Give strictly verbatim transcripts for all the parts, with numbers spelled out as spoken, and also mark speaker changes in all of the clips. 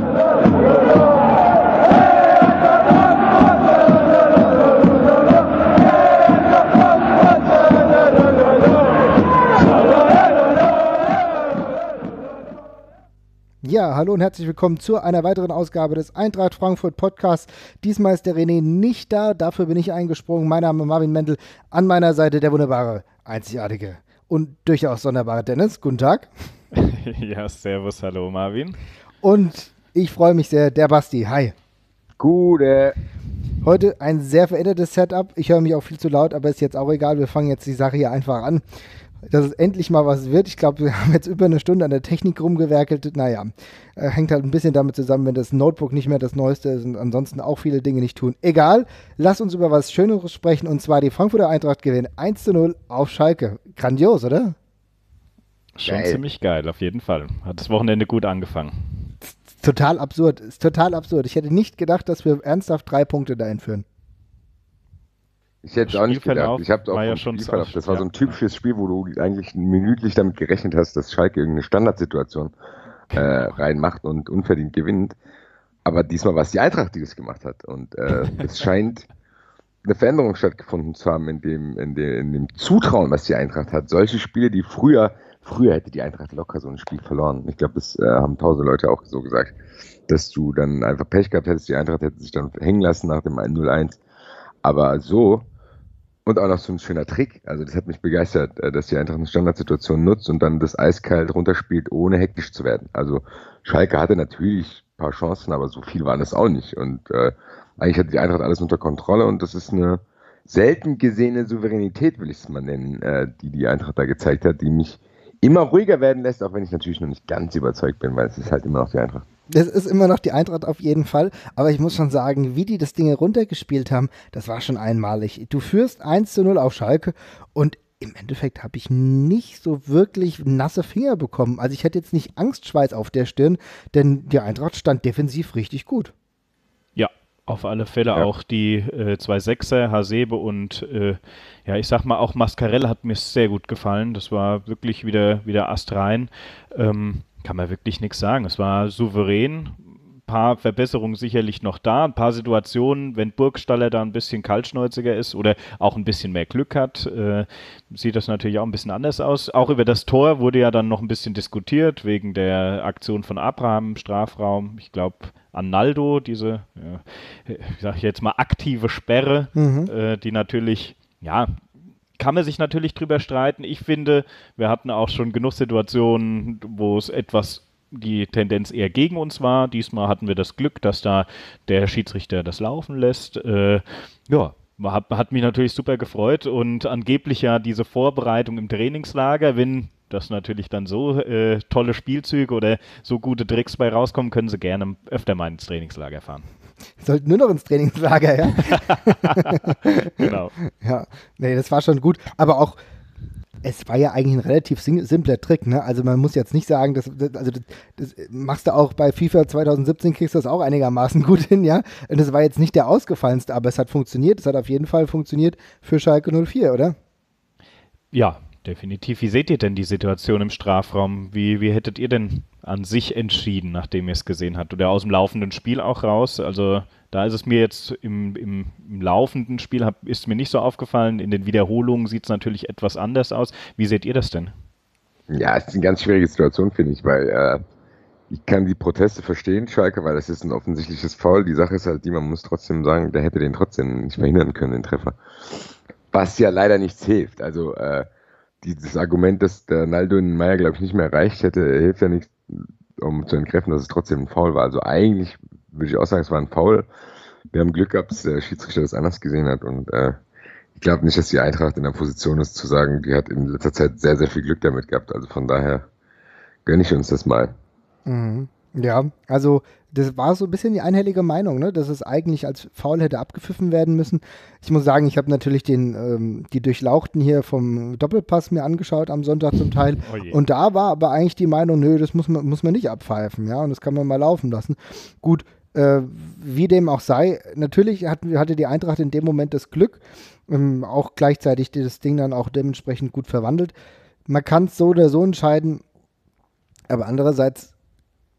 Speaker 1: Ja, hallo und herzlich willkommen zu einer weiteren Ausgabe des Eintracht Frankfurt Podcasts. Diesmal ist der René nicht da, dafür bin ich eingesprungen. Mein Name ist Marvin Mendel, an meiner Seite der wunderbare, einzigartige und durchaus sonderbare Dennis. Guten Tag.
Speaker 2: Ja, servus, hallo Marvin.
Speaker 1: Und ich freue mich sehr, der Basti. Hi.
Speaker 3: Gute.
Speaker 1: Heute ein sehr verändertes Setup. Ich höre mich auch viel zu laut, aber ist jetzt auch egal. Wir fangen jetzt die Sache hier einfach an, dass es endlich mal was wird. Ich glaube, wir haben jetzt über eine Stunde an der Technik rumgewerkelt. Naja, äh, hängt halt ein bisschen damit zusammen, wenn das Notebook nicht mehr das Neueste ist und ansonsten auch viele Dinge nicht tun. Egal, lass uns über was Schöneres sprechen, und zwar die Frankfurter Eintracht gewinnt eins zu null auf Schalke. Grandios, oder?
Speaker 2: Schon
Speaker 3: Geil.
Speaker 2: ziemlich geil, auf jeden Fall. Hat das Wochenende gut angefangen.
Speaker 1: Total absurd, ist total absurd. Ich hätte nicht gedacht, dass wir ernsthaft drei Punkte dahin führen.
Speaker 3: Ich hätte es auch nicht gedacht. Ich habe auch
Speaker 2: war ja
Speaker 3: vom
Speaker 2: schon
Speaker 3: Spielverlauf. Das war
Speaker 2: ja.
Speaker 3: so ein typisches Spiel, wo du eigentlich minütlich damit gerechnet hast, dass Schalke irgendeine Standardsituation äh, reinmacht und unverdient gewinnt. Aber diesmal war es die Eintracht, die das gemacht hat. Und äh, es scheint eine Veränderung stattgefunden zu haben in dem, in, dem, in dem Zutrauen, was die Eintracht hat. Solche Spiele, die früher, früher hätte die Eintracht locker so ein Spiel verloren. Ich glaube, das äh, haben tausend Leute auch so gesagt, dass du dann einfach Pech gehabt hättest. Die Eintracht hätte sich dann hängen lassen nach dem null eins. Aber so. Und auch noch so ein schöner Trick. Also das hat mich begeistert, dass die Eintracht eine Standardsituation nutzt und dann das eiskalt runterspielt, ohne hektisch zu werden. Also Schalke hatte natürlich ein paar Chancen, aber so viel waren es auch nicht. Und äh, eigentlich hatte die Eintracht alles unter Kontrolle, und das ist eine selten gesehene Souveränität, will ich es mal nennen, äh, die die Eintracht da gezeigt hat, die mich immer ruhiger werden lässt, auch wenn ich natürlich noch nicht ganz überzeugt bin, weil es ist halt immer noch die Eintracht.
Speaker 1: Das ist immer noch die Eintracht auf jeden Fall, aber ich muss schon sagen, wie die das Ding runtergespielt haben, das war schon einmalig. Du führst eins zu null auf Schalke und im Endeffekt habe ich nicht so wirklich nasse Finger bekommen. Also ich hätte jetzt nicht Angstschweiß auf der Stirn, denn die Eintracht stand defensiv richtig gut.
Speaker 2: Ja, auf alle Fälle
Speaker 3: Ja.
Speaker 2: auch die äh, zwei Sechser, Hasebe und äh, ja, ich sag mal auch Mascarell hat mir sehr gut gefallen. Das war wirklich wieder, wieder astrein. Ähm, kann man wirklich nichts sagen. Es war souverän. Ein paar Verbesserungen sicherlich noch da. Ein paar Situationen, wenn Burgstaller da ein bisschen kaltschnäuziger ist oder auch ein bisschen mehr Glück hat, äh, sieht das natürlich auch ein bisschen anders aus. Auch über das Tor wurde ja dann noch ein bisschen diskutiert, wegen der Aktion von Abraham im Strafraum. Ich glaube, Arnaldo, diese, ja, ich sag jetzt mal, aktive Sperre,
Speaker 1: Mhm.
Speaker 2: äh, die natürlich, ja, kann man sich natürlich drüber streiten. Ich finde, wir hatten auch schon genug Situationen, wo es etwas die Tendenz eher gegen uns war. Diesmal hatten wir das Glück, dass da der Schiedsrichter das laufen lässt. Äh, ja, hat, hat mich natürlich super gefreut, und angeblich ja diese Vorbereitung im Trainingslager, wenn das natürlich dann so äh, tolle Spielzüge oder so gute Tricks bei rauskommen, können sie gerne öfter mal ins Trainingslager fahren.
Speaker 1: Sollten nur noch ins Trainingslager, ja.
Speaker 2: Genau.
Speaker 1: Ja, nee, das war schon gut, aber auch, es war ja eigentlich ein relativ sim- simpler Trick, ne? Also man muss jetzt nicht sagen, dass, das, also das, das machst du auch bei FIFA zwanzig siebzehn, kriegst du das auch einigermaßen gut hin, ja? Und das war jetzt nicht der ausgefallenste, aber es hat funktioniert, es hat auf jeden Fall funktioniert für Schalke null vier, oder?
Speaker 2: Ja, definitiv. Wie seht ihr denn die Situation im Strafraum? Wie, wie hättet ihr denn an sich entschieden, nachdem ihr es gesehen habt? Oder aus dem laufenden Spiel auch raus? Also da ist es mir jetzt im, im, im laufenden Spiel, hab, ist mir nicht so aufgefallen. In den Wiederholungen sieht es natürlich etwas anders aus. Wie seht ihr das denn?
Speaker 3: Ja, es ist eine ganz schwierige Situation, finde ich, weil äh, ich kann die Proteste verstehen, Schalke, weil das ist ein offensichtliches Foul. Die Sache ist halt die, man muss trotzdem sagen, der hätte den trotzdem nicht verhindern können, den Treffer. Was ja leider nichts hilft. Also äh, dieses Argument, dass der Naldo in Meier, glaube ich, nicht mehr erreicht hätte, hilft ja nicht, um zu entkräften, dass es trotzdem ein Foul war. Also eigentlich würde ich auch sagen, es war ein Foul. Wir haben Glück gehabt, dass der Schiedsrichter das anders gesehen hat, und äh, ich glaube nicht, dass die Eintracht in der Position ist, zu sagen, die hat in letzter Zeit sehr, sehr viel Glück damit gehabt. Also von daher gönne ich uns das mal.
Speaker 1: Mhm. Ja, also das war so ein bisschen die einhellige Meinung, ne, dass es eigentlich als Foul hätte abgepfiffen werden müssen. Ich muss sagen, ich habe natürlich den, ähm, die Durchlauchten hier vom Doppelpass mir angeschaut am Sonntag zum Teil.
Speaker 2: Oh je.
Speaker 1: Und da war aber eigentlich die Meinung, nö, das muss man, muss man nicht abpfeifen, ja, und das kann man mal laufen lassen. Gut, äh, wie dem auch sei, natürlich hat, hatte die Eintracht in dem Moment das Glück, ähm, auch gleichzeitig das Ding dann auch dementsprechend gut verwandelt. Man kann es so oder so entscheiden, aber andererseits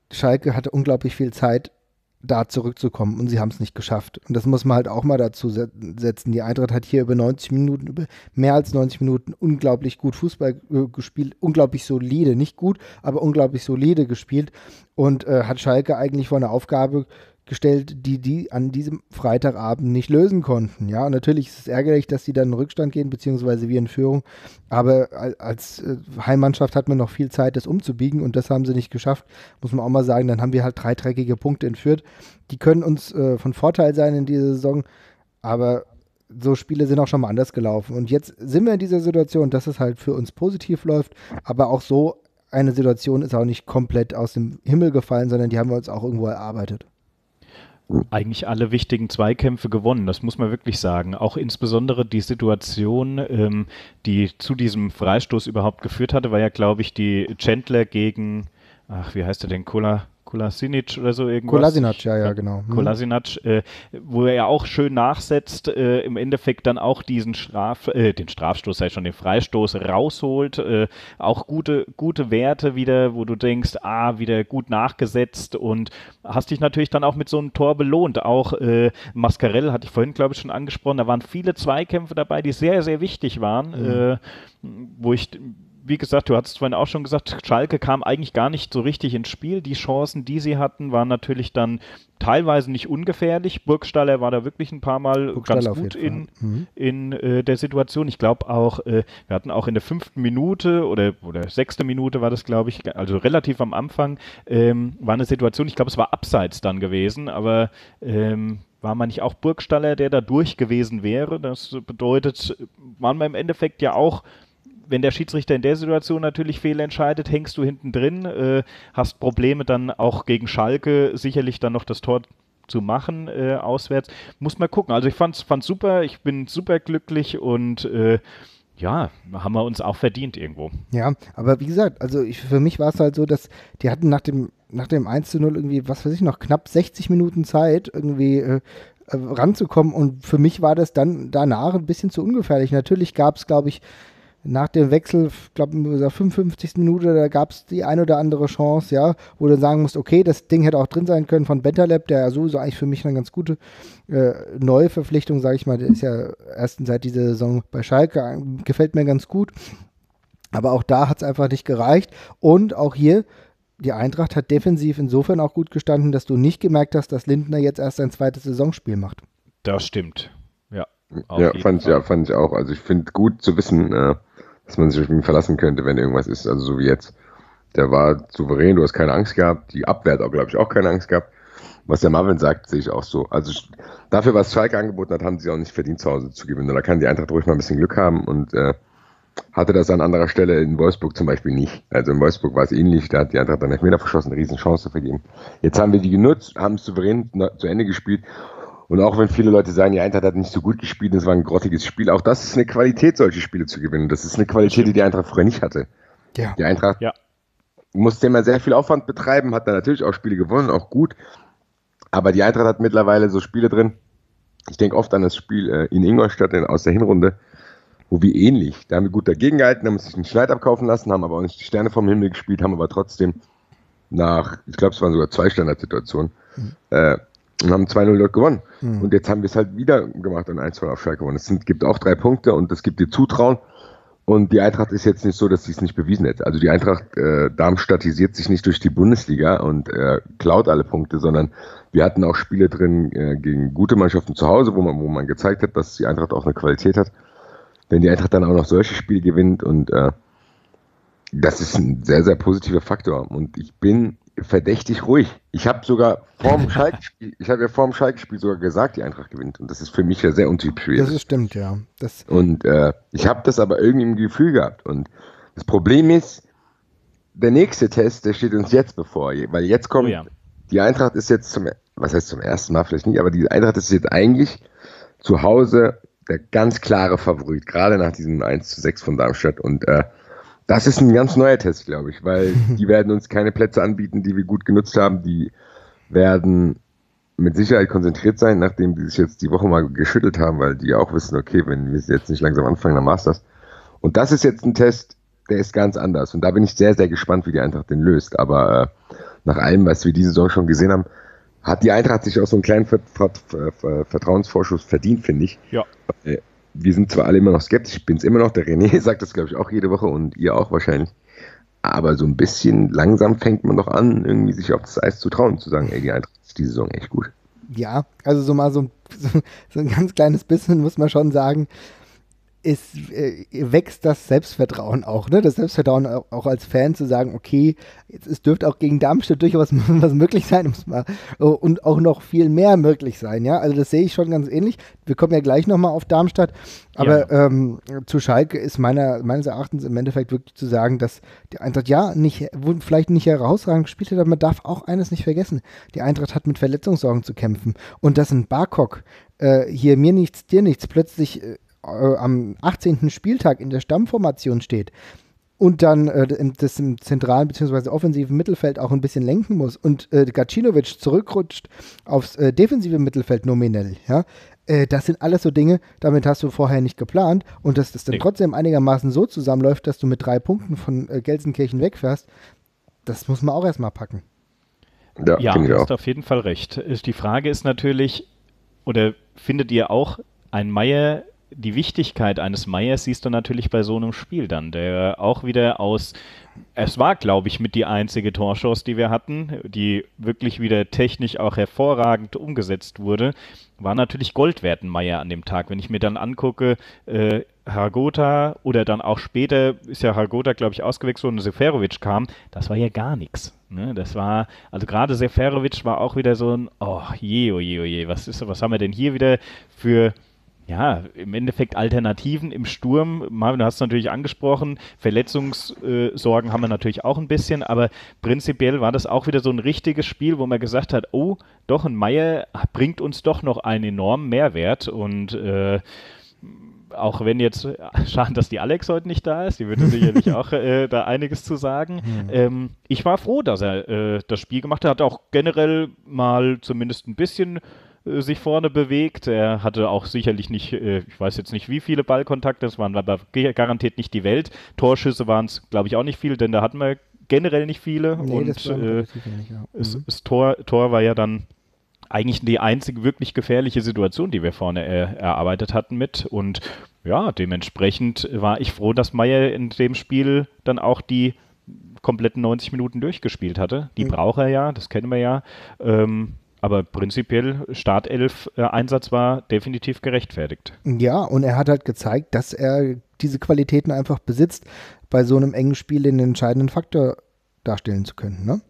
Speaker 1: Schalke hatte unglaublich viel Zeit, da zurückzukommen und sie haben es nicht geschafft. Und das muss man halt auch mal dazu setzen. Die Eintracht hat hier über neunzig Minuten, über mehr als neunzig Minuten unglaublich gut Fußball äh, gespielt, unglaublich solide, nicht gut, aber unglaublich solide gespielt und äh, hat Schalke eigentlich vor eine Aufgabe gestellt, die die an diesem Freitagabend nicht lösen konnten. Ja, und natürlich ist es ärgerlich, dass sie dann in Rückstand gehen, beziehungsweise wir in Führung, aber als äh, Heimmannschaft hat man noch viel Zeit, das umzubiegen und das haben sie nicht geschafft, muss man auch mal sagen. Dann haben wir halt drei dreckige Punkte entführt. Die können uns äh, von Vorteil sein in dieser Saison, aber so Spiele sind auch schon mal anders gelaufen und jetzt sind wir in dieser Situation, dass es halt für uns positiv läuft, aber auch so eine Situation ist auch nicht komplett aus dem Himmel gefallen, sondern die haben wir uns auch irgendwo erarbeitet.
Speaker 2: Eigentlich alle wichtigen Zweikämpfe gewonnen, das muss man wirklich sagen. Auch insbesondere die Situation, ähm, die zu diesem Freistoß überhaupt geführt hatte, war ja, glaube ich, die Chandler gegen, ach, wie heißt der denn, Kola, Kolasinac oder so irgendwas?
Speaker 1: Kolasinac, ja, ja, genau.
Speaker 2: Mhm. Kolasinac, äh, wo er ja auch schön nachsetzt, äh, im Endeffekt dann auch diesen Straf, äh, den Strafstoß, sei schon den Freistoß rausholt, äh, auch gute, gute Werte wieder, wo du denkst, ah, wieder gut nachgesetzt und hast dich natürlich dann auch mit so einem Tor belohnt. Auch äh, Mascarell hatte ich vorhin, glaube ich, schon angesprochen, da waren viele Zweikämpfe dabei, die sehr, sehr wichtig waren, mhm. äh, wo ich... Wie gesagt, du hattest vorhin auch schon gesagt, Schalke kam eigentlich gar nicht so richtig ins Spiel. Die Chancen, die sie hatten, waren natürlich dann teilweise nicht ungefährlich. Burgstaller war da wirklich ein paar Mal ganz gut in, mhm. in äh, der Situation. Ich glaube auch, äh, wir hatten auch in der fünften Minute oder, oder sechste Minute war das, glaube ich, also relativ am Anfang, ähm, war eine Situation, ich glaube, es war abseits dann gewesen, aber ähm, war man nicht auch Burgstaller, der da durch gewesen wäre? Das bedeutet, waren wir im Endeffekt ja auch, wenn der Schiedsrichter in der Situation natürlich fehlentscheidet, hängst du hinten drin, äh, hast Probleme dann auch gegen Schalke sicherlich dann noch das Tor zu machen äh, auswärts. Muss man gucken. Also ich fand's, fand's super, ich bin super glücklich und äh, ja, haben wir uns auch verdient irgendwo.
Speaker 1: Ja, aber wie gesagt, also ich, für mich war es halt so, dass die hatten nach dem, nach dem eins zu null irgendwie, was weiß ich noch, knapp sechzig Minuten Zeit irgendwie äh, ranzukommen und für mich war das dann danach ein bisschen zu ungefährlich. Natürlich gab es, glaube ich, nach dem Wechsel, ich glaube in der fünfundfünfzigsten Minute, da gab es die ein oder andere Chance, ja, wo du sagen musst, okay, das Ding hätte auch drin sein können von Bentaleb, der ja sowieso eigentlich für mich eine ganz gute äh, neue Verpflichtung, sage ich mal, der ist ja erst seit dieser Saison bei Schalke, gefällt mir ganz gut, aber auch da hat es einfach nicht gereicht und auch hier, die Eintracht hat defensiv insofern auch gut gestanden, dass du nicht gemerkt hast, dass Lindner jetzt erst sein zweites Saisonspiel macht.
Speaker 2: Das stimmt, ja.
Speaker 3: Ja, fand ich, ja, fand ich auch. Also ich finde gut zu wissen, äh, dass man sich auf ihn verlassen könnte, wenn irgendwas ist. Also so wie jetzt. Der war souverän, du hast keine Angst gehabt. Die Abwehr hat auch, glaube ich, auch keine Angst gehabt. Was der Marvin sagt, sehe ich auch so. Also dafür, was Schalke angeboten hat, haben sie auch nicht verdient, zu Hause zu gewinnen. Da kann die Eintracht ruhig mal ein bisschen Glück haben und äh, hatte das an anderer Stelle in Wolfsburg zum Beispiel nicht. Also in Wolfsburg war es ähnlich, da hat die Eintracht dann Elfmeter verschossen, eine riesen Chance vergeben. Jetzt haben wir die genutzt, haben es souverän zu Ende gespielt. Und auch wenn viele Leute sagen, die Eintracht hat nicht so gut gespielt, es war ein grottiges Spiel, auch das ist eine Qualität, solche Spiele zu gewinnen. Das ist eine Qualität, die die Eintracht früher nicht hatte.
Speaker 1: Ja.
Speaker 3: Die Eintracht
Speaker 2: ja.
Speaker 3: musste immer sehr viel Aufwand betreiben, hat dann natürlich auch Spiele gewonnen, auch gut. Aber die Eintracht hat mittlerweile so Spiele drin. Ich denke oft an das Spiel äh, in Ingolstadt aus der Hinrunde, wo wir ähnlich, da haben wir gut dagegen gehalten, haben uns einen Schneid abkaufen lassen, haben aber auch nicht die Sterne vom Himmel gespielt, haben aber trotzdem nach, ich glaube, es waren sogar zwei Standardsituationen, mhm. äh, und haben zwei null dort gewonnen. Mhm. Und jetzt haben wir es halt wieder gemacht und eins zwei auf Schalke gewonnen. Es sind, gibt auch drei Punkte und es gibt dir Zutrauen. Und die Eintracht ist jetzt nicht so, dass sie es nicht bewiesen hätte. Also die Eintracht äh, Darmstadtisiert sich nicht durch die Bundesliga und äh, klaut alle Punkte, sondern wir hatten auch Spiele drin äh, gegen gute Mannschaften zu Hause, wo man, wo man gezeigt hat, dass die Eintracht auch eine Qualität hat. Wenn die Eintracht dann auch noch solche Spiele gewinnt und äh, das ist ein sehr, sehr positiver Faktor. Und ich bin verdächtig ruhig. Ich habe sogar vorm Schalke-Spiel, ich habe ja vorm Schalke-Spiel sogar gesagt, die Eintracht gewinnt. Und das ist für mich ja sehr untypisch.
Speaker 1: Das ist stimmt, ja. Das
Speaker 3: und äh, ich habe das aber irgendwie im Gefühl gehabt. Und das Problem ist, der nächste Test, der steht uns jetzt bevor. Weil jetzt kommt, oh ja. die Eintracht ist jetzt zum, was heißt zum ersten Mal vielleicht nicht, aber die Eintracht ist jetzt eigentlich zu Hause der ganz klare Favorit, gerade nach diesem eins zu sechs von Darmstadt. Und äh, das ist ein ganz neuer Test, glaube ich, weil die werden uns keine Plätze anbieten, die wir gut genutzt haben. Die werden mit Sicherheit konzentriert sein, nachdem die sich jetzt die Woche mal geschüttelt haben, weil die auch wissen, okay, wenn wir jetzt nicht langsam anfangen, dann war's das. Und das ist jetzt ein Test, der ist ganz anders. Und da bin ich sehr, sehr gespannt, wie die Eintracht den löst. Aber äh, nach allem, was wir diese Saison schon gesehen haben, hat die Eintracht sich auch so einen kleinen Ver Ver Ver Vertrauensvorschuss verdient, finde ich.
Speaker 2: Ja.
Speaker 3: Wir sind zwar alle immer noch skeptisch, ich bin es immer noch, der René sagt das, glaube ich, auch jede Woche und ihr auch wahrscheinlich. Aber so ein bisschen langsam fängt man doch an, irgendwie sich auf das Eis zu trauen, zu sagen, ey, die Eintracht ist die Saison echt gut.
Speaker 1: Ja, also so mal so, so, so ein ganz kleines bisschen, muss man schon sagen, ist, äh, wächst das Selbstvertrauen auch, ne? Das Selbstvertrauen auch, auch als Fan zu sagen, okay, jetzt, es dürfte auch gegen Darmstadt durchaus was möglich sein, muss mal, und auch noch viel mehr möglich sein, ja? Also das sehe ich schon ganz ähnlich. Wir kommen ja gleich nochmal auf Darmstadt, aber ja. ähm, zu Schalke ist meiner, meines Erachtens im Endeffekt wirklich zu sagen, dass die Eintracht ja nicht, vielleicht nicht herausragend gespielt hat, aber man darf auch eines nicht vergessen. Die Eintracht hat mit Verletzungssorgen zu kämpfen und dass ein Barkok äh, hier mir nichts, dir nichts plötzlich äh, am achtzehnten Spieltag in der Stammformation steht und dann äh, das im zentralen bzw. offensiven Mittelfeld auch ein bisschen lenken muss und äh, Gacinovic zurückrutscht aufs äh, defensive Mittelfeld nominell, ja, äh, das sind alles so Dinge, damit hast du vorher nicht geplant und dass das dann trotzdem einigermaßen so zusammenläuft, dass du mit drei Punkten von äh, Gelsenkirchen wegfährst, das muss man auch erstmal packen.
Speaker 2: Ja, ja du hast auf jeden Fall recht. Die Frage ist natürlich, oder findet ihr auch, ein Meier, die Wichtigkeit eines Meiers siehst du natürlich bei so einem Spiel dann, der auch wieder aus, es war, glaube ich, mit die einzige Torchance, die wir hatten, die wirklich wieder technisch auch hervorragend umgesetzt wurde, war natürlich Gold wert, ein Meier an dem Tag. Wenn ich mir dann angucke, äh, Hrgota oder dann auch später ist ja Hrgota, glaube ich, ausgewechselt und Seferovic kam, das war ja gar nichts. Ne? Das war, also gerade Seferovic war auch wieder so ein, oh je, oh je, oh je, was ist, was haben wir denn hier wieder für... Ja, im Endeffekt Alternativen im Sturm. Marvin, du hast es natürlich angesprochen, Verletzungssorgen haben wir natürlich auch ein bisschen, aber prinzipiell war das auch wieder so ein richtiges Spiel, wo man gesagt hat, oh, doch, ein Meier bringt uns doch noch einen enormen Mehrwert und äh, auch wenn jetzt, schade, dass die Alex heute nicht da ist, die würde sicherlich auch äh, da einiges zu sagen. Mhm. Ähm, ich war froh, dass er äh, das Spiel gemacht hat, hat auch generell mal zumindest ein bisschen sich vorne bewegt. Er hatte auch sicherlich nicht, äh, ich weiß jetzt nicht wie viele Ballkontakte, das waren aber garantiert nicht die Welt. Torschüsse waren es, glaube ich, auch nicht viele, denn da hatten wir generell nicht viele. Nee, und das, äh, nicht, ja. mhm. es, das Tor, Tor war ja dann eigentlich die einzige wirklich gefährliche Situation, die wir vorne äh, erarbeitet hatten mit. Und ja, dementsprechend war ich froh, dass Meier in dem Spiel dann auch die kompletten neunzig Minuten durchgespielt hatte. Die mhm. braucht er ja, das kennen wir ja. Ähm, Aber prinzipiell Startelf-Einsatz war definitiv gerechtfertigt.
Speaker 1: Ja, und er hat halt gezeigt, dass er diese Qualitäten einfach besitzt, bei so einem engen Spiel den entscheidenden Faktor darstellen zu können, ne?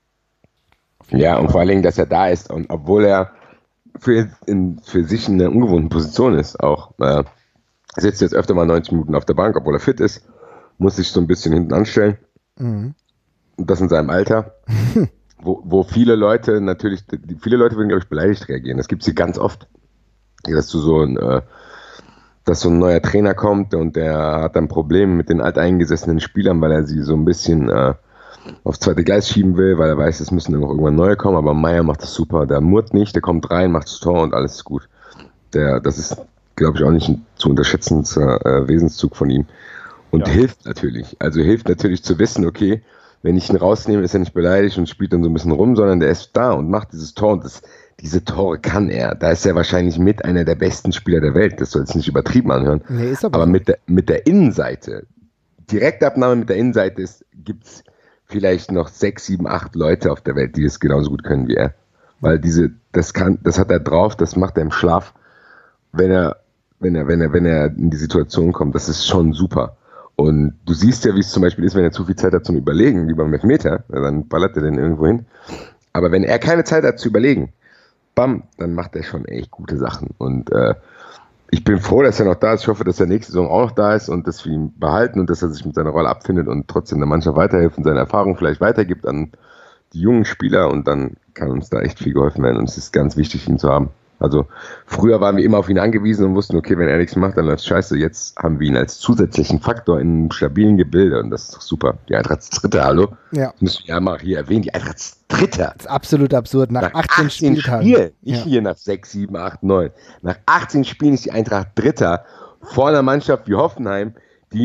Speaker 3: Ja, und vor allen Dingen, dass er da ist und obwohl er für, in, für sich in einer ungewohnten Position ist, auch äh, sitzt jetzt öfter mal neunzig Minuten auf der Bank, obwohl er fit ist, muss sich so ein bisschen hinten anstellen. Mhm. Und das in seinem Alter. Wo, wo viele Leute natürlich, die, viele Leute würden, glaube ich, beleidigt reagieren. Das gibt es hier ganz oft. Dass du so ein, äh, dass so ein neuer Trainer kommt und der hat dann Probleme mit den alteingesessenen Spielern, weil er sie so ein bisschen äh, aufs zweite Gleis schieben will, weil er weiß, es müssen dann auch irgendwann neue kommen, aber Meier macht das super. Der murrt nicht, der kommt rein, macht das Tor und alles ist gut. Der, das ist, glaube ich, auch nicht ein zu unterschätzender äh, Wesenszug von ihm. Und ja. hilft natürlich. Also hilft natürlich zu wissen, okay, wenn ich ihn rausnehme, ist er nicht beleidigt und spielt dann so ein bisschen rum, sondern der ist da und macht dieses Tor. Und das, diese Tore kann er. Da ist er wahrscheinlich mit einer der besten Spieler der Welt. Das soll jetzt nicht übertrieben anhören. Nee, ist aber aber mit der, mit der Innenseite, Direktabnahme mit der Innenseite gibt es vielleicht noch sechs, sieben, acht Leute auf der Welt, die das genauso gut können wie er. Weil diese, das kann, das hat er drauf, das macht er im Schlaf, wenn er, wenn er, wenn er, wenn er in die Situation kommt. Das ist schon super. Und du siehst ja, wie es zum Beispiel ist, wenn er zu viel Zeit hat zum Überlegen, wie beim Elfmeter, dann ballert er den irgendwo hin. Aber wenn er keine Zeit hat zu überlegen, bam, dann macht er schon echt gute Sachen. Und äh, ich bin froh, dass er noch da ist. Ich hoffe, dass er nächste Saison auch noch da ist und dass wir ihn behalten und dass er sich mit seiner Rolle abfindet und trotzdem der Mannschaft weiterhilft und seine Erfahrung vielleicht weitergibt an die jungen Spieler. Und dann kann uns da echt viel geholfen werden. Und es ist ganz wichtig, ihn zu haben. Also früher waren wir immer auf ihn angewiesen und wussten, okay, wenn er nichts macht, dann läuft scheiße. Jetzt haben wir ihn als zusätzlichen Faktor in einem stabilen Gebilde und das ist doch super. Die Eintracht ist Dritte, hallo? Ja. Das müssen wir ja mal hier erwähnen, die Eintracht ist Dritte.
Speaker 1: Das ist absolut absurd, nach, nach achtzehn, achtzehn Spieltagen.
Speaker 3: Spielen, nicht ja. hier nach sechs, sieben, acht, neun. Nach achtzehn Spielen ist die Eintracht Dritter vor einer Mannschaft wie Hoffenheim, die mit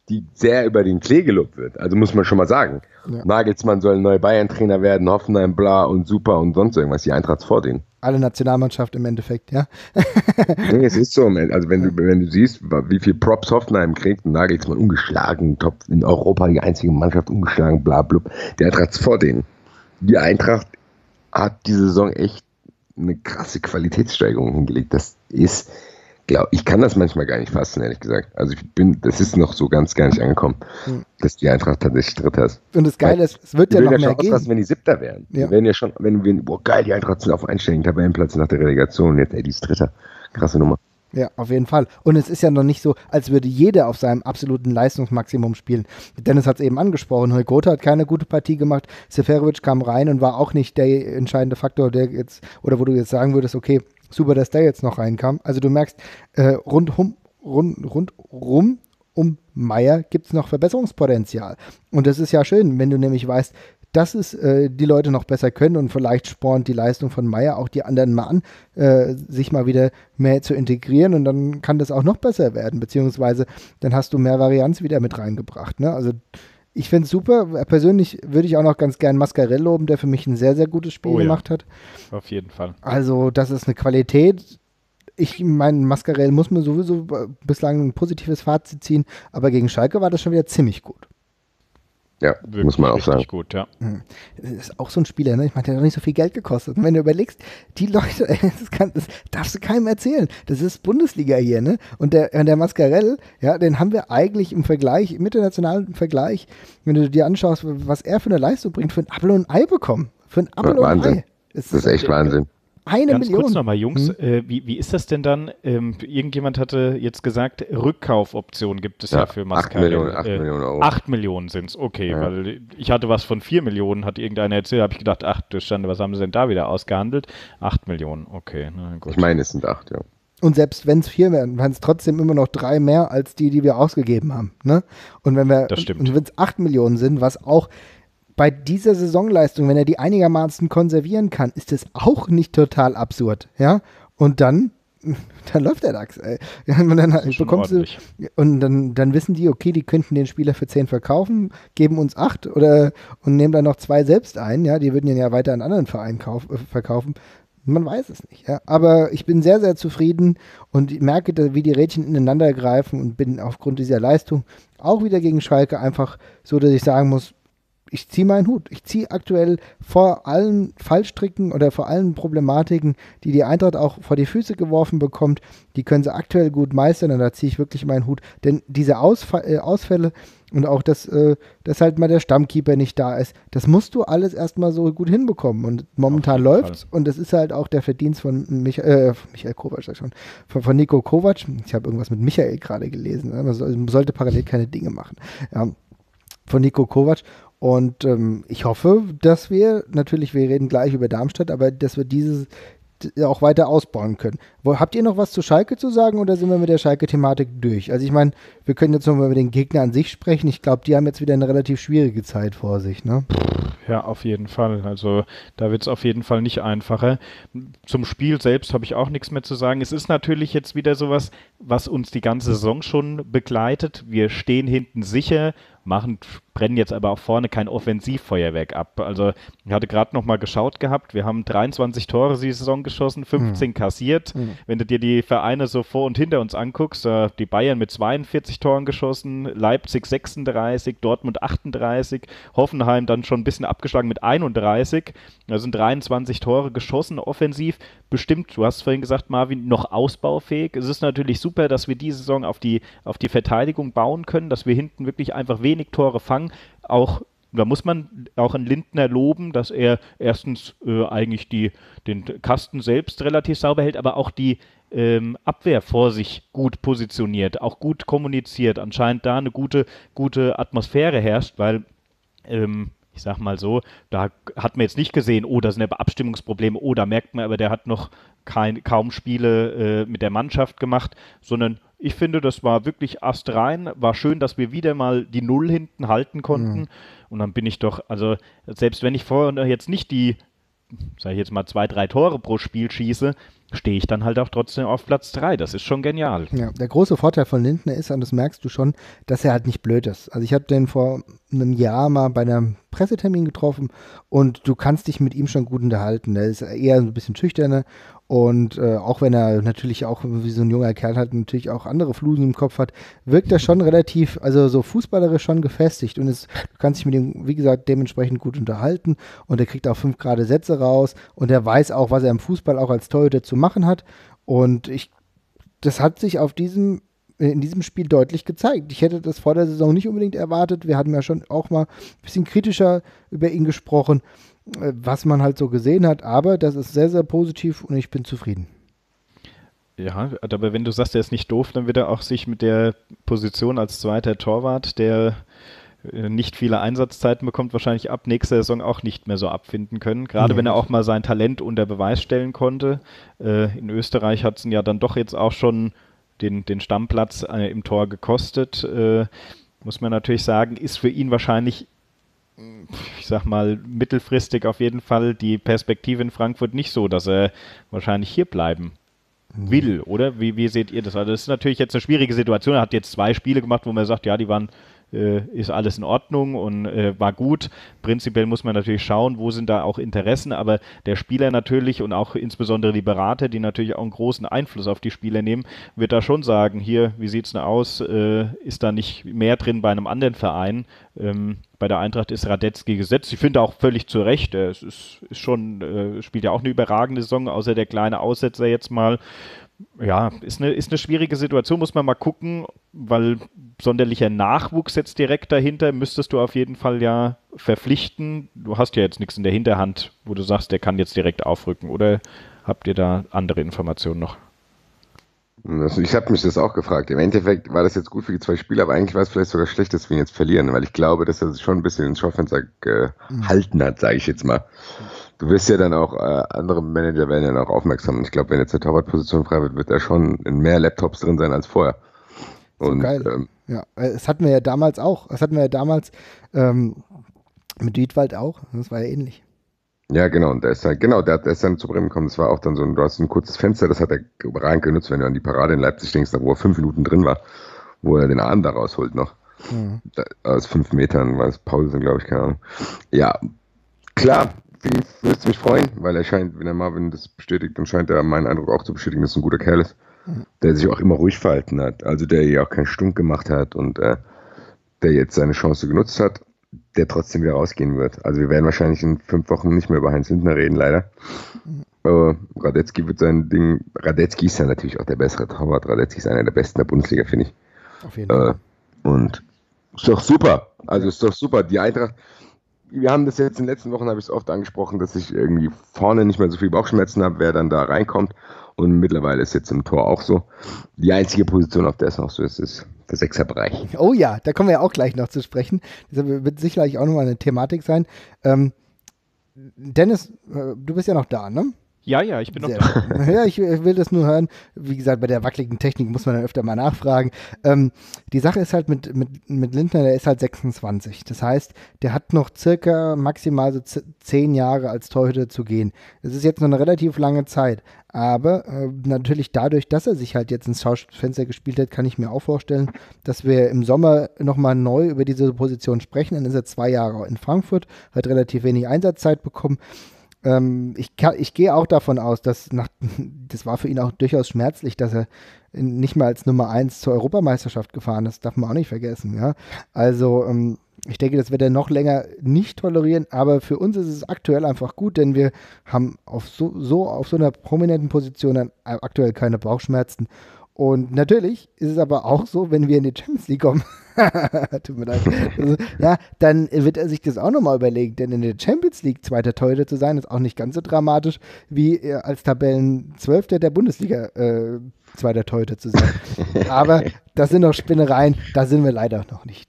Speaker 3: die sehr über den Klee gelobt wird. Also muss man schon mal sagen. Ja. Nagelsmann soll ein neuer Bayern-Trainer werden, Hoffenheim, bla und super und sonst irgendwas. Die Eintracht vor denen.
Speaker 1: Alle Nationalmannschaft im Endeffekt, ja.
Speaker 3: Nee, es ist so. Also wenn du, wenn du siehst, wie viel Props Hoffenheim kriegt, Nagelsmann ungeschlagen, top in Europa die einzige Mannschaft ungeschlagen, bla blub. Die Eintracht vor denen. Die Eintracht hat diese Saison echt eine krasse Qualitätssteigerung hingelegt. Das ist, glaube ich, kann das manchmal gar nicht fassen, ehrlich gesagt. Also ich bin, das ist noch so ganz gar nicht angekommen, hm. dass die Eintracht tatsächlich Dritter ist.
Speaker 1: Und das Geile ist, es wird ja noch
Speaker 3: ja
Speaker 1: mehr
Speaker 3: schon
Speaker 1: gehen.
Speaker 3: Ausrasten, wenn die Siebter wären. Ja. Wir wären ja schon, wenn wir, boah geil, die Eintracht sind auf einstelligen Tabellenplatz nach der Relegation. Jetzt, ey, die ist Dritter. Krasse Nummer.
Speaker 1: Ja, auf jeden Fall. Und es ist ja noch nicht so, als würde jeder auf seinem absoluten Leistungsmaximum spielen. Dennis hat es eben angesprochen, Hojkota hat keine gute Partie gemacht, Seferovic kam rein und war auch nicht der entscheidende Faktor, der jetzt, oder wo du jetzt sagen würdest, okay, super, dass der jetzt noch reinkam. Also du merkst, äh, rundum, rund, rundrum um Meier gibt es noch Verbesserungspotenzial. Und das ist ja schön, wenn du nämlich weißt, dass es äh, die Leute noch besser können und vielleicht spornt die Leistung von Meier auch die anderen mal an, äh, sich mal wieder mehr zu integrieren und dann kann das auch noch besser werden, beziehungsweise dann hast du mehr Varianz wieder mit reingebracht. Ne? Also ich finde es super. Persönlich würde ich auch noch ganz gern Mascarell loben, der für mich ein sehr, sehr gutes Spiel oh, gemacht ja. hat.
Speaker 2: Auf jeden Fall.
Speaker 1: Also das ist eine Qualität. Ich meine, Mascarell muss man sowieso bislang ein positives Fazit ziehen, aber gegen Schalke war das schon wieder ziemlich gut.
Speaker 3: Ja, wirklich, muss man auch sagen.
Speaker 2: Gut, ja.
Speaker 1: Das ist auch so ein Spieler, ne? Ich meine, der hat doch nicht so viel Geld gekostet. Und wenn du überlegst, die Leute, das, kann, das darfst du keinem erzählen. Das ist Bundesliga hier, ne? Und der, der Mascarell, ja, den haben wir eigentlich im Vergleich, im internationalen Vergleich, wenn du dir anschaust, was er für eine Leistung bringt, für ein Apfel und ein Ei bekommen. Für ein Apfel
Speaker 3: ja,
Speaker 1: und ein Ei.
Speaker 3: Das, das ist echt Wahnsinn.
Speaker 1: Eine
Speaker 2: Ganz
Speaker 1: Million.
Speaker 2: kurz nochmal, Jungs,
Speaker 1: hm?
Speaker 2: äh, wie, wie ist das denn dann? Ähm, irgendjemand hatte jetzt gesagt, Rückkaufoption gibt es ja, ja für Mascarell.
Speaker 3: acht Millionen Euro.
Speaker 2: acht Millionen sind es, okay, ja. Weil ich hatte was von vier Millionen, hat irgendeiner erzählt, habe ich gedacht, ach du Schande, was haben sie denn da wieder ausgehandelt? acht Millionen, okay. Na gut.
Speaker 3: Ich meine, es sind acht, ja.
Speaker 1: Und selbst wenn es vier wären, wären es trotzdem immer noch drei mehr als die, die wir ausgegeben haben. Ne? Und wenn wir,
Speaker 2: das stimmt.
Speaker 1: Und wenn es acht Millionen sind, was auch bei dieser Saisonleistung, wenn er die einigermaßen konservieren kann, ist das auch nicht total absurd, ja? Und dann, dann läuft der DAX, ey. Ja, und dann bekommst du, und dann, dann wissen die, okay, die könnten den Spieler für zehn verkaufen, geben uns acht oder und nehmen dann noch zwei selbst ein, ja? Die würden ihn ja weiter an anderen Vereinen kauf, äh, verkaufen. Man weiß es nicht, ja. Aber ich bin sehr, sehr zufrieden und merke, wie die Rädchen ineinander greifen und bin aufgrund dieser Leistung auch wieder gegen Schalke einfach so, dass ich sagen muss, ich ziehe meinen Hut. Ich ziehe aktuell vor allen Fallstricken oder vor allen Problematiken, die die Eintracht auch vor die Füße geworfen bekommt, die können sie aktuell gut meistern und da ziehe ich wirklich meinen Hut. Denn diese Ausfall, äh, Ausfälle und auch, dass, äh, dass halt mal der Stammkeeper nicht da ist, das musst du alles erstmal so gut hinbekommen und momentan läuft's und das ist halt auch der Verdienst von Mich äh, Michael Kovac, sag ich schon, von, von Nico Kovac. Ich habe irgendwas mit Michael gerade gelesen. Ne? Man, soll, man sollte parallel keine Dinge machen. Ja. Von Nico Kovac. Und ähm, ich hoffe, dass wir, natürlich, wir reden gleich über Darmstadt, aber dass wir dieses auch weiter ausbauen können. Wo, habt ihr noch was zu Schalke zu sagen oder sind wir mit der Schalke-Thematik durch? Also ich meine, wir können jetzt nochmal über den Gegner an sich sprechen. Ich glaube, die haben jetzt wieder eine relativ schwierige Zeit vor sich, ne?
Speaker 2: Ja, auf jeden Fall. Also da wird es auf jeden Fall nicht einfacher. Zum Spiel selbst habe ich auch nichts mehr zu sagen. Es ist natürlich jetzt wieder sowas, was uns die ganze Saison schon begleitet. Wir stehen hinten sicher, machen, brennen jetzt aber auch vorne kein Offensivfeuerwerk ab. Also ich hatte gerade noch mal geschaut gehabt, wir haben dreiundzwanzig Tore die Saison geschossen, fünfzehn mhm. kassiert. Mhm. Wenn du dir die Vereine so vor und hinter uns anguckst, äh, die Bayern mit zweiundvierzig Toren geschossen, Leipzig sechsunddreißig, Dortmund achtunddreißig, Hoffenheim dann schon ein bisschen abgeschlagen mit einunddreißig. Da sind dreiundzwanzig Tore geschossen, offensiv. Bestimmt, du hast vorhin gesagt, Marvin, noch ausbaufähig. Es ist natürlich super, dass wir diese Saison auf die, auf die Verteidigung bauen können, dass wir hinten wirklich einfach wenig Tore fangen. Auch da muss man auch einen Lindner loben, dass er erstens äh, eigentlich die, den Kasten selbst relativ sauber hält, aber auch die ähm, Abwehr vor sich gut positioniert, auch gut kommuniziert. Anscheinend da eine gute, gute Atmosphäre herrscht, weil ähm, ich sag mal so, da hat man jetzt nicht gesehen, oh, da sind aber Abstimmungsprobleme, oh, da merkt man aber, der hat noch kein, kaum Spiele äh, mit der Mannschaft gemacht, sondern ich finde, das war wirklich astrein, war schön, dass wir wieder mal die Null hinten halten konnten mhm. und dann bin ich doch, also selbst wenn ich vorher jetzt nicht die, sag ich jetzt mal, zwei, drei Tore pro Spiel schieße, stehe ich dann halt auch trotzdem auf Platz drei. Das ist schon genial.
Speaker 1: Ja, der große Vorteil von Lindner ist, und das merkst du schon, dass er halt nicht blöd ist. Also ich habe den vor einem Jahr mal bei einem Pressetermin getroffen und du kannst dich mit ihm schon gut unterhalten. Er ist eher ein bisschen schüchterner und äh, auch wenn er natürlich auch wie so ein junger Kerl halt natürlich auch andere Flusen im Kopf hat, wirkt er schon relativ, also so fußballerisch schon gefestigt und es, du kannst dich mit ihm, wie gesagt, dementsprechend gut unterhalten und er kriegt auch fünf gerade Sätze raus und er weiß auch, was er im Fußball auch als Torhüter zu machen hat und ich, das hat sich auf diesem in diesem Spiel deutlich gezeigt. Ich hätte das vor der Saison nicht unbedingt erwartet. Wir hatten ja schon auch mal ein bisschen kritischer über ihn gesprochen, was man halt so gesehen hat, aber das ist sehr, sehr positiv und ich bin zufrieden.
Speaker 2: Ja, aber wenn du sagst, er ist nicht doof, dann wird er auch sich mit der Position als zweiter Torwart, der nicht viele Einsatzzeiten bekommt, wahrscheinlich ab nächster Saison auch nicht mehr so abfinden können. Gerade nee. wenn er auch mal sein Talent unter Beweis stellen konnte. Äh, in Österreich hat es ihn ja dann doch jetzt auch schon den, den Stammplatz äh, im Tor gekostet. Äh, muss man natürlich sagen, ist für ihn wahrscheinlich, ich sag mal, mittelfristig auf jeden Fall die Perspektive in Frankfurt nicht so, dass er wahrscheinlich hier bleiben will, oder? Wie, wie seht ihr das? Also das ist natürlich jetzt eine schwierige Situation. Er hat jetzt zwei Spiele gemacht, wo man sagt, ja, die waren Äh, ist alles in Ordnung und äh, war gut. Prinzipiell muss man natürlich schauen, wo sind da auch Interessen, aber der Spieler natürlich und auch insbesondere die Berater, die natürlich auch einen großen Einfluss auf die Spieler nehmen, wird da schon sagen, hier, wie sieht es denn aus, äh, ist da nicht mehr drin bei einem anderen Verein? Ähm, bei der Eintracht ist Radetzky gesetzt. Ich finde auch völlig zu Recht, er ist, ist schon, äh, spielt ja auch eine überragende Saison, außer der kleine Aussetzer jetzt mal. Ja, ist eine, ist eine schwierige Situation, muss man mal gucken, weil sonderlicher Nachwuchs jetzt direkt dahinter müsstest du auf jeden Fall ja verpflichten. Du hast ja jetzt nichts in der Hinterhand, wo du sagst, der kann jetzt direkt aufrücken, oder habt ihr da andere Informationen noch?
Speaker 3: Also ich habe mich das auch gefragt. Im Endeffekt war das jetzt gut für die zwei Spieler, aber eigentlich war es vielleicht sogar schlecht, dass wir ihn jetzt verlieren, weil ich glaube, dass er sich schon ein bisschen ins Schaufenster gehalten hat, sage ich jetzt mal. Du wirst ja dann auch, äh, andere Manager werden ja dann auch aufmerksam. Ich glaube, wenn jetzt eine Torwartposition frei wird, wird da schon in mehr Laptops drin sein als vorher. Und,
Speaker 1: so geil.
Speaker 3: Ähm,
Speaker 1: ja, das hatten wir ja damals auch. Das hatten wir ja damals ähm, mit Wiedwald auch. Das war ja ähnlich.
Speaker 3: Ja, genau. Und der ist dann, genau, der, der ist dann zu Bremen gekommen. Das war auch dann so ein, du hast ein kurzes Fenster, das hat er rein genutzt, wenn du an die Parade in Leipzig denkst, da wo er fünf Minuten drin war, wo er den Arm da rausholt noch. Mhm. Da, aus fünf Metern war es Pause, glaube ich, keine Ahnung. Ja, klar. Ich würde mich freuen, weil er scheint, wenn er Marvin das bestätigt, dann scheint er meinen Eindruck auch zu bestätigen, dass er ein guter Kerl ist, mhm. der sich auch immer ruhig verhalten hat, also der ja auch keinen Stunk gemacht hat und äh, der jetzt seine Chance genutzt hat, der trotzdem wieder rausgehen wird. Also wir werden wahrscheinlich in fünf Wochen nicht mehr über Heinz Lindner reden, leider. Mhm. Aber Radetzky wird sein Ding, Radetzky ist ja natürlich auch der bessere Torwart, Radetzky ist einer der besten der Bundesliga, finde ich.
Speaker 1: Auf jeden Fall.
Speaker 3: Äh, und ist doch super, also ist doch super, die Eintracht. Wir haben das jetzt in den letzten Wochen, habe ich es oft angesprochen, dass ich irgendwie vorne nicht mehr so viel Bauchschmerzen habe, wer dann da reinkommt. Und mittlerweile ist jetzt im Tor auch so. Die einzige Position, auf der es noch so ist, ist der Sechserbereich.
Speaker 1: Oh ja, da kommen wir ja auch gleich noch zu sprechen. Das wird sicherlich auch nochmal eine Thematik sein. Ähm, Dennis, äh, du bist ja noch da, ne?
Speaker 2: Ja, ja, ich bin noch
Speaker 1: Sehr
Speaker 2: da.
Speaker 1: Ja, ich will das nur hören. Wie gesagt, bei der wackeligen Technik muss man dann öfter mal nachfragen. Ähm, die Sache ist halt mit, mit, mit Lindner, der ist halt sechsundzwanzig. Das heißt, der hat noch circa maximal so zehn Jahre als Torhüter zu gehen. Das ist jetzt noch eine relativ lange Zeit. Aber äh, natürlich dadurch, dass er sich halt jetzt ins Schaufenster gespielt hat, kann ich mir auch vorstellen, dass wir im Sommer nochmal neu über diese Position sprechen. Dann ist er zwei Jahre in Frankfurt, hat relativ wenig Einsatzzeit bekommen. Ich, kann, ich gehe auch davon aus, dass nach, das war für ihn auch durchaus schmerzlich, dass er nicht mehr als Nummer eins zur Europameisterschaft gefahren ist. Das darf man auch nicht vergessen. Ja? Also ich denke, das wird er noch länger nicht tolerieren, aber für uns ist es aktuell einfach gut, denn wir haben auf so, so, auf so einer prominenten Position dann aktuell keine Bauchschmerzen. Und natürlich ist es aber auch so, wenn wir in die Champions League kommen, tut mir leid, also, ja, dann wird er sich das auch nochmal überlegen, denn in der Champions League zweiter Torhüter zu sein, ist auch nicht ganz so dramatisch, wie als Tabellenzwölfter der Bundesliga äh, zweiter Torhüter zu sein. Aber das sind noch Spinnereien, da sind wir leider noch nicht.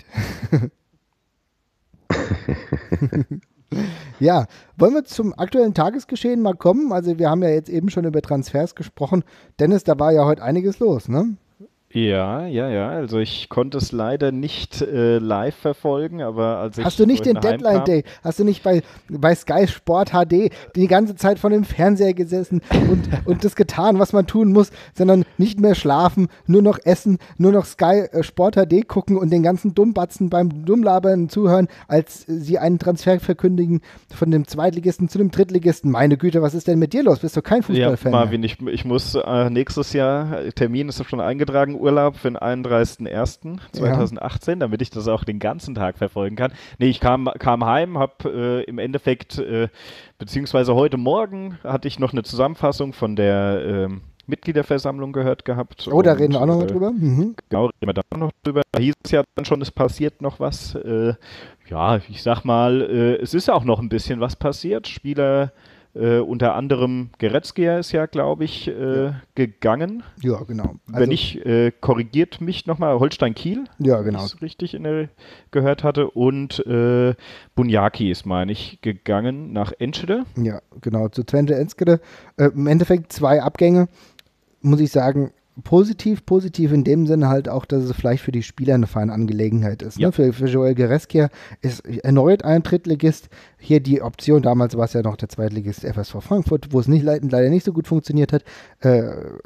Speaker 1: Ja, wollen wir zum aktuellen Tagesgeschehen mal kommen? Also wir haben ja jetzt eben schon über Transfers gesprochen. Dennis, da war ja heute einiges los, ne?
Speaker 2: Ja, ja, ja. Also ich konnte es leider nicht äh, live verfolgen, aber als
Speaker 1: Hast
Speaker 2: ich
Speaker 1: du nicht
Speaker 2: vorhin
Speaker 1: den Deadline
Speaker 2: heimkam,
Speaker 1: Day? Hast du nicht bei, bei Sky Sport H D die ganze Zeit vor dem Fernseher gesessen und, und das getan, was man tun muss, sondern nicht mehr schlafen, nur noch essen, nur noch Sky äh, Sport H D gucken und den ganzen Dummbatzen beim Dummlabern zuhören, als sie einen Transfer verkündigen von dem Zweitligisten zu dem Drittligisten? Meine Güte, was ist denn mit dir los? Bist du kein
Speaker 2: ja,
Speaker 1: Fußballfan mehr?
Speaker 2: Marvin, ich, ich muss äh, nächstes Jahr, Termin ist schon eingetragen, Urlaub für den einunddreißigsten ersten
Speaker 1: Ja.
Speaker 2: zweitausendachtzehn, damit ich das auch den ganzen Tag verfolgen kann. Nee, ich kam, kam heim, habe äh, im Endeffekt, äh, beziehungsweise heute Morgen hatte ich noch eine Zusammenfassung von der ähm, Mitgliederversammlung gehört gehabt
Speaker 1: Oh, da reden wir
Speaker 2: und
Speaker 1: auch noch mal
Speaker 2: äh,
Speaker 1: drüber. Mhm.
Speaker 2: genau, reden wir da noch drüber. Da hieß es ja dann schon, es passiert noch was. Äh, ja, ich sag mal, äh, es ist auch noch ein bisschen was passiert. Spieler, äh, unter anderem Goretzka ist ja, glaube ich, äh, gegangen.
Speaker 1: Ja, genau.
Speaker 2: Wenn
Speaker 1: Also,
Speaker 2: nicht, äh, korrigiert mich nochmal, Holstein Kiel,
Speaker 1: ja,
Speaker 2: wenn ich
Speaker 1: genau.
Speaker 2: es richtig in der, gehört hatte. Und äh, Bunjaki ist, meine ich, gegangen nach Enschede.
Speaker 1: Ja, genau. Zu Twente Enskede. Äh, Im Endeffekt zwei Abgänge, muss ich sagen, positiv, positiv in dem Sinne halt auch, dass es vielleicht für die Spieler eine feine Angelegenheit ist.
Speaker 2: Ja.
Speaker 1: Ne? Für, für Joel Goretzka ist erneut ein Drittligist. Hier die Option, damals war es ja noch der Zweitligist F S V Frankfurt, wo es nicht, leider nicht so gut funktioniert hat. Äh,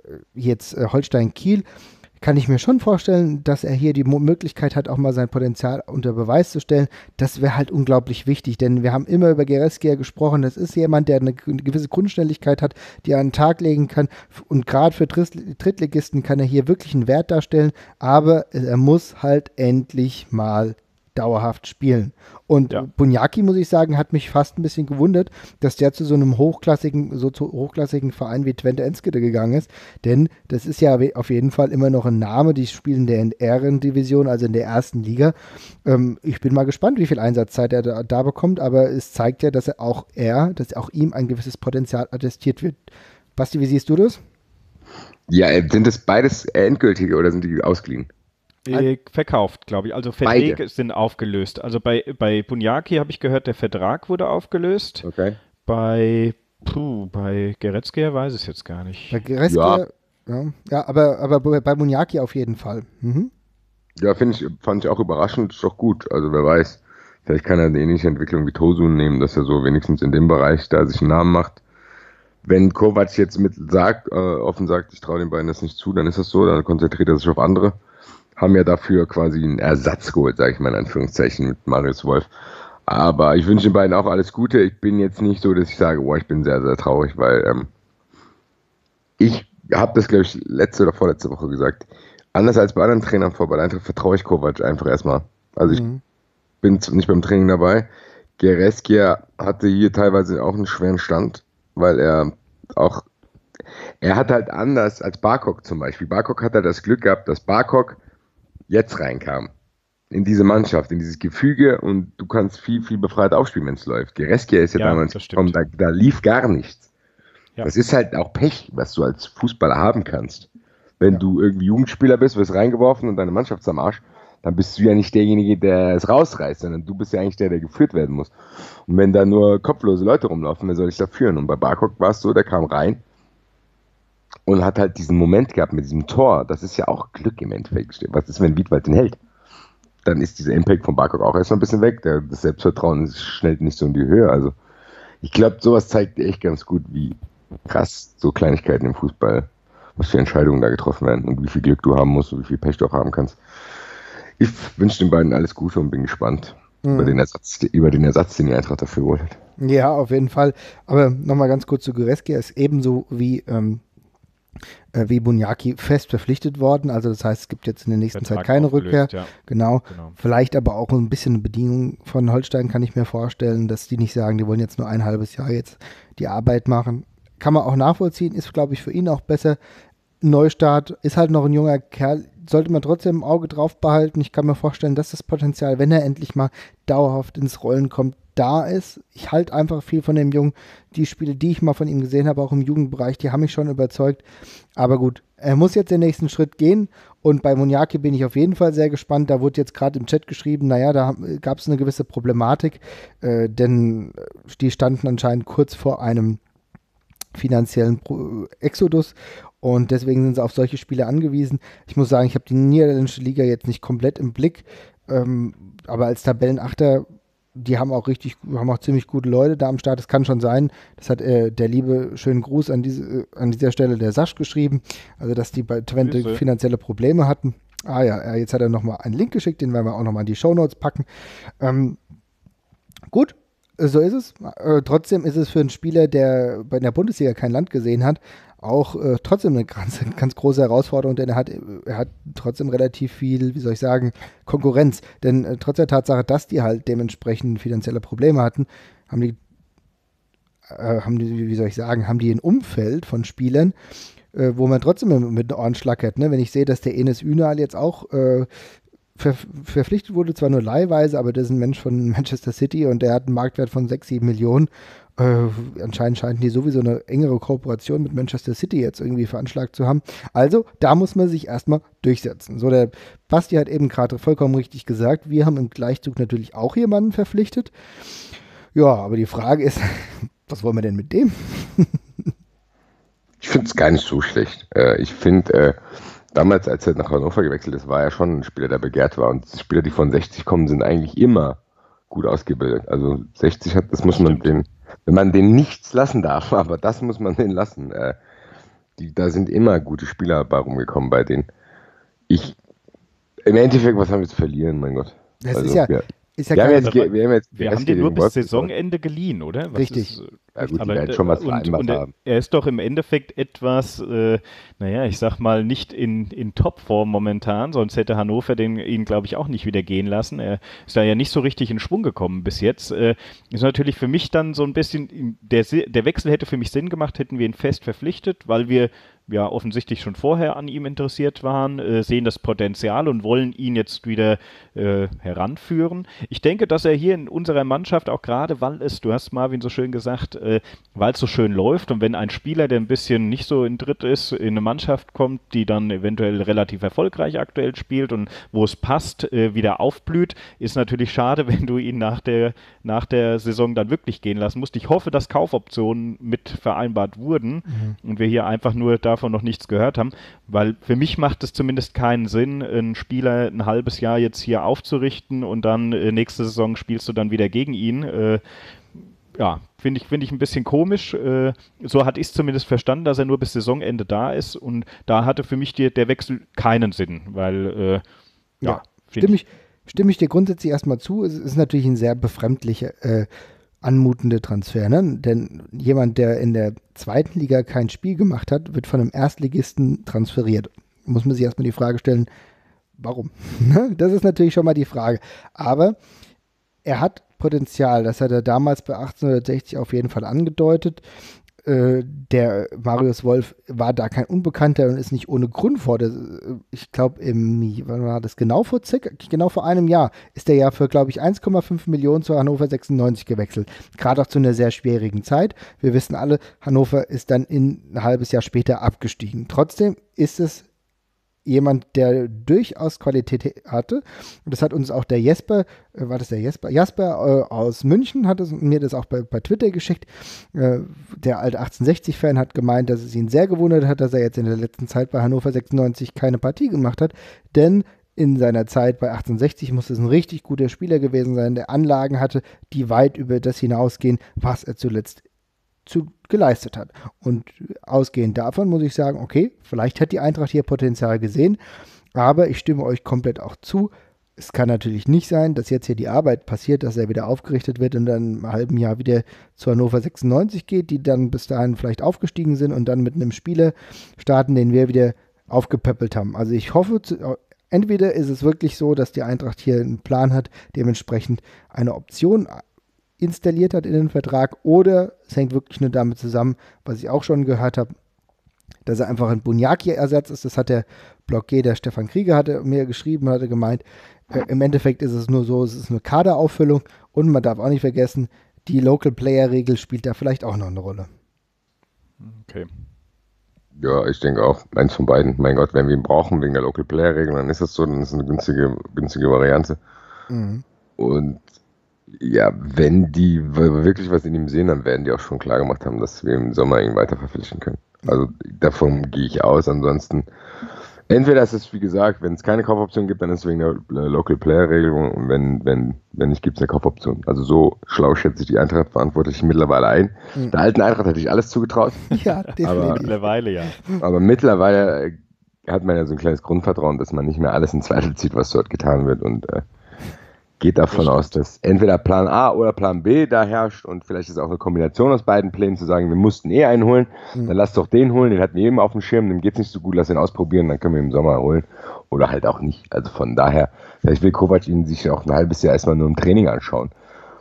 Speaker 1: jetzt äh, Holstein Kiel. Kann ich mir schon vorstellen, dass er hier die Mo Möglichkeit hat, auch mal sein Potenzial unter Beweis zu stellen. Das wäre halt unglaublich wichtig, denn wir haben immer über Goretzka gesprochen. Das ist jemand, der eine, eine gewisse Grundschnelligkeit hat, die er an den Tag legen kann. Und gerade für Dritt Drittligisten kann er hier wirklich einen Wert darstellen. Aber er muss halt endlich mal dauerhaft spielen. Und
Speaker 2: Ja.
Speaker 1: Bunjaki, muss ich sagen, hat mich fast ein bisschen gewundert, dass der zu so einem hochklassigen, so zu hochklassigen Verein wie Twente Enskede gegangen ist. Denn das ist ja auf jeden Fall immer noch ein Name. Die spielen in der Ehrendivision, also in der ersten Liga. Ähm, ich bin mal gespannt, wie viel Einsatzzeit er da, da bekommt, aber es zeigt ja, dass er auch er, dass auch ihm ein gewisses Potenzial attestiert wird. Basti, wie siehst du das?
Speaker 3: Ja, sind das beides endgültige oder sind die ausgeliehen?
Speaker 2: Äh, verkauft, glaube ich. Also Verträge
Speaker 3: Beide.
Speaker 2: sind aufgelöst. Also bei, bei Bunjaki habe ich gehört, der Vertrag wurde aufgelöst.
Speaker 3: Okay.
Speaker 2: Bei, puh, bei Goretzka weiß ich es jetzt gar nicht.
Speaker 1: Bei Goretzka, ja. ja, ja, aber, aber bei bei Bunjaki auf jeden Fall. Mhm.
Speaker 3: Ja, finde ich, fand ich auch überraschend, ist doch gut. Also wer weiß, vielleicht kann er eine ähnliche Entwicklung wie Tosun nehmen, dass er so wenigstens in dem Bereich da sich einen Namen macht. Wenn Kovac jetzt mit sagt, äh, offen sagt, ich traue den beiden das nicht zu, dann ist das so, dann konzentriert er sich auf andere. Haben ja dafür quasi einen Ersatz geholt, sage ich mal in Anführungszeichen, mit Marius Wolf. Aber ich wünsche den beiden auch alles Gute. Ich bin jetzt nicht so, dass ich sage, boah, ich bin sehr, sehr traurig, weil ähm, ich habe das, glaube ich, letzte oder vorletzte Woche gesagt. Anders als bei anderen Trainern vor, bei Eintracht vertraue ich Kovac einfach erstmal. Also ich
Speaker 1: Mhm.
Speaker 3: bin nicht beim Training dabei. Goretzka hatte hier teilweise auch einen schweren Stand, weil er auch, er hat halt anders als Barkok zum Beispiel. Barkok hat halt das Glück gehabt, dass Barkok jetzt reinkam. In diese Mannschaft, in dieses Gefüge und du kannst viel, viel befreit aufspielen, wenn es läuft. Goretzka ist ja,
Speaker 2: Ja,
Speaker 3: damals
Speaker 2: das
Speaker 3: gekommen,
Speaker 2: stimmt.
Speaker 3: da, da lief gar nichts.
Speaker 2: Ja.
Speaker 3: Das ist halt auch Pech, was du als Fußballer haben kannst. Wenn
Speaker 1: Ja.
Speaker 3: du irgendwie Jugendspieler bist, wirst reingeworfen und deine Mannschaft ist am Arsch, dann bist du ja nicht derjenige, der es rausreißt, sondern du bist ja eigentlich der, der geführt werden muss. Und wenn da nur kopflose Leute rumlaufen, wer soll ich da führen? Und bei Barkok war es so, der kam rein und hat halt diesen Moment gehabt mit diesem Tor. Das ist ja auch Glück im Endeffekt. Was ist, wenn Wiedwald den hält? Dann ist dieser Impact von Barkok auch erstmal ein bisschen weg. Der, das Selbstvertrauen schnellt nicht so in die Höhe. Also ich glaube, sowas zeigt echt ganz gut, wie krass so Kleinigkeiten im Fußball, was für Entscheidungen da getroffen werden und wie viel Glück du haben musst und wie viel Pech du auch haben kannst. Ich wünsche den beiden alles Gute und bin gespannt
Speaker 1: Mhm.
Speaker 3: über, den Ersatz, über den Ersatz, den die Eintracht dafür geholt hat.
Speaker 1: Ja, auf jeden Fall. Aber nochmal ganz kurz zu Goretzka. Er ist ebenso wie, ähm, äh, wie Bunjaki fest verpflichtet worden. Also das heißt, es gibt jetzt in der nächsten
Speaker 2: Vertrag
Speaker 1: Zeit keine
Speaker 2: aufgelöst,
Speaker 1: Rückkehr.
Speaker 2: ja.
Speaker 1: Genau.
Speaker 2: Genau.
Speaker 1: Vielleicht aber auch ein bisschen eine Bedingung von Holstein, kann ich mir vorstellen, dass die nicht sagen, die wollen jetzt nur ein halbes Jahr jetzt die Arbeit machen. Kann man auch nachvollziehen, ist, glaube ich, für ihn auch besser. Neustart, ist halt noch ein junger Kerl, sollte man trotzdem im Auge drauf behalten. Ich kann mir vorstellen, dass das Potenzial, wenn er endlich mal dauerhaft ins Rollen kommt, da ist. Ich halte einfach viel von dem Jungen. Die Spiele, die ich mal von ihm gesehen habe, auch im Jugendbereich, die haben mich schon überzeugt. Aber gut, er muss jetzt den nächsten Schritt gehen. Und bei Bunjaki bin ich auf jeden Fall sehr gespannt. Da wurde jetzt gerade im Chat geschrieben, naja, da gab es eine gewisse Problematik, äh, denn die standen anscheinend kurz vor einem finanziellen Pro Exodus und deswegen sind sie auf solche Spiele angewiesen. Ich muss sagen, ich habe die niederländische Liga jetzt nicht komplett im Blick, ähm, aber als Tabellenachter, die haben auch richtig, haben auch ziemlich gute Leute da am Start. Es kann schon sein, das hat äh, der liebe, schönen Gruß an, diese, äh, an dieser Stelle der Sasch geschrieben, also dass die bei Twente
Speaker 2: Grüße.
Speaker 1: finanzielle Probleme hatten. Ah ja, jetzt hat er nochmal einen Link geschickt, den werden wir auch nochmal in die Shownotes packen. Ähm, gut, so ist es. Äh, trotzdem ist es für einen Spieler, der bei der Bundesliga kein Land gesehen hat, auch äh, trotzdem eine ganz, ganz große Herausforderung, denn er hat, er hat trotzdem relativ viel, wie soll ich sagen, Konkurrenz. Denn äh, trotz der Tatsache, dass die halt dementsprechend finanzielle Probleme hatten, haben die, äh, haben die, wie soll ich sagen, haben die ein Umfeld von Spielern, äh, wo man trotzdem mit, mit den Ohren schlackert. Ne? Wenn ich sehe, dass der Enes Ünal jetzt auch äh, ver verpflichtet wurde, zwar nur leihweise, aber das ist ein Mensch von Manchester City und der hat einen Marktwert von sechs, sieben Millionen. Äh, anscheinend scheinen die sowieso eine engere Kooperation mit Manchester City jetzt irgendwie veranschlagt zu haben. Also, da muss man sich erstmal durchsetzen. So, der Basti hat eben gerade vollkommen richtig gesagt, wir haben im Gleichzug natürlich auch jemanden verpflichtet. Ja, aber die Frage ist, was wollen wir denn mit dem?
Speaker 3: Ich finde es gar nicht so schlecht. Äh, ich finde, äh, damals, als er nach Hannover gewechselt ist, war er schon ein Spieler, der begehrt war. Und Spieler, die von sechzig kommen, sind eigentlich immer gut ausgebildet. Also sechzig hat, das muss man den, wenn man den nichts lassen darf, aber das muss man den lassen. Äh, die, da sind immer gute Spieler bei rumgekommen bei denen. Ich, im Endeffekt, was haben wir zu verlieren, mein Gott.
Speaker 1: Das
Speaker 3: also,
Speaker 1: ist ja,
Speaker 3: wir,
Speaker 1: ist ja
Speaker 3: wir, haben
Speaker 1: kein,
Speaker 3: jetzt, wir, wir haben jetzt
Speaker 2: Wir haben den nur bis Saisonende geliehen, oder? Was
Speaker 1: Richtig.
Speaker 2: Ist,
Speaker 3: ja gut,
Speaker 2: aber,
Speaker 3: die werden schon was
Speaker 2: und,
Speaker 3: vereinbart
Speaker 2: und er,
Speaker 3: haben.
Speaker 2: er ist doch im Endeffekt etwas, äh, naja, ich sag mal, nicht in, in Topform momentan, sonst hätte Hannover den, ihn, glaube ich, auch nicht wieder gehen lassen. Er ist da ja nicht so richtig in Schwung gekommen bis jetzt. Äh, ist natürlich für mich dann so ein bisschen, der, der Wechsel hätte für mich Sinn gemacht, hätten wir ihn fest verpflichtet, weil wir ja offensichtlich schon vorher an ihm interessiert waren, äh, sehen das Potenzial und wollen ihn jetzt wieder äh, heranführen. Ich denke, dass er hier in unserer Mannschaft auch gerade, weil es, du hast Marvin so schön gesagt, äh, weil es so schön läuft und wenn ein Spieler, der ein bisschen nicht so in Dritt ist, in eine Mannschaft kommt, die dann eventuell relativ erfolgreich aktuell spielt und wo es passt, äh, wieder aufblüht, ist natürlich schade, wenn du ihn nach der, nach der Saison dann wirklich gehen lassen musst. Ich hoffe, dass Kaufoptionen mit vereinbart wurden mhm. und wir hier einfach nur davon noch nichts gehört haben, weil für mich macht es zumindest keinen Sinn, einen Spieler ein halbes Jahr jetzt hier aufzurichten und dann äh, nächste Saison spielst du dann wieder gegen ihn. Äh, ja, finde ich, find ich ein bisschen komisch. Äh, so hatte ich es zumindest verstanden, dass er nur bis Saisonende da ist und da hatte für mich die, der Wechsel keinen Sinn, weil äh, ja,
Speaker 1: ja stimme ich, stimme ich dir grundsätzlich erstmal zu. Es ist natürlich ein sehr befremdlicher äh, anmutende Transfer, ne? Denn jemand, der in der zweiten Liga kein Spiel gemacht hat, wird von einem Erstligisten transferiert. Muss man sich erstmal die Frage stellen, warum? Das ist natürlich schon mal die Frage. Aber er hat Potenzial, das hat er damals bei achtzehnhundertsechzig auf jeden Fall angedeutet. Äh, der Marius Wolf war da kein Unbekannter und ist nicht ohne Grund vor. Der, ich glaube, im, wann war das genau vor circa, genau vor einem Jahr ist der ja für, glaube ich, eins Komma fünf Millionen zu Hannover sechsundneunzig gewechselt. Gerade auch zu einer sehr schwierigen Zeit. Wir wissen alle, Hannover ist dann in ein halbes Jahr später abgestiegen. Trotzdem ist es jemand, der durchaus Qualität hatte. Und das hat uns auch der Jesper, äh, war das der Jesper? Jasper äh, aus München hat es, mir das auch bei, bei Twitter geschickt. Äh, der alte achtzehnhundertsechzig-Fan hat gemeint, dass es ihn sehr gewundert hat, dass er jetzt in der letzten Zeit bei Hannover sechsundneunzig keine Partie gemacht hat. Denn in seiner Zeit bei achtzehnhundertsechzig muss es ein richtig guter Spieler gewesen sein, der Anlagen hatte, die weit über das hinausgehen, was er zuletzt zu, geleistet hat. Und ausgehend davon muss ich sagen, okay, vielleicht hat die Eintracht hier Potenzial gesehen, aber ich stimme euch komplett auch zu. Es kann natürlich nicht sein, dass jetzt hier die Arbeit passiert, dass er wieder aufgerichtet wird und dann im halben Jahr wieder zu Hannover sechsundneunzig geht, die dann bis dahin vielleicht aufgestiegen sind und dann mit einem Spieler starten, den wir wieder aufgepäppelt haben. Also ich hoffe, entweder ist es wirklich so, dass die Eintracht hier einen Plan hat, dementsprechend eine Option installiert hat in den Vertrag, oder es hängt wirklich nur damit zusammen, was ich auch schon gehört habe, dass er einfach ein Bunjaki-Ersatz ist. Das hat der Blog G, der Stefan Krieger hatte mir geschrieben, hatte gemeint, äh, im Endeffekt ist es nur so, es ist eine Kaderauffüllung und man darf auch nicht vergessen, die Local-Player-Regel spielt da vielleicht auch noch eine Rolle.
Speaker 2: Okay.
Speaker 3: Ja, ich denke auch, eins von beiden. Mein Gott, wenn wir ihn brauchen wegen der Local-Player-Regel, dann ist das so, dann ist es eine günstige, günstige Variante. Mhm. Und Ja, wenn die wirklich was in ihm sehen, dann werden die auch schon klar gemacht haben, dass wir im Sommer ihn weiter verpflichten können. Also davon gehe ich aus. Ansonsten, entweder ist es, wie gesagt, wenn es keine Kaufoption gibt, dann ist es wegen der Local Player Regelung und wenn, wenn, wenn nicht, gibt es eine Kaufoption. Also so schlau schätzt sich die Eintracht verantwortlich mittlerweile ein. Mhm. Der alten Eintracht hätte ich alles zugetraut.
Speaker 1: Ja, definitiv.
Speaker 2: Aber, mittlerweile ja.
Speaker 3: Aber mittlerweile hat man ja so ein kleines Grundvertrauen, dass man nicht mehr alles in Zweifel zieht, was dort getan wird und äh, geht davon das aus, dass entweder Plan A oder Plan B da herrscht und vielleicht ist auch eine Kombination aus beiden Plänen zu sagen, wir mussten eh einen holen, mhm. dann lass doch den holen, den hatten wir eben auf dem Schirm, dem geht's nicht so gut, lass ihn ausprobieren, dann können wir ihn im Sommer holen oder halt auch nicht. Also von daher, vielleicht will Kovac ihn sich auch ein halbes Jahr erstmal nur im Training anschauen,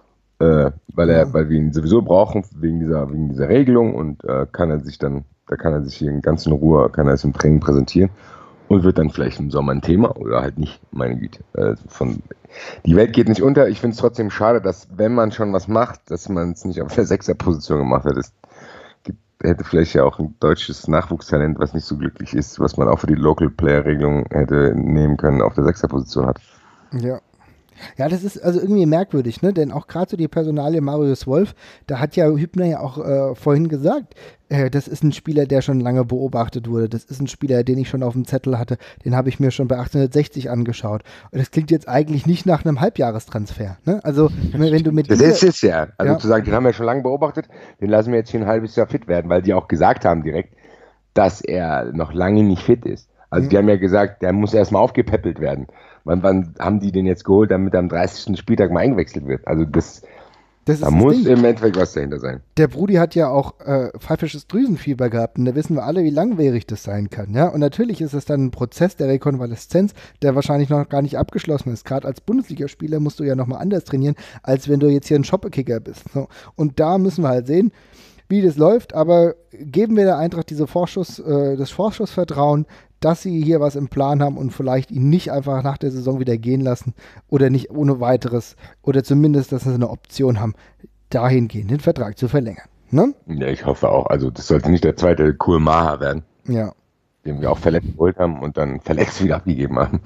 Speaker 3: äh, weil er, ja. weil wir ihn sowieso brauchen wegen dieser, wegen dieser Regelung und äh, kann er sich dann, da kann er sich hier in ganz in Ruhe, kann er es im Training präsentieren. Und wird dann vielleicht im Sommer ein Thema oder halt nicht, meine Güte. Also von, die Welt geht nicht unter. Ich finde es trotzdem schade, dass, wenn man schon was macht, dass man es nicht auf der Sechser-Position gemacht hat. Es gibt, hätte vielleicht ja auch ein deutsches Nachwuchstalent, was nicht so glücklich ist, was man auch für die Local-Player-Regelung hätte nehmen können, auf der Sechser-Position hat.
Speaker 1: Ja. Ja, das ist also irgendwie merkwürdig, ne? Denn auch gerade so die Personalie Marius Wolf, da hat ja Hübner ja auch äh, vorhin gesagt, äh, das ist ein Spieler, der schon lange beobachtet wurde. Das ist ein Spieler, den ich schon auf dem Zettel hatte. Den habe ich mir schon bei achtzehnhundertsechzig angeschaut. Und das klingt jetzt eigentlich nicht nach einem Halbjahrestransfer, ne? Also, wenn du mit
Speaker 3: Das ist es ja. Also ja. zu sagen, den haben wir schon lange beobachtet, den lassen wir jetzt hier ein halbes Jahr fit werden, weil die auch gesagt haben direkt, dass er noch lange nicht fit ist. Also mhm. die haben ja gesagt, der muss erstmal aufgepäppelt werden. Wann, wann haben die den jetzt geholt, damit er am dreißigsten Spieltag mal eingewechselt wird? Also das, das da muss Ding. Im Endeffekt was dahinter sein.
Speaker 1: Der Brudi hat ja auch äh, pfeifisches Drüsenfieber gehabt und da wissen wir alle, wie langwierig das sein kann. Ja? Und natürlich ist es dann ein Prozess der Rekonvaleszenz, der wahrscheinlich noch gar nicht abgeschlossen ist. Gerade als Bundesligaspieler musst du ja nochmal anders trainieren, als wenn du jetzt hier ein Shoppekicker bist. So. Und da müssen wir halt sehen, wie das läuft, aber geben wir der Eintracht diese Vorschuss, äh, das Vorschussvertrauen, dass sie hier was im Plan haben und vielleicht ihn nicht einfach nach der Saison wieder gehen lassen oder nicht ohne weiteres oder zumindest, dass sie eine Option haben, dahingehend den Vertrag zu verlängern. Ne?
Speaker 3: Ja, ich hoffe auch. Also das sollte nicht der zweite Kool Maher werden,
Speaker 1: ja.
Speaker 3: den wir auch verletzt geholt haben und dann verletzt wieder abgegeben haben.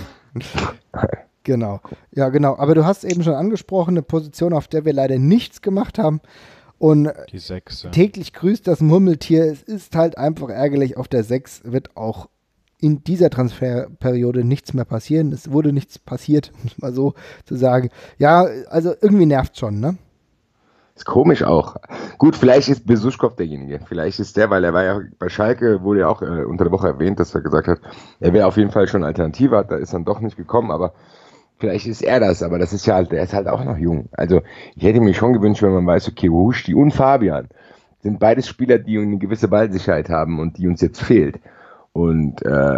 Speaker 1: Genau. Ja, genau. Aber du hast eben schon angesprochen, eine Position, auf der wir leider nichts gemacht haben. Und
Speaker 2: die sechs, ja.
Speaker 1: Täglich grüßt das Murmeltier. Es ist halt einfach ärgerlich. Auf der sechs wird auch in dieser Transferperiode nichts mehr passieren. Es wurde nichts passiert, um es mal so zu sagen. Ja, also irgendwie nervt schon, ne?
Speaker 3: Ist komisch auch. Gut, vielleicht ist Besuschkow derjenige. Vielleicht ist der, weil er war ja bei Schalke, wurde ja auch äh, unter der Woche erwähnt, dass er gesagt hat, er wäre auf jeden Fall schon Alternative, da ist dann doch nicht gekommen, aber vielleicht ist er das, aber das ist ja halt, der ist halt auch noch jung. Also ich hätte mir schon gewünscht, wenn man weiß, okay, Huschti und Fabian sind beides Spieler, die eine gewisse Ballsicherheit haben und die uns jetzt fehlt. Und äh,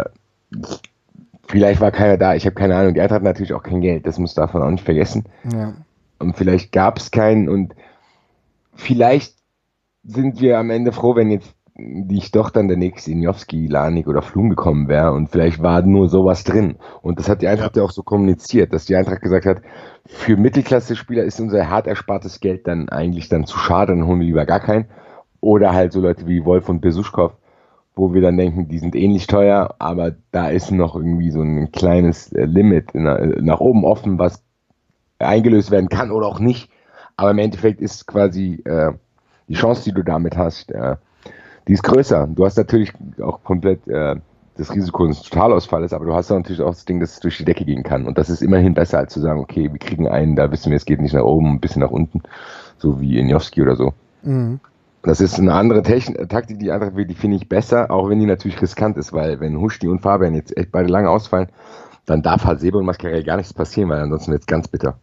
Speaker 3: vielleicht war keiner da, ich habe keine Ahnung. Die Eintracht hat natürlich auch kein Geld, das muss davon auch nicht vergessen.
Speaker 1: Ja.
Speaker 3: Und vielleicht gab es keinen und vielleicht sind wir am Ende froh, wenn jetzt nicht doch dann der nächste Injowski, Lanik oder Flum gekommen wäre und vielleicht war nur sowas drin. Und das hat die Eintracht ja. ja auch so kommuniziert, dass die Eintracht gesagt hat, für Mittelklasse-Spieler ist unser hart erspartes Geld dann eigentlich dann zu schade, dann holen wir lieber gar keinen. Oder halt so Leute wie Wolf und Besuschkow, wo wir dann denken, die sind ähnlich teuer, aber da ist noch irgendwie so ein kleines Limit nach oben offen, was eingelöst werden kann oder auch nicht. Aber im Endeffekt ist quasi äh, die Chance, die du damit hast, äh, die ist größer. Du hast natürlich auch komplett äh, das Risiko eines Totalausfalles, aber du hast dann natürlich auch das Ding, dass es durch die Decke gehen kann. Und das ist immerhin besser, als zu sagen, okay, wir kriegen einen, da wissen wir, es geht nicht nach oben, ein bisschen nach unten, so wie Injowski oder so. Mhm. Das ist eine andere Techn- Taktik, die andere, die finde ich besser, auch wenn die natürlich riskant ist, weil wenn Huschti und Fabian jetzt echt beide lange ausfallen, dann darf halt Sebe und Mascarell gar nichts passieren, weil ansonsten wird es ganz bitter.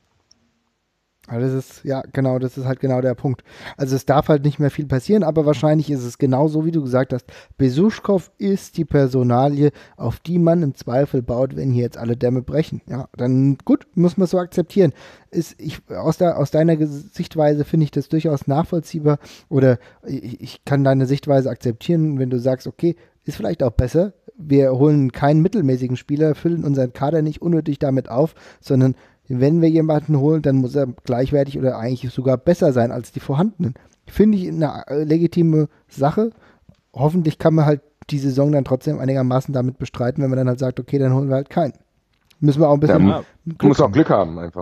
Speaker 1: Also das ist, ja, genau, das ist halt genau der Punkt. Also es darf halt nicht mehr viel passieren, aber wahrscheinlich ist es genauso, wie du gesagt hast. Besuschkow ist die Personalie, auf die man im Zweifel baut, wenn hier jetzt alle Dämme brechen. Ja, dann gut, muss man so akzeptieren. Ist, ich, aus, der, aus deiner Sichtweise finde ich das durchaus nachvollziehbar oder ich, ich kann deine Sichtweise akzeptieren, wenn du sagst, okay, ist vielleicht auch besser. Wir holen keinen mittelmäßigen Spieler, füllen unseren Kader nicht unnötig damit auf, sondern wenn wir jemanden holen, dann muss er gleichwertig oder eigentlich sogar besser sein als die vorhandenen. Finde ich eine legitime Sache. Hoffentlich kann man halt die Saison dann trotzdem einigermaßen damit bestreiten, wenn man dann halt sagt, okay, dann holen wir halt keinen. Müssen wir auch ein bisschen
Speaker 3: ja, Glück muss auch Glück haben einfach.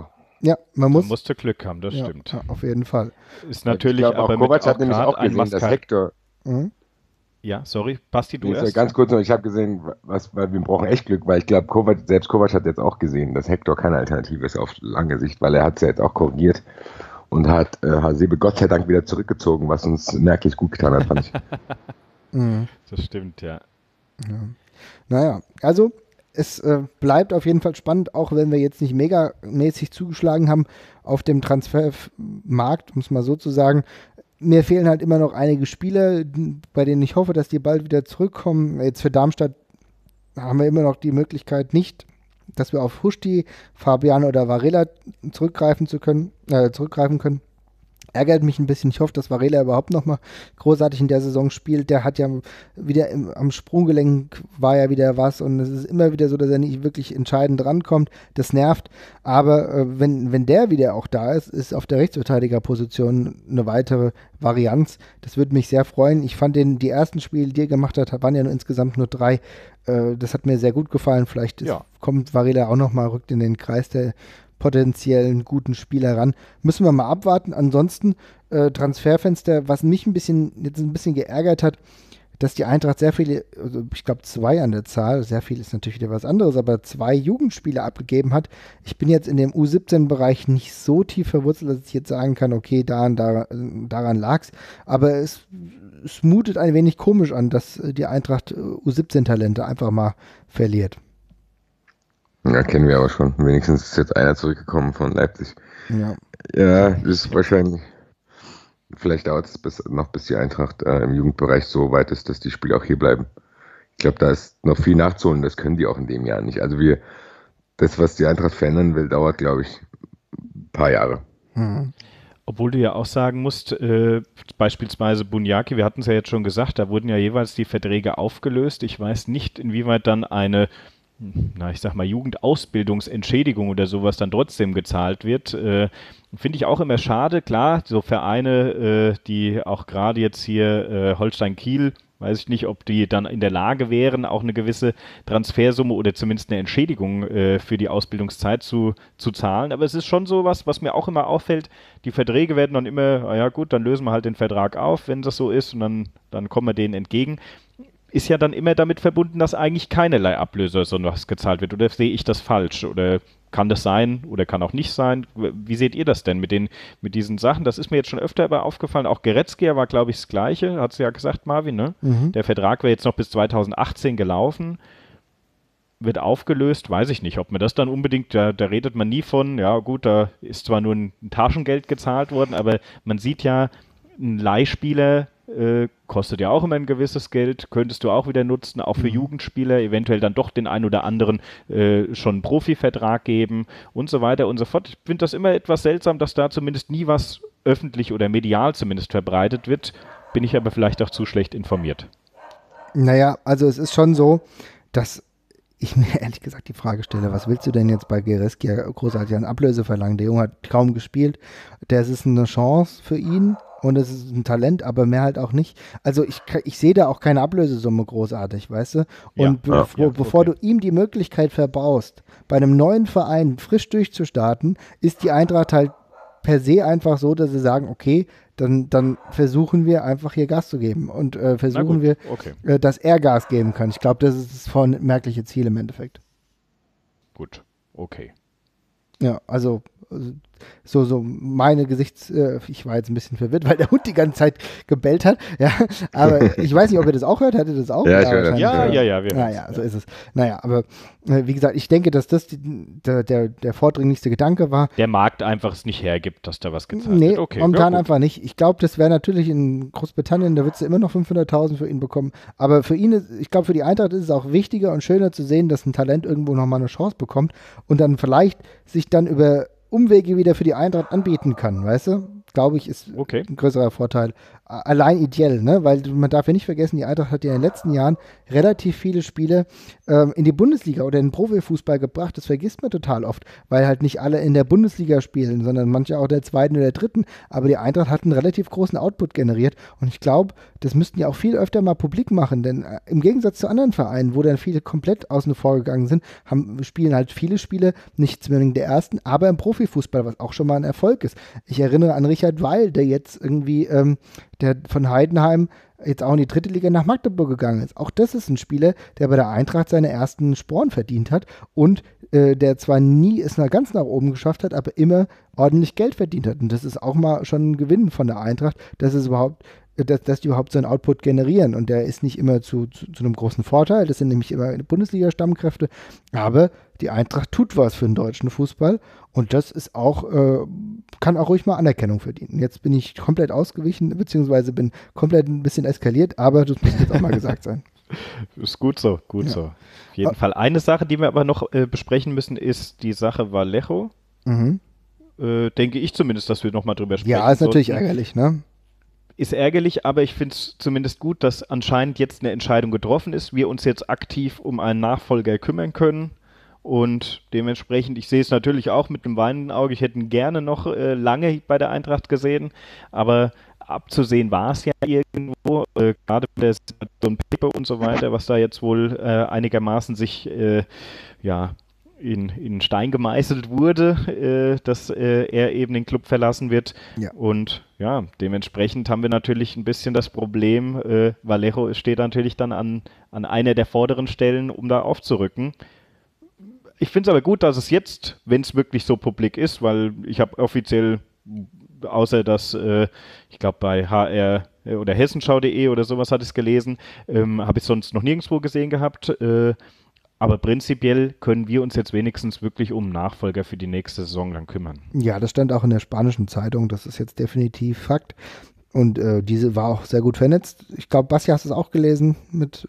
Speaker 1: Ja, man muss.
Speaker 2: Man musste Glück haben, das
Speaker 1: ja,
Speaker 2: stimmt.
Speaker 1: Ja, auf jeden Fall.
Speaker 2: Ist natürlich
Speaker 3: ich glaub,
Speaker 2: aber
Speaker 3: auch Kovac
Speaker 2: mit
Speaker 3: hat nämlich auch
Speaker 2: ein
Speaker 3: gesehen, dass
Speaker 2: Mascar-
Speaker 3: Hector.
Speaker 1: Mhm.
Speaker 2: Ja, sorry, Basti, du
Speaker 3: Nee,
Speaker 2: erst.
Speaker 3: ganz kurz noch, ich habe gesehen, was, weil wir brauchen echt Glück, weil ich glaube, Kovac, selbst Kovac hat jetzt auch gesehen, dass Hector keine Alternative ist auf lange Sicht, weil er hat es ja jetzt auch korrigiert und hat äh, Hasebe Gott sei Dank wieder zurückgezogen, was uns merklich gut getan hat, fand ich.
Speaker 1: Mhm.
Speaker 2: Das stimmt, ja.
Speaker 1: Ja. Naja, also es äh, bleibt auf jeden Fall spannend, auch wenn wir jetzt nicht megamäßig zugeschlagen haben auf dem Transfermarkt, um es mal so zu sagen. Mir fehlen halt immer noch einige Spieler, bei denen ich hoffe, dass die bald wieder zurückkommen. Jetzt für Darmstadt haben wir immer noch die Möglichkeit nicht, dass wir auf Huschti, Fabian oder Varela zurückgreifen zu können, äh, zurückgreifen können. Ärgert mich ein bisschen. Ich hoffe, dass Varela überhaupt noch mal großartig in der Saison spielt. Der hat ja wieder im, am Sprunggelenk war ja wieder was und es ist immer wieder so, dass er nicht wirklich entscheidend rankommt. Das nervt. Aber äh, wenn, wenn der wieder auch da ist, ist auf der Rechtsverteidigerposition eine weitere Varianz. Das würde mich sehr freuen. Ich fand den, die ersten Spiele, die er gemacht hat, waren ja nur insgesamt nur drei. Äh, das hat mir sehr gut gefallen. Vielleicht ist,
Speaker 2: Ja.
Speaker 1: kommt Varela auch noch mal, rückt in den Kreis der potenziellen guten Spieler ran. Müssen wir mal abwarten. Ansonsten äh, Transferfenster, was mich ein bisschen jetzt ein bisschen geärgert hat, dass die Eintracht sehr viele, also ich glaube zwei an der Zahl, sehr viel ist natürlich wieder was anderes, aber zwei Jugendspieler abgegeben hat. Ich bin jetzt in dem U siebzehn-Bereich nicht so tief verwurzelt, dass ich jetzt sagen kann, okay, daran, daran, daran lag es. Aber es, es mutet ein wenig komisch an, dass die Eintracht U siebzehn-Talente einfach mal verliert.
Speaker 3: Ja, kennen wir aber schon. Wenigstens ist jetzt einer zurückgekommen von Leipzig.
Speaker 1: Ja,
Speaker 3: Ja, das ist wahrscheinlich. Vielleicht dauert es bis, noch, bis die Eintracht äh, im Jugendbereich so weit ist, dass die Spieler auch hier bleiben. Ich glaube, da ist noch viel nachzuholen. Das können die auch in dem Jahr nicht. Also wir, das, was die Eintracht verändern will, dauert, glaube ich, ein paar Jahre.
Speaker 1: Mhm.
Speaker 2: Obwohl du ja auch sagen musst, äh, beispielsweise Bunyaki, wir hatten es ja jetzt schon gesagt, da wurden ja jeweils die Verträge aufgelöst. Ich weiß nicht, inwieweit dann eine na, ich sag mal, Jugendausbildungsentschädigung oder sowas dann trotzdem gezahlt wird. Äh, finde ich auch immer schade. Klar, so Vereine, äh, die auch gerade jetzt hier äh, Holstein Kiel, weiß ich nicht, ob die dann in der Lage wären, auch eine gewisse Transfersumme oder zumindest eine Entschädigung äh, für die Ausbildungszeit zu, zu zahlen. Aber es ist schon sowas, was mir auch immer auffällt. Die Verträge werden dann immer, ah ja gut, dann lösen wir halt den Vertrag auf, wenn das so ist, und dann, dann kommen wir denen entgegen. Ist ja dann immer damit verbunden, dass eigentlich keinerlei Ablöse so was gezahlt wird. Oder sehe ich das falsch? Oder kann das sein oder kann auch nicht sein? Wie seht ihr das denn mit den mit diesen Sachen? Das ist mir jetzt schon öfter aber aufgefallen. Auch Goretzka war, glaube ich, das Gleiche. Hat es ja gesagt, Marvin, ne?
Speaker 1: Mhm.
Speaker 2: Der Vertrag wäre jetzt noch bis zweitausendachtzehn gelaufen. Wird aufgelöst, weiß ich nicht, ob man das dann unbedingt, da, da redet man nie von, ja gut, da ist zwar nur ein Taschengeld gezahlt worden, aber man sieht ja, ein Leihspieler Äh, kostet ja auch immer ein gewisses Geld, könntest du auch wieder nutzen, auch für mhm. Jugendspieler, eventuell dann doch den ein oder anderen äh, schon einen Profivertrag geben und so weiter und so fort. Ich finde das immer etwas seltsam, dass da zumindest nie was öffentlich oder medial zumindest verbreitet wird, bin ich aber vielleicht auch zu schlecht informiert.
Speaker 1: Naja, also es ist schon so, dass ich mir ehrlich gesagt die Frage stelle, was willst du denn jetzt bei Goretzka großartig an Ablöse verlangen? Der Junge hat kaum gespielt, das ist eine Chance für ihn. Und es ist ein Talent, aber mehr halt auch nicht. Also ich, ich sehe da auch keine Ablösesumme großartig, weißt du? Und
Speaker 2: ja,
Speaker 1: bevor,
Speaker 2: ja,
Speaker 1: bevor
Speaker 2: okay.
Speaker 1: du ihm die Möglichkeit verbaust, bei einem neuen Verein frisch durchzustarten, ist die Eintracht halt per se einfach so, dass sie sagen, okay, dann, dann versuchen wir einfach hier Gas zu geben und äh, versuchen wir,
Speaker 2: okay.
Speaker 1: äh, dass er Gas geben kann. Ich glaube, das ist das vormerkliche Ziel im Endeffekt.
Speaker 2: Gut, okay.
Speaker 1: Ja, also so, so meine Gesichts... Äh, ich war jetzt ein bisschen verwirrt, weil der Hund die ganze Zeit gebellt hat. Ja, aber ich weiß nicht, ob ihr das auch hört. Hattet ihr das auch?
Speaker 3: Ja, ich höre das.
Speaker 2: Ja, ja, ja. Wir
Speaker 1: naja, so ist es. Naja, aber äh, wie gesagt, ich denke, dass das die, der, der, der vordringlichste Gedanke war.
Speaker 2: Der Markt einfach es nicht hergibt, dass da was gezahlt
Speaker 1: nee,
Speaker 2: wird. Okay,
Speaker 1: momentan
Speaker 2: ja,
Speaker 1: einfach nicht. Ich glaube, das wäre natürlich in Großbritannien, da würdest du immer noch fünfhunderttausend für ihn bekommen. Aber für ihn, ist, ich glaube, für die Eintracht ist es auch wichtiger und schöner zu sehen, dass ein Talent irgendwo nochmal eine Chance bekommt und dann vielleicht sich dann über Umwege wieder für die Eintracht anbieten kann, weißt du? Glaube ich, ist
Speaker 2: okay.
Speaker 1: ein größerer Vorteil, allein ideell, ne? Weil man darf ja nicht vergessen, die Eintracht hat ja in den letzten Jahren relativ viele Spiele ähm, in die Bundesliga oder in den Profifußball gebracht. Das vergisst man total oft, weil halt nicht alle in der Bundesliga spielen, sondern manche auch der zweiten oder der dritten. Aber die Eintracht hat einen relativ großen Output generiert und ich glaube, das müssten ja auch viel öfter mal publik machen, denn äh, im Gegensatz zu anderen Vereinen, wo dann viele komplett außen vor gegangen sind, haben, spielen halt viele Spiele, nicht zwingend der ersten, aber im Profifußball, was auch schon mal ein Erfolg ist. Ich erinnere an Richard Weil, der jetzt irgendwie ähm, der von Heidenheim jetzt auch in die dritte Liga nach Magdeburg gegangen ist. Auch das ist ein Spieler, der bei der Eintracht seine ersten Sporen verdient hat und äh, der zwar nie es nach ganz nach oben geschafft hat, aber immer ordentlich Geld verdient hat. Und das ist auch mal schon ein Gewinn von der Eintracht, dass es überhaupt Dass, dass die überhaupt so einen Output generieren. Und der ist nicht immer zu, zu, zu einem großen Vorteil. Das sind nämlich immer Bundesliga-Stammkräfte. Aber die Eintracht tut was für den deutschen Fußball. Und das ist auch, äh, kann auch ruhig mal Anerkennung verdienen. Jetzt bin ich komplett ausgewichen, beziehungsweise bin komplett ein bisschen eskaliert, aber das muss jetzt auch mal gesagt sein.
Speaker 2: Ist gut so, gut
Speaker 1: Ja.
Speaker 2: so. Auf jeden ah. Fall. Eine Sache, die wir aber noch äh, besprechen müssen, ist die Sache Vallejo.
Speaker 1: Mhm.
Speaker 2: Äh, denke ich zumindest, dass wir nochmal drüber sprechen.
Speaker 1: Ja, ist natürlich
Speaker 2: sollten.
Speaker 1: ärgerlich, ne?
Speaker 2: Ist ärgerlich, aber ich finde es zumindest gut, dass anscheinend jetzt eine Entscheidung getroffen ist, wir uns jetzt aktiv um einen Nachfolger kümmern können und dementsprechend, ich sehe es natürlich auch mit einem weinenden Auge, ich hätte ihn gerne noch äh, lange bei der Eintracht gesehen, aber abzusehen war es ja irgendwo, äh, gerade mit der Situation Pepe und so weiter, was da jetzt wohl äh, einigermaßen sich, äh, ja, In, in Stein gemeißelt wurde, äh, dass äh, er eben den Club verlassen wird.
Speaker 1: Ja.
Speaker 2: Und ja, dementsprechend haben wir natürlich ein bisschen das Problem, äh, Vallejo steht natürlich dann an, an einer der vorderen Stellen, um da aufzurücken. Ich finde es aber gut, dass es jetzt, wenn es wirklich so publik ist, weil ich habe offiziell, außer dass, äh, ich glaube bei H R oder hessenschau punkt de oder sowas hatte ich es gelesen, ähm, habe ich sonst noch nirgendwo gesehen gehabt, äh, aber prinzipiell können wir uns jetzt wenigstens wirklich um Nachfolger für die nächste Saison dann kümmern.
Speaker 1: Ja, das stand auch in der spanischen Zeitung, das ist jetzt definitiv Fakt. Und äh, diese war auch sehr gut vernetzt. Ich glaube, Basti, hast du es auch gelesen mit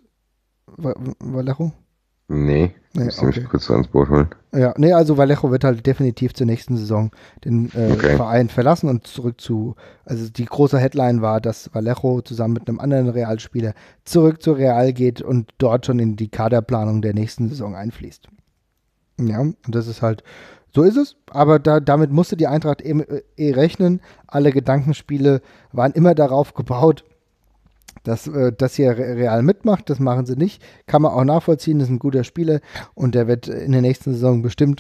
Speaker 1: Vallejo?
Speaker 3: Nee,
Speaker 1: nee
Speaker 3: muss
Speaker 1: okay.
Speaker 3: mich kurz ans Boot holen.
Speaker 1: Ja, nee, also Vallejo wird halt definitiv zur nächsten Saison den äh,
Speaker 3: okay.
Speaker 1: Verein verlassen und zurück zu, also die große Headline war, dass Vallejo zusammen mit einem anderen Realspieler zurück zu Real geht und dort schon in die Kaderplanung der nächsten Saison einfließt. Ja, und das ist halt, so ist es, aber da, damit musste die Eintracht eh, eh rechnen. Alle Gedankenspiele waren immer darauf gebaut, dass, äh, dass hier Real mitmacht, das machen sie nicht. Kann man auch nachvollziehen, das ist ein guter Spieler und der wird in der nächsten Saison bestimmt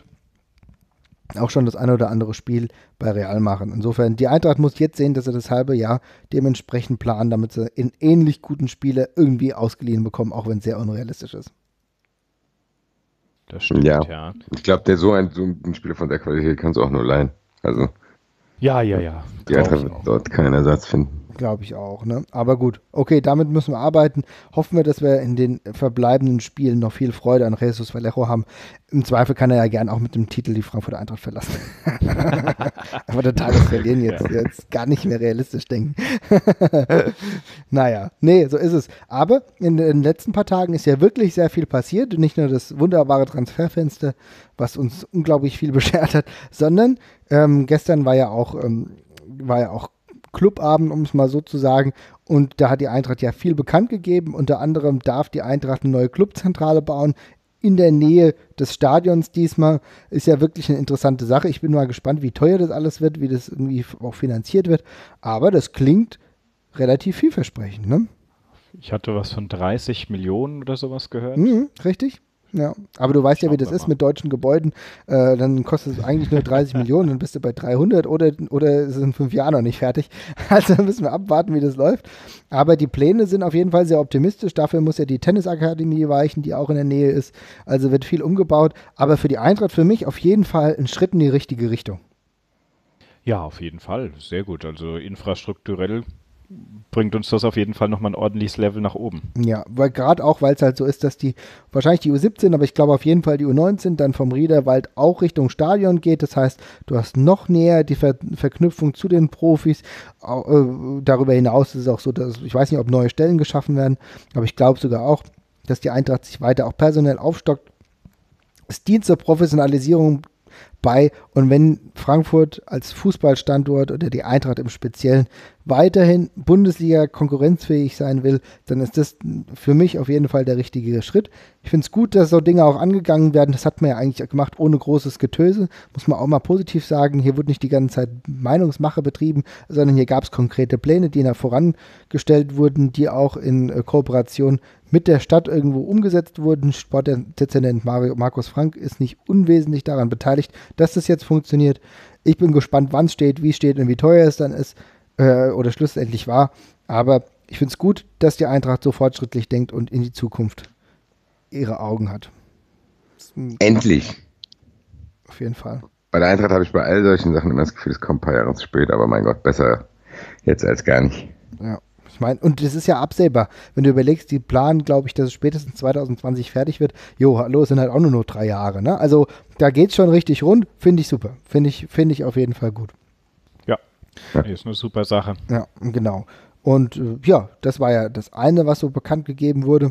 Speaker 1: auch schon das eine oder andere Spiel bei Real machen. Insofern, die Eintracht muss jetzt sehen, dass sie das halbe Jahr dementsprechend planen, damit sie in ähnlich guten Spieler irgendwie ausgeliehen bekommen, auch wenn es sehr unrealistisch ist.
Speaker 2: Das stimmt,
Speaker 3: ja.
Speaker 2: ja.
Speaker 3: Ich glaube, der so ein, so ein Spieler von der Qualität kannst du auch nur leihen. Also,
Speaker 2: ja, ja, ja.
Speaker 3: Die Eintracht wird dort keinen Ersatz finden.
Speaker 1: Glaube ich auch, ne? Aber gut, okay, damit müssen wir arbeiten. Hoffen wir, dass wir in den verbleibenden Spielen noch viel Freude an Jesus Vallejo haben. Im Zweifel kann er ja gern auch mit dem Titel die Frankfurter Eintracht verlassen. Aber total das Verlieren jetzt, ja. jetzt gar nicht mehr realistisch denken. Naja, nee, so ist es. Aber in den letzten paar Tagen ist ja wirklich sehr viel passiert. Nicht nur das wunderbare Transferfenster, was uns unglaublich viel beschert hat, sondern ähm, gestern war ja auch, ähm, war ja auch Clubabend, um es mal so zu sagen. Und da hat die Eintracht ja viel bekannt gegeben. Unter anderem darf die Eintracht eine neue Clubzentrale bauen in der Nähe des Stadions diesmal. Ist ja wirklich eine interessante Sache. Ich bin mal gespannt, wie teuer das alles wird, wie das irgendwie auch finanziert wird. Aber das klingt relativ vielversprechend, ne?
Speaker 2: Ich hatte was von dreißig Millionen oder sowas gehört.
Speaker 1: Mhm, richtig. Ja, aber du weißt ja, wie das ist mit deutschen Gebäuden. Äh, dann kostet es eigentlich nur dreißig Millionen, dann bist du bei dreihundert oder, oder es ist in fünf Jahren noch nicht fertig. Also müssen wir abwarten, wie das läuft. Aber die Pläne sind auf jeden Fall sehr optimistisch. Dafür muss ja die Tennisakademie weichen, die auch in der Nähe ist. Also wird viel umgebaut. Aber für die Eintracht, für mich auf jeden Fall ein Schritt in die richtige Richtung.
Speaker 2: Ja, auf jeden Fall. Sehr gut. Also infrastrukturell bringt uns das auf jeden Fall nochmal ein ordentliches Level nach oben.
Speaker 1: Ja, weil gerade auch, weil es halt so ist, dass die, wahrscheinlich die U siebzehn, aber ich glaube auf jeden Fall die U neunzehn dann vom Riederwald auch Richtung Stadion geht. Das heißt, du hast noch näher die Ver- Verknüpfung zu den Profis. Äh, darüber hinaus ist es auch so, dass, ich weiß nicht, ob neue Stellen geschaffen werden, aber ich glaube sogar auch, dass die Eintracht sich weiter auch personell aufstockt. Es dient zur Professionalisierung bei. Und wenn Frankfurt als Fußballstandort oder die Eintracht im Speziellen weiterhin Bundesliga konkurrenzfähig sein will, dann ist das für mich auf jeden Fall der richtige Schritt. Ich finde es gut, dass so Dinge auch angegangen werden. Das hat man ja eigentlich gemacht ohne großes Getöse. Muss man auch mal positiv sagen. Hier wurde nicht die ganze Zeit Meinungsmache betrieben, sondern hier gab es konkrete Pläne, die da vorangestellt wurden, die auch in äh, Kooperation mit der Stadt irgendwo umgesetzt wurden. Sportdezernent Mario, Markus Frank ist nicht unwesentlich daran beteiligt, dass das jetzt funktioniert. Ich bin gespannt, wann es steht, wie es steht und wie teuer es dann ist äh, oder schlussendlich war. Aber ich finde es gut, dass die Eintracht so fortschrittlich denkt und in die Zukunft ihre Augen hat.
Speaker 3: Endlich.
Speaker 1: Auf jeden Fall.
Speaker 3: Bei der Eintracht habe ich bei all solchen Sachen immer das Gefühl, es kommt ein paar Jahre zu spät, aber mein Gott, besser jetzt als gar nicht.
Speaker 1: Ja. Ich meine, und das ist ja absehbar. Wenn du überlegst, die planen, glaube ich, dass es spätestens zwanzig zwanzig fertig wird. Jo, hallo, es sind halt auch nur noch drei Jahre. Ne? Also da geht es schon richtig rund. Finde ich super. Finde ich, finde ich auf jeden Fall gut.
Speaker 2: Ja, ja, ist eine super Sache.
Speaker 1: Ja, genau. Und äh, ja, das war ja das eine, was so bekannt gegeben wurde.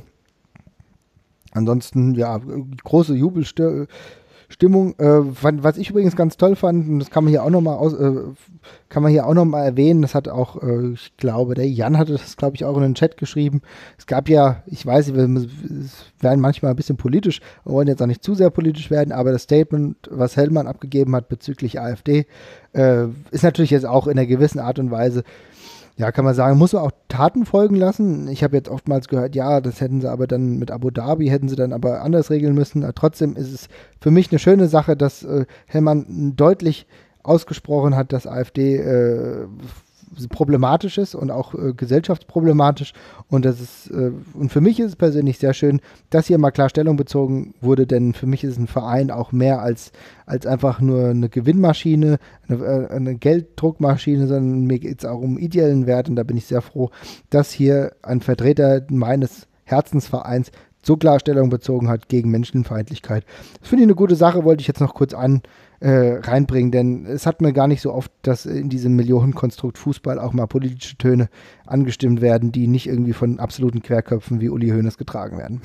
Speaker 1: Ansonsten, ja, große Jubelstimmung. Stimmung, äh, was ich übrigens ganz toll fand, und das kann man hier auch nochmal aus, äh, kann man hier auch noch mal erwähnen, das hat auch, äh, ich glaube, der Jan hatte das, glaube ich, auch in den Chat geschrieben. Es gab ja, ich weiß, wir werden manchmal ein bisschen politisch, wir wollen jetzt auch nicht zu sehr politisch werden, aber das Statement, was Hellmann abgegeben hat bezüglich AfD, äh, ist natürlich jetzt auch in einer gewissen Art und Weise, ja, kann man sagen, muss man auch Taten folgen lassen. Ich habe jetzt oftmals gehört, ja, das hätten sie aber dann mit Abu Dhabi, hätten sie dann aber anders regeln müssen. Aber trotzdem ist es für mich eine schöne Sache, dass äh, Hellmann deutlich ausgesprochen hat, dass AfD äh, problematisch ist und auch äh, gesellschaftsproblematisch. Und das ist, äh, und für mich ist es persönlich sehr schön, dass hier mal klar Stellung bezogen wurde, denn für mich ist ein Verein auch mehr als, als einfach nur eine Gewinnmaschine, eine, eine Gelddruckmaschine, sondern mir geht es auch um ideellen Wert und da bin ich sehr froh, dass hier ein Vertreter meines Herzensvereins so klar Stellung bezogen hat gegen Menschenfeindlichkeit. Das finde ich eine gute Sache, wollte ich jetzt noch kurz an Äh, reinbringen, denn es hat man gar nicht so oft, dass in diesem Millionenkonstrukt Fußball auch mal politische Töne angestimmt werden, die nicht irgendwie von absoluten Querköpfen wie Uli Hoeneß getragen werden.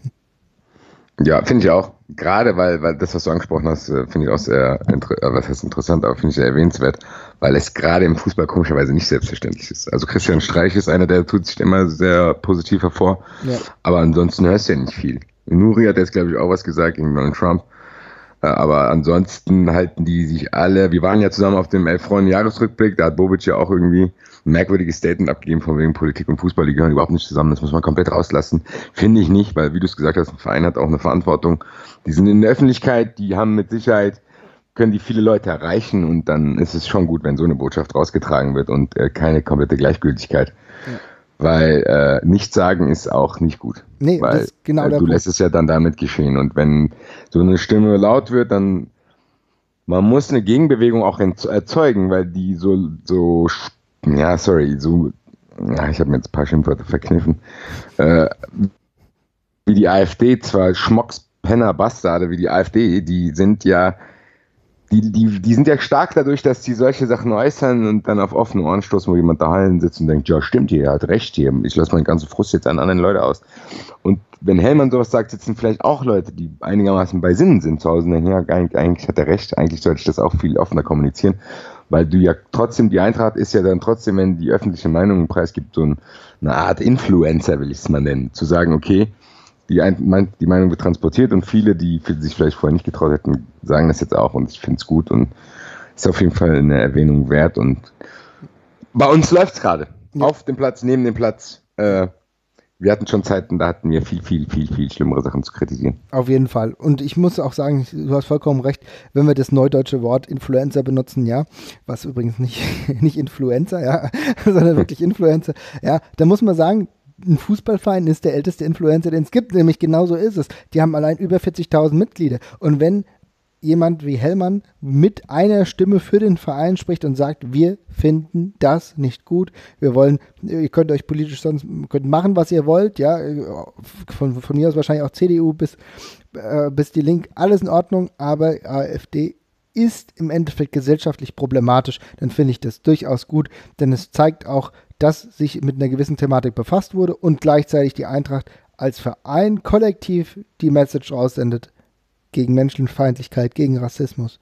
Speaker 3: Ja, finde ich auch. Gerade weil, weil das, was du angesprochen hast, finde ich auch sehr inter- was heißt interessant, aber finde ich sehr erwähnenswert, weil es gerade im Fußball komischerweise nicht selbstverständlich ist. Also Christian Streich ist einer, der tut sich immer sehr positiv hervor, ja. Aber ansonsten hörst du ja nicht viel. Nuri hat jetzt, glaube ich, auch was gesagt gegen Donald Trump. Aber ansonsten halten die sich alle, wir waren ja zusammen auf dem Elf-Freunde-Jahresrückblick, da hat Bobic ja auch irgendwie ein merkwürdiges Statement abgegeben von wegen Politik und Fußball, die gehören überhaupt nicht zusammen, das muss man komplett rauslassen. Finde ich nicht, weil wie du es gesagt hast, ein Verein hat auch eine Verantwortung. Die sind in der Öffentlichkeit, die haben mit Sicherheit, können die viele Leute erreichen und dann ist es schon gut, wenn so eine Botschaft rausgetragen wird und äh, keine komplette Gleichgültigkeit. Ja. Weil äh, nichts sagen ist auch nicht gut.
Speaker 1: Nee,
Speaker 3: weil
Speaker 1: das ist genau
Speaker 3: äh,
Speaker 1: der
Speaker 3: du
Speaker 1: Punkt.
Speaker 3: lässt es ja dann damit geschehen. Und wenn so eine Stimme laut wird, dann man muss eine Gegenbewegung auch erzeugen, weil die so, so ja, sorry, so, ja, ich habe mir jetzt ein paar Schimpfwörter verkniffen, äh, wie die AfD, zwar Schmocks, Penner, Bastarde wie die AfD, die sind ja Die, die, die sind ja stark dadurch, dass die solche Sachen äußern und dann auf offene Ohren stoßen, wo jemand daheim sitzt und denkt, ja stimmt hier, er hat recht hier, ich lasse meinen ganzen Frust jetzt an anderen Leute aus. Und wenn Hellmann sowas sagt, sitzen vielleicht auch Leute, die einigermaßen bei Sinnen sind zu Hause und denken, ja eigentlich, eigentlich hat er recht, eigentlich sollte ich das auch viel offener kommunizieren, weil du ja trotzdem, die Eintracht ist ja dann trotzdem, wenn die öffentliche Meinung einen Preis gibt, so ein, eine Art Influencer, will ich es mal nennen, zu sagen, okay, Die, ein, die Meinung wird transportiert und viele, die sich vielleicht vorher nicht getraut hätten, sagen das jetzt auch und ich finde es gut und ist auf jeden Fall eine Erwähnung wert und bei uns läuft es gerade. Ja. Auf dem Platz, neben dem Platz. Äh, wir hatten schon Zeiten, da hatten wir viel, viel, viel, viel schlimmere Sachen zu kritisieren.
Speaker 1: Auf jeden Fall. Und ich muss auch sagen, du hast vollkommen recht, wenn wir das neudeutsche Wort Influencer benutzen, ja, was übrigens nicht, nicht Influencer, ja, sondern wirklich Influencer, ja, da muss man sagen, ein Fußballverein ist der älteste Influencer, den es gibt, nämlich genauso ist es. Die haben allein über vierzigtausend Mitglieder. Und wenn jemand wie Hellmann mit einer Stimme für den Verein spricht und sagt, wir finden das nicht gut, wir wollen, ihr könnt euch politisch sonst könnt machen, was ihr wollt, ja, von, von mir aus wahrscheinlich auch C D U bis, äh, bis die Link, alles in Ordnung, aber AfD ist im Endeffekt gesellschaftlich problematisch, dann finde ich das durchaus gut, denn es zeigt auch, dass sich mit einer gewissen Thematik befasst wurde und gleichzeitig die Eintracht als Verein kollektiv die Message raussendet, gegen Menschenfeindlichkeit, gegen Rassismus.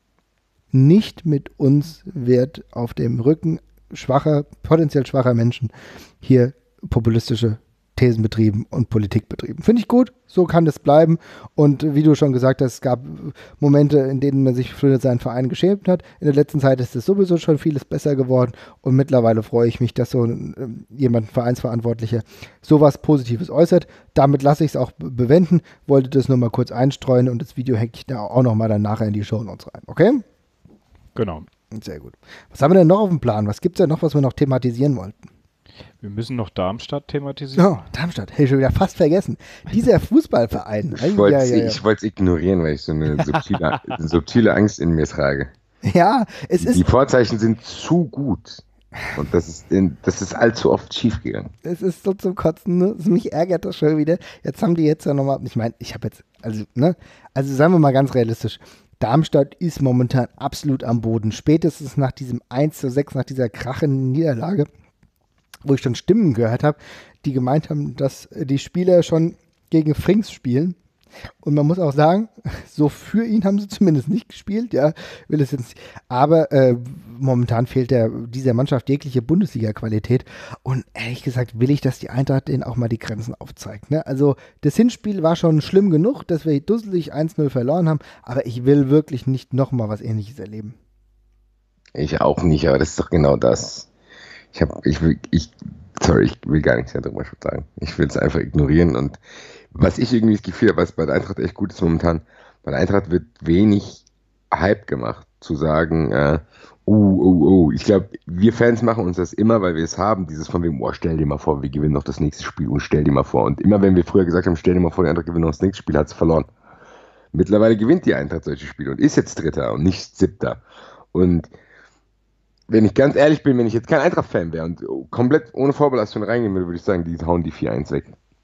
Speaker 1: Nicht mit uns wird auf dem Rücken schwacher, potenziell schwacher Menschen hier populistische Thesen betrieben und Politik betrieben. Finde ich gut, so kann das bleiben. Und wie du schon gesagt hast, es gab Momente, in denen man sich für seinen Verein geschämt hat. In der letzten Zeit ist es sowieso schon vieles besser geworden und mittlerweile freue ich mich, dass so ein, jemand, ein Vereinsverantwortlicher, sowas Positives äußert. Damit lasse ich es auch bewenden, wollte das nur mal kurz einstreuen und das Video hänge ich da auch nochmal dann nachher in die Shownotes rein, okay?
Speaker 2: Genau.
Speaker 1: Sehr gut. Was haben wir denn noch auf dem Plan? Was gibt es denn noch, was wir noch thematisieren wollten?
Speaker 2: Wir müssen noch Darmstadt thematisieren.
Speaker 1: Oh, Darmstadt. Hätte ich schon wieder fast vergessen. Dieser Fußballverein.
Speaker 3: Ich wollte es ja, ja, ja. ignorieren, weil ich so eine subtile, subtile Angst in mir trage.
Speaker 1: Ja, es ist...
Speaker 3: Die Vorzeichen sind zu gut. Und das ist, in, das ist allzu oft schiefgegangen.
Speaker 1: Es ist so zum Kotzen, ne? Mich ärgert das schon wieder. Jetzt haben die jetzt ja nochmal... Ich meine, ich habe jetzt... Also, ne? Also, sagen wir mal ganz realistisch. Darmstadt ist momentan absolut am Boden. Spätestens nach diesem eins zu sechs, nach dieser krachenden Niederlage, wo ich schon Stimmen gehört habe, die gemeint haben, dass die Spieler schon gegen Frings spielen. Und man muss auch sagen, so für ihn haben sie zumindest nicht gespielt, ja, will es jetzt, aber äh, momentan fehlt der, dieser Mannschaft jegliche Bundesliga-Qualität und ehrlich gesagt will ich, dass die Eintracht denen auch mal die Grenzen aufzeigt, ne? Also das Hinspiel war schon schlimm genug, dass wir dusselig eins null verloren haben, aber ich will wirklich nicht nochmal was Ähnliches erleben.
Speaker 3: Ich auch nicht, aber das ist doch genau das. Ich habe, ich will, ich, sorry, ich will gar nichts mehr darüber sagen. Ich will es einfach ignorieren und was ich irgendwie das Gefühl habe, was bei der Eintracht echt gut ist momentan, bei der Eintracht wird wenig Hype gemacht, zu sagen, äh, oh, oh, oh, ich glaube, wir Fans machen uns das immer, weil wir es haben, dieses von wegen, oh, stell dir mal vor, wir gewinnen noch das nächste Spiel und stell dir mal vor. Und immer wenn wir früher gesagt haben, stell dir mal vor, die Eintracht gewinnt noch das nächste Spiel, hat es verloren. Mittlerweile gewinnt die Eintracht solche Spiele und ist jetzt Dritter und nicht Siebter. Und wenn ich ganz ehrlich bin, wenn ich jetzt kein Eintracht-Fan wäre und komplett ohne Vorbelastung reingehen würde, würde ich sagen, die hauen die vier eins weg.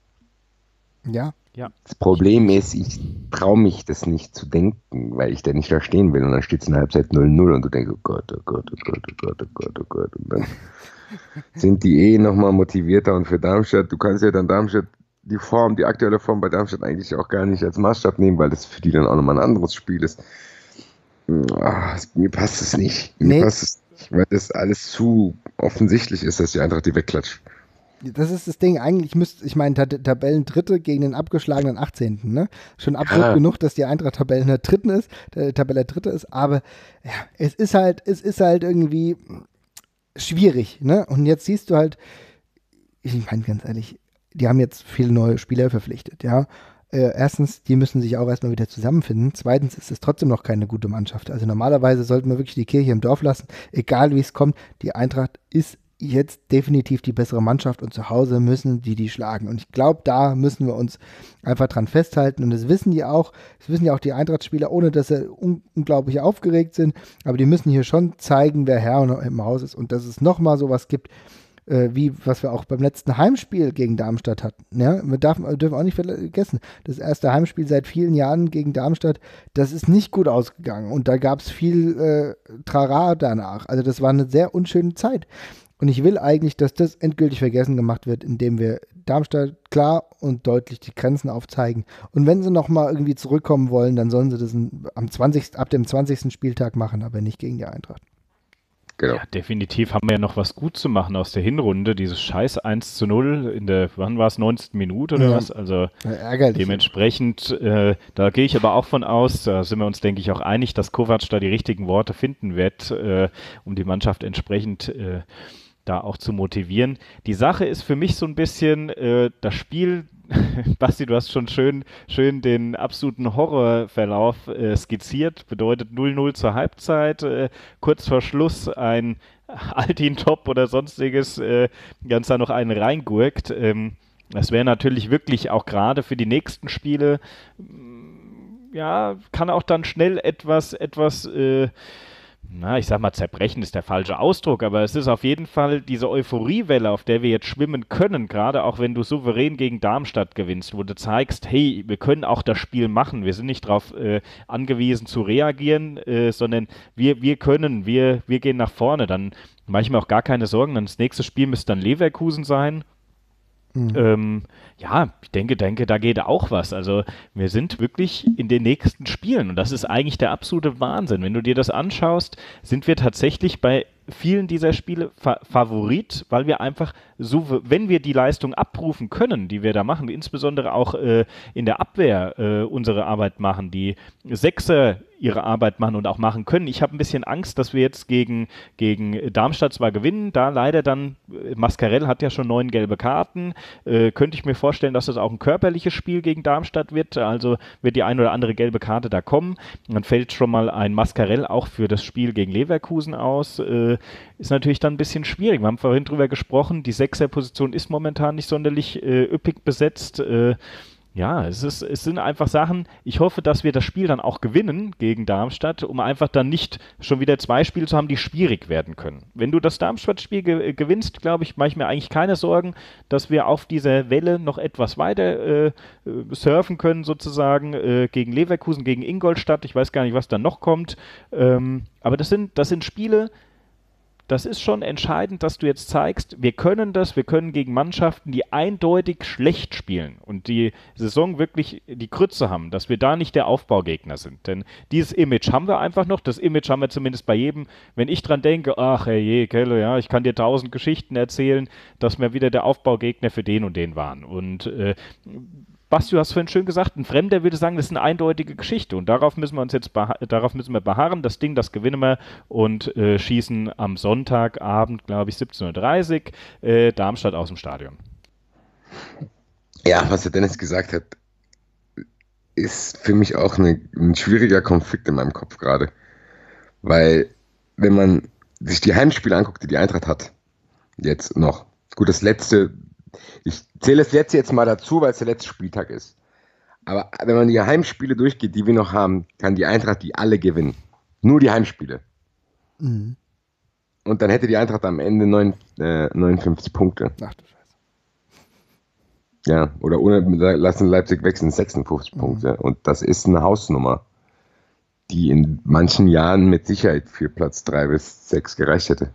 Speaker 1: Ja.
Speaker 2: ja.
Speaker 3: Das Problem ist, ich traue mich das nicht zu denken, weil ich da nicht da stehen will und dann steht es in der Halbzeit null null und du denkst, oh Gott, oh Gott, oh Gott, oh Gott, oh Gott, oh Gott. Und dann sind die eh nochmal motivierter und für Darmstadt, du kannst ja dann Darmstadt, die Form, die aktuelle Form bei Darmstadt eigentlich auch gar nicht als Maßstab nehmen, weil das für die dann auch nochmal ein anderes Spiel ist. Ach, mir passt es nicht. Mir
Speaker 1: nee.
Speaker 3: passt es nicht, weil das alles zu offensichtlich ist, dass die Eintracht die wegklatscht.
Speaker 1: Das ist das Ding, eigentlich müsste, ich meine, Tabellendritte gegen den abgeschlagenen achtzehnten Ne? Schon absurd ja. genug, dass die Eintracht Tabellen der Dritten ist, der Tabelle Dritte ist, aber ja, es ist halt, es ist halt irgendwie schwierig, ne? Und jetzt siehst du halt, ich meine ganz ehrlich, die haben jetzt viele neue Spieler verpflichtet, ja. Äh, erstens, die müssen sich auch erstmal wieder zusammenfinden. Zweitens ist es trotzdem noch keine gute Mannschaft. Also normalerweise sollten wir wirklich die Kirche im Dorf lassen, egal wie es kommt. Die Eintracht ist jetzt definitiv die bessere Mannschaft und zu Hause müssen die die schlagen. Und ich glaube, da müssen wir uns einfach dran festhalten. Und das wissen die auch, das wissen ja auch die Eintracht-Spieler, ohne dass sie un- unglaublich aufgeregt sind. Aber die müssen hier schon zeigen, wer Herr im Haus ist und dass es nochmal sowas gibt, äh, wie was wir auch beim letzten Heimspiel gegen Darmstadt hatten. Ja? Wir darf, dürfen auch nicht vergessen, das erste Heimspiel seit vielen Jahren gegen Darmstadt, das ist nicht gut ausgegangen. Und da gab es viel äh, Trara danach. Also das war eine sehr unschöne Zeit. Und ich will eigentlich, dass das endgültig vergessen gemacht wird, indem wir Darmstadt klar und deutlich die Grenzen aufzeigen. Und wenn sie nochmal irgendwie zurückkommen wollen, dann sollen sie das am zwanzigsten ab dem zwanzigsten Spieltag machen, aber nicht gegen die Eintracht.
Speaker 2: Genau. Ja, definitiv haben wir ja noch was gut zu machen aus der Hinrunde. Dieses scheiß eins zu null in der, wann war es, neunzehnten Minute oder ja. was? Also ja, ärgerlich. Dementsprechend, äh, da gehe ich aber auch von aus, da sind wir uns, denke ich, auch einig, dass Kovac da die richtigen Worte finden wird, äh, um die Mannschaft entsprechend äh, da auch zu motivieren. Die Sache ist für mich so ein bisschen äh, das Spiel, Basti, du hast schon schön, schön den absoluten Horrorverlauf äh, skizziert, bedeutet null null zur Halbzeit, äh, kurz vor Schluss ein Altin-Top oder sonstiges, äh, ganz da noch einen reingurkt. Ähm, das wäre natürlich wirklich auch gerade für die nächsten Spiele, ja, kann auch dann schnell etwas, etwas äh, na, ich sag mal, zerbrechen ist der falsche Ausdruck, aber es ist auf jeden Fall diese Euphoriewelle, auf der wir jetzt schwimmen können, gerade auch wenn du souverän gegen Darmstadt gewinnst, wo du zeigst, hey, wir können auch das Spiel machen, wir sind nicht darauf äh, angewiesen zu reagieren, äh, sondern wir, wir können, wir, wir gehen nach vorne, dann mache ich mir auch gar keine Sorgen, dann das nächste Spiel müsste dann Leverkusen sein. Mhm. Ähm, ja, ich denke, denke, da geht auch was. Also wir sind wirklich in den nächsten Spielen und das ist eigentlich der absolute Wahnsinn. Wenn du dir das anschaust, sind wir tatsächlich bei vielen dieser Spiele Fa- Favorit, weil wir einfach so, wenn wir die Leistung abrufen können, die wir da machen, insbesondere auch äh, in der Abwehr äh, unsere Arbeit machen, die Sechser ihre Arbeit machen und auch machen können. Ich habe ein bisschen Angst, dass wir jetzt gegen, gegen Darmstadt zwar gewinnen, da leider dann, Mascarell hat ja schon neun gelbe Karten, äh, könnte ich mir vorstellen, dass das auch ein körperliches Spiel gegen Darmstadt wird, also wird die ein oder andere gelbe Karte da kommen. Dann fällt schon mal ein Mascarell auch für das Spiel gegen Leverkusen aus, äh, ist natürlich dann ein bisschen schwierig. Wir haben vorhin drüber gesprochen, die Sechserposition ist momentan nicht sonderlich äh, üppig besetzt, äh, ja, es, ist, es sind einfach Sachen, ich hoffe, dass wir das Spiel dann auch gewinnen gegen Darmstadt, um einfach dann nicht schon wieder zwei Spiele zu haben, die schwierig werden können. Wenn du das Darmstadt-Spiel ge- gewinnst, glaube ich, mache ich mir eigentlich keine Sorgen, dass wir auf dieser Welle noch etwas weiter äh, surfen können, sozusagen, äh, gegen Leverkusen, gegen Ingolstadt. Ich weiß gar nicht, was dann noch kommt. Ähm, aber das sind, das sind Spiele, das ist schon entscheidend, dass du jetzt zeigst, wir können das, wir können gegen Mannschaften, die eindeutig schlecht spielen und die Saison wirklich die Krütze haben, dass wir da nicht der Aufbaugegner sind. Denn dieses Image haben wir einfach noch, das Image haben wir zumindest bei jedem, wenn ich dran denke, ach herrje, Kelle, ja, ich kann dir tausend Geschichten erzählen, dass wir wieder der Aufbaugegner für den und den waren. Und äh, Basti, du hast vorhin schön gesagt, ein Fremder würde sagen, das ist eine eindeutige Geschichte und darauf müssen wir uns jetzt beha- darauf müssen wir beharren. Das Ding, das gewinnen wir und äh, schießen am Sonntagabend, glaube ich, siebzehn Uhr dreißig äh, Darmstadt aus dem Stadion.
Speaker 3: Ja, was der Dennis gesagt hat, ist für mich auch eine, ein schwieriger Konflikt in meinem Kopf gerade. Weil, wenn man sich die Heimspiele anguckt, die die Eintracht hat, jetzt noch, gut, das letzte, ich zähle das letzte jetzt mal dazu, weil es der letzte Spieltag ist. Aber wenn man die Heimspiele durchgeht, die wir noch haben, kann die Eintracht die alle gewinnen. Nur die Heimspiele. Mhm. Und dann hätte die Eintracht am Ende neun, äh, neunundfünfzig Punkte. Ach du Scheiße. Ja, oder ohne lassen Leipzig wechseln, sechsundfünfzig mhm. Punkte. Und das ist eine Hausnummer, die in manchen Jahren mit Sicherheit für Platz drei bis sechs gereicht hätte.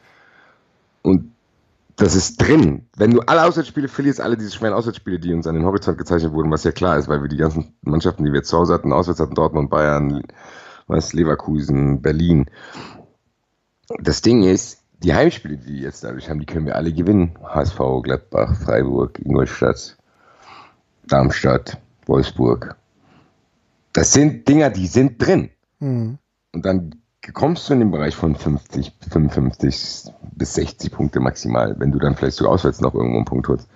Speaker 3: Und das ist drin. Wenn du alle Auswärtsspiele verlierst, alle diese schweren Auswärtsspiele, die uns an den Horizont gezeichnet wurden, was ja klar ist, weil wir die ganzen Mannschaften, die wir zu Hause hatten, auswärts hatten, Dortmund, Bayern, was, Leverkusen, Berlin. Das Ding ist, die Heimspiele, die wir jetzt dadurch haben, die können wir alle gewinnen. H S V, Gladbach, Freiburg, Ingolstadt, Darmstadt, Wolfsburg. Das sind Dinger, die sind drin. Mhm. Und dann kommst du in den Bereich von fünfzig, fünfundfünfzig bis sechzig Punkte maximal, wenn du dann vielleicht sogar auswärts noch irgendwo einen Punkt holst.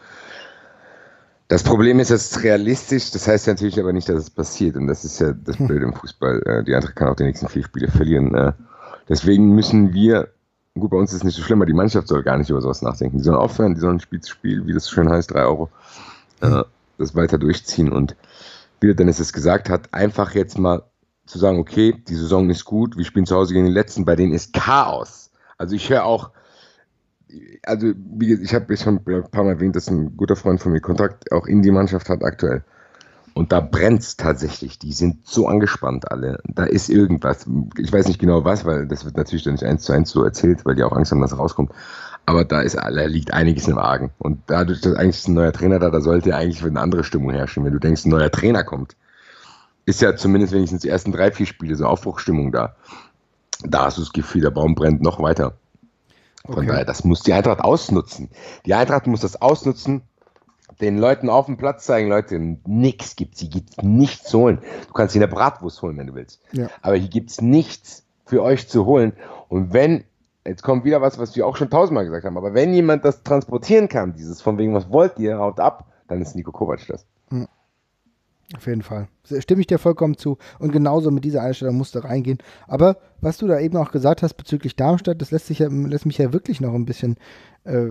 Speaker 3: Das Problem ist, es ist realistisch, das heißt ja natürlich aber nicht, dass es passiert. Und das ist ja das Blöde im Fußball. Die Eintracht kann auch die nächsten vier Spiele verlieren. Deswegen müssen wir, gut, bei uns ist es nicht so schlimm, aber die Mannschaft soll gar nicht über sowas nachdenken. Die sollen aufhören, die sollen Spiel zu Spiel, wie das so schön heißt, drei Euro, das weiter durchziehen. Und wie der Dennis es gesagt hat, einfach jetzt mal zu sagen, okay, die Saison ist gut, wir spielen zu Hause gegen den Letzten, bei denen ist Chaos. Also ich höre auch, also wie, ich habe schon ein paar Mal erwähnt, dass ein guter Freund von mir Kontakt auch in die Mannschaft hat aktuell. Und da brennt es tatsächlich, die sind so angespannt alle. Da ist irgendwas, ich weiß nicht genau was, weil das wird natürlich dann nicht eins zu eins so erzählt, weil die auch Angst haben, dass es rauskommt. Aber da ist, da liegt einiges im Argen. Und dadurch, dass eigentlich ein neuer Trainer da, da sollte eigentlich eine andere Stimmung herrschen. Wenn du denkst, ein neuer Trainer kommt, ist ja zumindest wenigstens die ersten drei, vier Spiele so Aufbruchstimmung da. Da hast du das Gefühl, der Baum brennt noch weiter. Von okay. daher, das muss die Eintracht ausnutzen. Die Eintracht muss das ausnutzen, den Leuten auf dem Platz zeigen, Leute, nichts gibt's, hier gibt's nichts zu holen. Du kannst hier eine Bratwurst holen, wenn du willst. Ja. Aber hier gibt's nichts für euch zu holen. Und wenn, jetzt kommt wieder was, was wir auch schon tausendmal gesagt haben, aber wenn jemand das transportieren kann, dieses von wegen, was wollt ihr, haut ab, dann ist Nico Kovac das. Mhm.
Speaker 1: Auf jeden Fall. Stimme ich dir vollkommen zu. Und genauso mit dieser Einstellung musst du reingehen. Aber was du da eben auch gesagt hast bezüglich Darmstadt, das lässt, sich ja, lässt mich ja wirklich noch ein bisschen äh,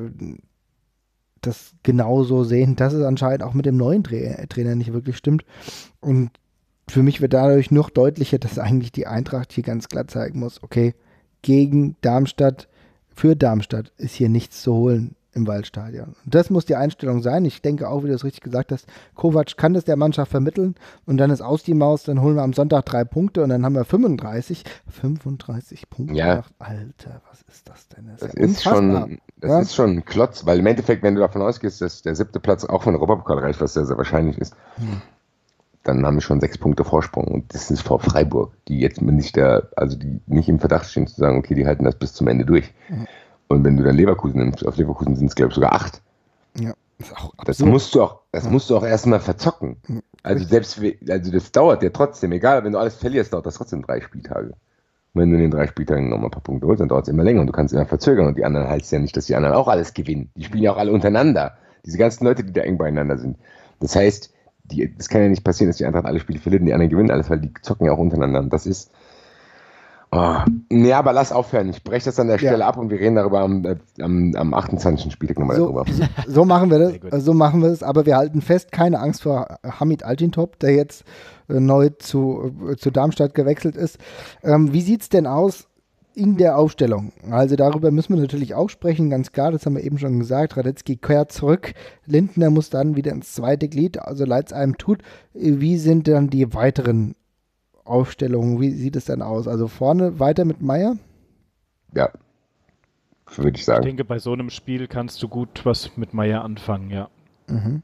Speaker 1: das genauso sehen, dass es anscheinend auch mit dem neuen Tra- Trainer nicht wirklich stimmt. Und für mich wird dadurch noch deutlicher, dass eigentlich die Eintracht hier ganz klar zeigen muss, okay, gegen Darmstadt, für Darmstadt ist hier nichts zu holen. im Waldstadion. Und das muss die Einstellung sein. Ich denke auch, wie du es richtig gesagt hast, Kovac kann das der Mannschaft vermitteln und dann ist aus die Maus, dann holen wir am Sonntag drei Punkte und dann haben wir fünfunddreißig. fünfunddreißig Punkte.
Speaker 3: Ja.
Speaker 1: Alter, was ist das denn? Das,
Speaker 3: Das,
Speaker 1: ist, ja
Speaker 3: ist, schon, das
Speaker 1: ja?
Speaker 3: ist schon ein Klotz, weil im Endeffekt, wenn du davon ausgehst, dass der siebte Platz auch von Europapokal reicht, was sehr, sehr wahrscheinlich ist, hm. dann haben wir schon sechs Punkte Vorsprung und das ist vor Freiburg, die jetzt nicht der, also die nicht im Verdacht stehen zu sagen, okay, die halten das bis zum Ende durch. Hm. Und wenn du dann Leverkusen nimmst, auf Leverkusen sind es, glaube ich, sogar acht.
Speaker 1: Ja, das ist auch absurd.
Speaker 3: Das musst du auch, das
Speaker 1: ja.
Speaker 3: musst du auch erstmal verzocken. Ja, also selbst, also das dauert ja trotzdem, egal, wenn du alles verlierst, dauert das trotzdem drei Spieltage. Und wenn du in den drei Spieltagen nochmal ein paar Punkte holst, dann dauert es immer länger und du kannst immer verzögern und die anderen heißt ja nicht, dass die anderen auch alles gewinnen. Die spielen ja auch alle untereinander. Diese ganzen Leute, die da eng beieinander sind. Das heißt, die, das kann ja nicht passieren, dass die Eintracht alle Spiele verliert und die anderen gewinnen alles, weil die zocken ja auch untereinander. Und das ist, oh, nee, aber lass aufhören. Ich breche das an der Stelle ja. ab und wir reden darüber am, am, am achtundzwanzigsten Spieltag nochmal
Speaker 1: so,
Speaker 3: darüber.
Speaker 1: So, so machen wir das, so machen wir es, aber wir halten fest, keine Angst vor Hamid Altintop, der jetzt äh, neu zu, äh, zu Darmstadt gewechselt ist. Ähm, wie sieht es denn aus in der Aufstellung? Also darüber müssen wir natürlich auch sprechen, ganz klar, das haben wir eben schon gesagt. Radetzky kehrt zurück, Lindner muss dann wieder ins zweite Glied, also leid es einem tut. Wie sind dann die weiteren Aufstellung, wie sieht es denn aus? Also vorne weiter mit Meier?
Speaker 3: Ja, würde ich sagen.
Speaker 2: Ich denke, bei so einem Spiel kannst du gut was mit Meier anfangen, ja.
Speaker 1: Mhm.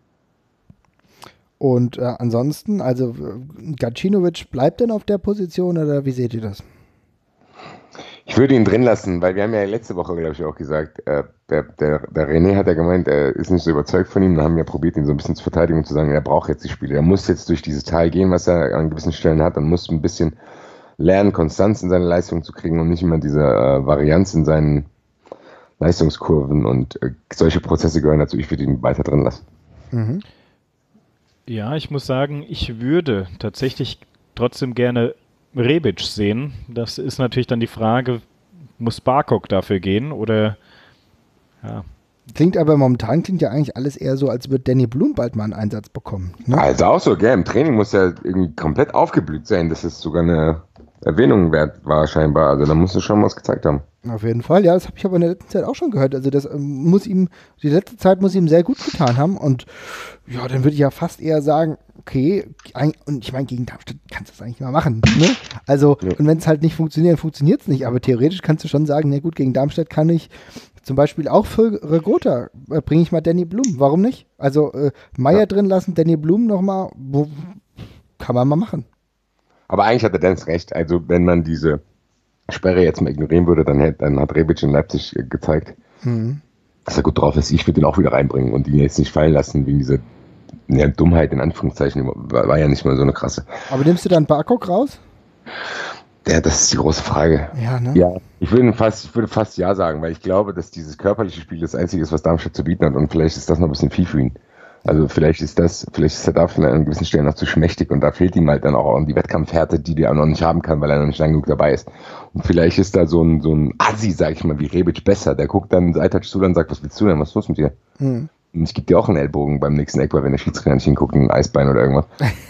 Speaker 1: Und äh, ansonsten, also Gacinovic bleibt denn auf der Position oder wie seht ihr das?
Speaker 3: Ich würde ihn drin lassen, weil wir haben ja letzte Woche, glaube ich, auch gesagt, äh, der, der, der René hat ja gemeint, er ist nicht so überzeugt von ihm. Wir haben ja probiert, ihn so ein bisschen zu verteidigen und zu sagen, er braucht jetzt die Spiele. Er muss jetzt durch dieses Tal gehen, was er an gewissen Stellen hat und muss ein bisschen lernen, Konstanz in seine Leistung zu kriegen und nicht immer diese äh, Varianz in seinen Leistungskurven und äh, solche Prozesse gehören dazu. Ich würde ihn weiter drin lassen.
Speaker 1: Mhm.
Speaker 2: Ja, ich muss sagen, ich würde tatsächlich trotzdem gerne Rebic sehen. Das ist natürlich dann die Frage, muss Barkok dafür gehen oder ja.
Speaker 1: Klingt aber momentan klingt ja eigentlich alles eher so, als würde Danny Blum bald mal einen Einsatz bekommen. Ne?
Speaker 3: Also auch so, gell, im Training muss er irgendwie komplett aufgeblüht sein, dass es sogar eine Erwähnung wert war scheinbar. Also da musst du schon was gezeigt haben.
Speaker 1: Auf jeden Fall, ja, das habe ich aber in der letzten Zeit auch schon gehört. Also das ähm, muss ihm, die letzte Zeit muss ihm sehr gut getan haben und ja, dann würde ich ja fast eher sagen, okay, und ich meine, gegen Darmstadt kannst du das eigentlich mal machen, ne? Also, ja. Und wenn es halt nicht funktioniert, funktioniert es nicht, aber theoretisch kannst du schon sagen, na gut, gegen Darmstadt kann ich zum Beispiel auch für Regota, äh, bringe ich mal Danny Blum, warum nicht? Also, äh, Meier ja. drin lassen, Danny Blum nochmal, kann man mal machen.
Speaker 3: Aber eigentlich hat der Dennis recht, also wenn man diese Sperre jetzt mal ignorieren würde, dann, hätte, dann hat Rebic in Leipzig äh, gezeigt, mhm. dass er gut drauf ist. Ich würde ihn auch wieder reinbringen und ihn jetzt nicht fallen lassen wegen dieser ja, Dummheit in Anführungszeichen, war, war ja nicht mal so eine krasse.
Speaker 1: Aber nimmst du dann Barkok raus?
Speaker 3: Ja, das ist die große Frage.
Speaker 1: Ja, ne?
Speaker 3: Ja, ich würde fast, ich würde fast ja sagen, weil ich glaube, dass dieses körperliche Spiel das Einzige ist, was Darmstadt zu bieten hat und vielleicht ist das noch ein bisschen viel für ihn. Also vielleicht ist das, vielleicht ist er dafür an gewissen Stellen noch zu schmächtig und da fehlt ihm halt dann auch die Wettkampfhärte, die der auch noch nicht haben kann, weil er noch nicht lange genug dabei ist. Und vielleicht ist da so ein, so ein Assi, sag ich mal, wie Rebic besser. Der guckt dann Seitac zu und sagt, was willst du denn, was ist los mit dir? Hm. Und ich gebe dir auch einen Ellbogen beim nächsten Eckball, wenn der Schiedsrichter nicht hinguckt, ein Eisbein oder irgendwas.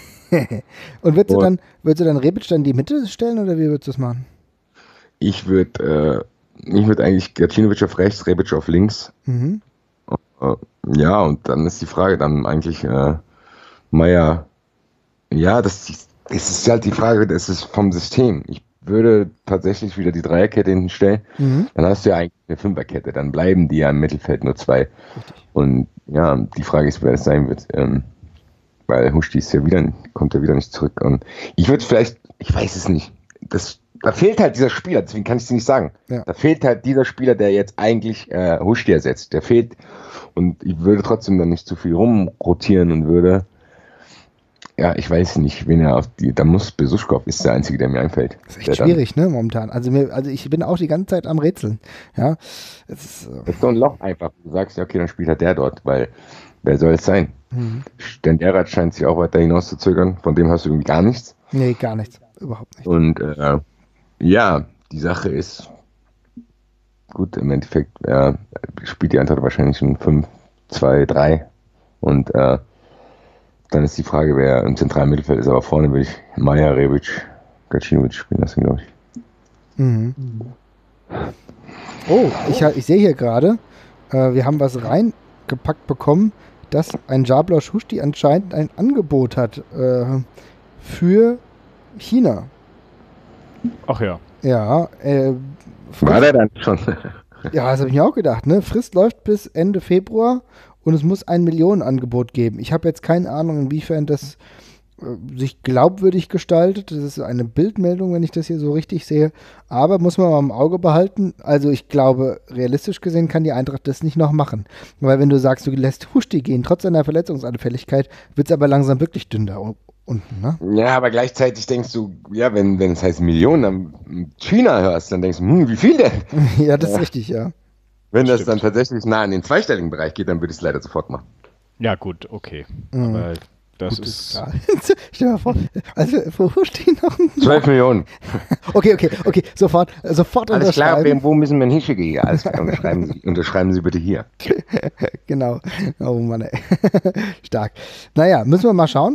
Speaker 1: Und würdest du dann, würdest du dann Rebic dann in die Mitte stellen oder wie würdest du das machen?
Speaker 3: Ich würde, äh, ich würde eigentlich Gacinovic auf rechts, Rebic auf links. Mhm. Uh, ja, und dann ist die Frage dann eigentlich, äh, Meier, ja, das, das ist halt die Frage, das ist vom System. Ich würde tatsächlich wieder die Dreierkette hinten stellen, mhm. Dann hast du ja eigentlich eine Fünferkette, dann bleiben die ja im Mittelfeld nur zwei. Richtig. Und ja, die Frage ist, wer es sein wird. Ähm, weil Huschti ist ja wieder, kommt ja wieder nicht zurück. Und ich würde vielleicht, ich weiß es nicht, das, da fehlt halt dieser Spieler, deswegen kann ich es nicht sagen. Ja. Da fehlt halt dieser Spieler, der jetzt eigentlich äh, Huschti ersetzt. Der fehlt und ich würde trotzdem dann nicht zu viel rumrotieren und würde, ja, ich weiß nicht, wen er auf die, da muss Besuschkow ist der Einzige, der mir einfällt.
Speaker 1: Das ist echt schwierig, ne, momentan. Also mir, also ich bin auch die ganze Zeit am Rätseln. Ja, es ist, äh
Speaker 3: das ist so ein Loch einfach. Du sagst, ja, okay, dann spielt halt der dort, weil wer soll es sein? Mhm. Stenderath scheint sich auch weiter hinaus zu zögern, von dem hast du irgendwie gar nichts.
Speaker 1: Nee, gar nichts. Überhaupt nicht.
Speaker 3: Und äh, ja, die Sache ist, gut, im Endeffekt ja, spielt die Eintracht wahrscheinlich ein fünf zwei drei und äh, dann ist die Frage, wer im zentralen Mittelfeld ist, aber vorne würde ich Meier, Rebic, Gacinovic spielen lassen, glaube ich.
Speaker 1: Mhm. Oh, ich, ich sehe hier gerade, Äh, wir haben was reingepackt bekommen, dass ein Jablosch Huschti anscheinend ein Angebot hat äh, für China.
Speaker 2: Ach ja.
Speaker 1: Ja, äh,
Speaker 3: War der dann schon?
Speaker 1: ja, das habe ich mir auch gedacht, ne? Frist läuft bis Ende Februar und es muss ein Millionenangebot geben. Ich habe jetzt keine Ahnung, inwiefern das äh, sich glaubwürdig gestaltet. Das ist eine Bildmeldung, wenn ich das hier so richtig sehe. Aber muss man mal im Auge behalten. Also ich glaube, realistisch gesehen kann die Eintracht das nicht noch machen. Weil wenn du sagst, du lässt Huschti gehen, trotz seiner Verletzungsanfälligkeit, wird es aber langsam wirklich dünner u- unten, ne?
Speaker 3: Ja, aber gleichzeitig denkst du, ja, wenn, wenn es heißt Millionen, dann China hörst, dann denkst du, hm, wie viel denn?
Speaker 1: Ja, das ist
Speaker 3: Ja.
Speaker 1: richtig, ja.
Speaker 3: Wenn das
Speaker 2: Stimmt.
Speaker 3: dann tatsächlich nah in den zweistelligen Bereich geht, dann würde ich es leider sofort machen.
Speaker 2: Ja, gut, okay.
Speaker 1: Mhm.
Speaker 2: Aber das
Speaker 1: Gut,
Speaker 2: ist.
Speaker 1: klar. Stell dir mal vor, also für Huschti noch ein
Speaker 3: zwölf Millionen.
Speaker 1: Okay, okay, okay, sofort, äh, sofort
Speaker 3: Alles klar,
Speaker 1: unterschreiben.
Speaker 3: wem- wo müssen wir denn hinschicken? Ja, alles klar, unterschreiben Sie, unterschreiben Sie bitte hier.
Speaker 1: Genau. Oh Mann, ey. Stark. Naja, müssen wir mal schauen.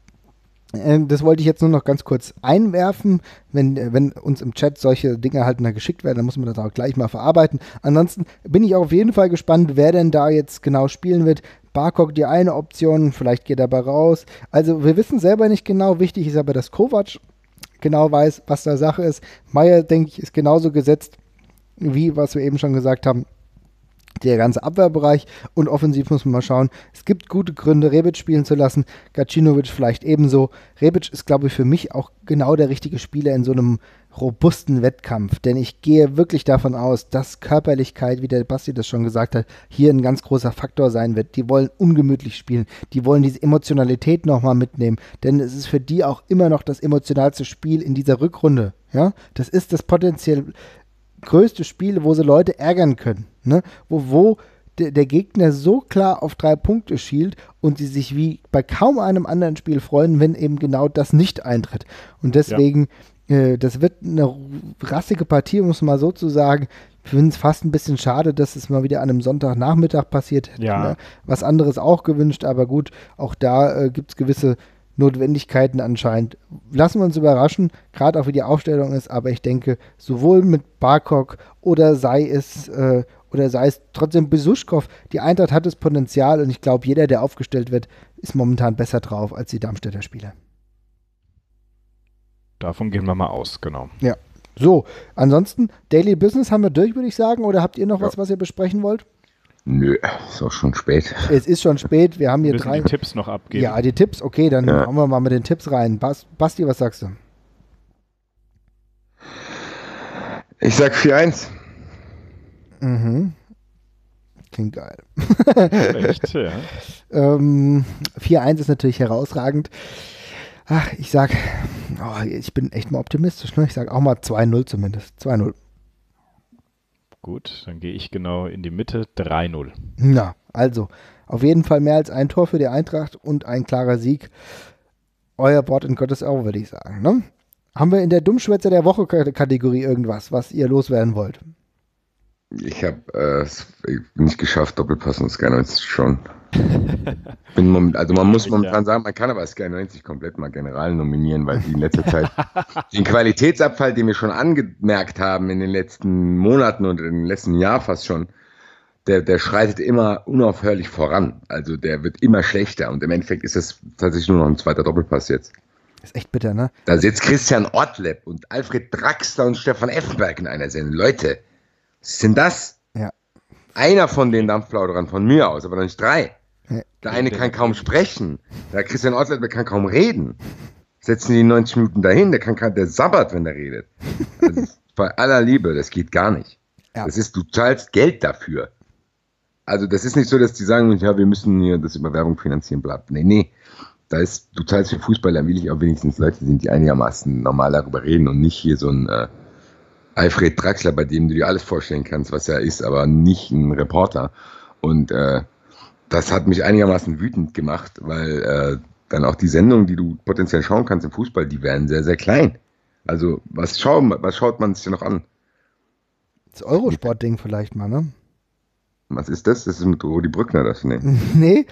Speaker 1: Ähm, Das wollte ich jetzt nur noch ganz kurz einwerfen. Wenn, äh, wenn uns im Chat solche Dinge halt mal geschickt werden, dann muss man das auch gleich mal verarbeiten. Ansonsten bin ich auf jeden Fall gespannt, wer denn da jetzt genau spielen wird. Barkok die eine Option, vielleicht geht er dabei raus. Also wir wissen selber nicht genau. Wichtig ist aber, dass Kovac genau weiß, was da Sache ist. Meier, denke ich, ist genauso gesetzt, wie was wir eben schon gesagt haben. Der ganze Abwehrbereich und offensiv muss man mal schauen. Es gibt gute Gründe, Rebic spielen zu lassen. Gacinovic vielleicht ebenso. Rebic ist, glaube ich, für mich auch genau der richtige Spieler in so einem robusten Wettkampf. Denn ich gehe wirklich davon aus, dass Körperlichkeit, wie der Basti das schon gesagt hat, hier ein ganz großer Faktor sein wird. Die wollen ungemütlich spielen. Die wollen diese Emotionalität nochmal mitnehmen. Denn es ist für die auch immer noch das emotionalste Spiel in dieser Rückrunde. Ja? Das ist das potenziell größte Spiel, wo sie Leute ärgern können, ne? Wo, wo der, der Gegner so klar auf drei Punkte schielt und sie sich wie bei kaum einem anderen Spiel freuen, wenn eben genau das nicht eintritt. Und deswegen, äh, das wird eine rassige Partie, um es mal so zu sagen. Ich finde es fast ein bisschen schade, dass es mal wieder an einem Sonntagnachmittag passiert.
Speaker 2: Ja.
Speaker 1: Ne? Was anderes auch gewünscht, aber gut, auch da äh, gibt es gewisse Notwendigkeiten anscheinend. Lassen wir uns überraschen, gerade auch wie die Aufstellung ist, aber ich denke, sowohl mit Barkok oder sei es äh, oder sei es trotzdem Besuschkow, die Eintracht hat das Potenzial und ich glaube, jeder, der aufgestellt wird, ist momentan besser drauf als die Darmstädter Spieler.
Speaker 2: Davon gehen wir mal aus, genau.
Speaker 1: Ja. So, ansonsten, Daily Business haben wir durch, würde ich sagen, oder habt ihr noch
Speaker 3: Ja.
Speaker 1: was, was ihr besprechen wollt?
Speaker 3: Nö, ist auch schon spät.
Speaker 1: Es ist schon spät, wir haben
Speaker 2: Wir
Speaker 1: hier
Speaker 2: müssen
Speaker 1: drei.
Speaker 2: die Tipps noch abgeben.
Speaker 1: Ja, die Tipps, okay, dann
Speaker 3: Ja.
Speaker 1: hauen wir mal mit den Tipps rein. Bas Basti, was sagst du?
Speaker 3: Ich sag vier eins.
Speaker 1: Mhm. Klingt geil.
Speaker 2: Echt, ja.
Speaker 1: Ähm, vier eins ist natürlich herausragend. Ach, ich sag, oh, ich bin echt mal optimistisch. Ne? Ich sag auch mal zwei null zumindest. zwei null.
Speaker 2: Gut, dann gehe ich genau in die Mitte. drei null.
Speaker 1: Na, also, auf jeden Fall mehr als ein Tor für die Eintracht und ein klarer Sieg. Euer Wort in Gottes Auge, würde ich sagen. Ne? Haben wir in der Dummschwätzer der Woche-Kategorie irgendwas, was ihr loswerden wollt?
Speaker 3: Ich habe äh, es nicht geschafft, Doppelpass und Sky neunzig schon. Bin moment, also man muss
Speaker 2: Ja.
Speaker 3: momentan sagen, man kann aber Sky neunzig komplett mal general nominieren, weil die in letzter Zeit den Qualitätsabfall, den wir schon angemerkt haben in den letzten Monaten und im letzten Jahr fast schon, der, der schreitet immer unaufhörlich voran. Also der wird immer schlechter und im Endeffekt ist es tatsächlich nur noch ein zweiter Doppelpass jetzt.
Speaker 1: Ist echt bitter, ne?
Speaker 3: Da sitzt Christian Ortleb und Alfred Draxler und Stefan Effenberg in einer Sendung. Leute, was ist denn das?
Speaker 1: Ja.
Speaker 3: Einer von den Dampfplauderern von mir aus, aber noch nicht drei.
Speaker 1: Ja.
Speaker 3: Der eine kann kaum sprechen. Der Christian Ortleb, der kann kaum reden. Setzen die neunzig Minuten dahin, der kann der sabbert, wenn der redet. Also, bei aller Liebe, das geht gar nicht.
Speaker 1: Ja.
Speaker 3: Das ist, du zahlst Geld dafür. Also das ist nicht so, dass die sagen, ja, wir müssen hier das über Werbung finanzieren, bla. Nee, nee. Da ist, du zahlst für Fußball, dann will ich auch wenigstens Leute sind, die einigermaßen normal darüber reden und nicht hier so ein äh, Alfred Draxler, bei dem du dir alles vorstellen kannst, was er ist, aber nicht ein Reporter. Und äh, das hat mich einigermaßen wütend gemacht, weil äh, dann auch die Sendungen, die du potenziell schauen kannst im Fußball, die werden sehr, sehr klein. Also was, schau, was schaut man sich denn noch an?
Speaker 1: Das Eurosport-Ding vielleicht mal, ne?
Speaker 3: Was ist das? Das ist mit Rudi Brückner, das? Nee.
Speaker 1: Nee,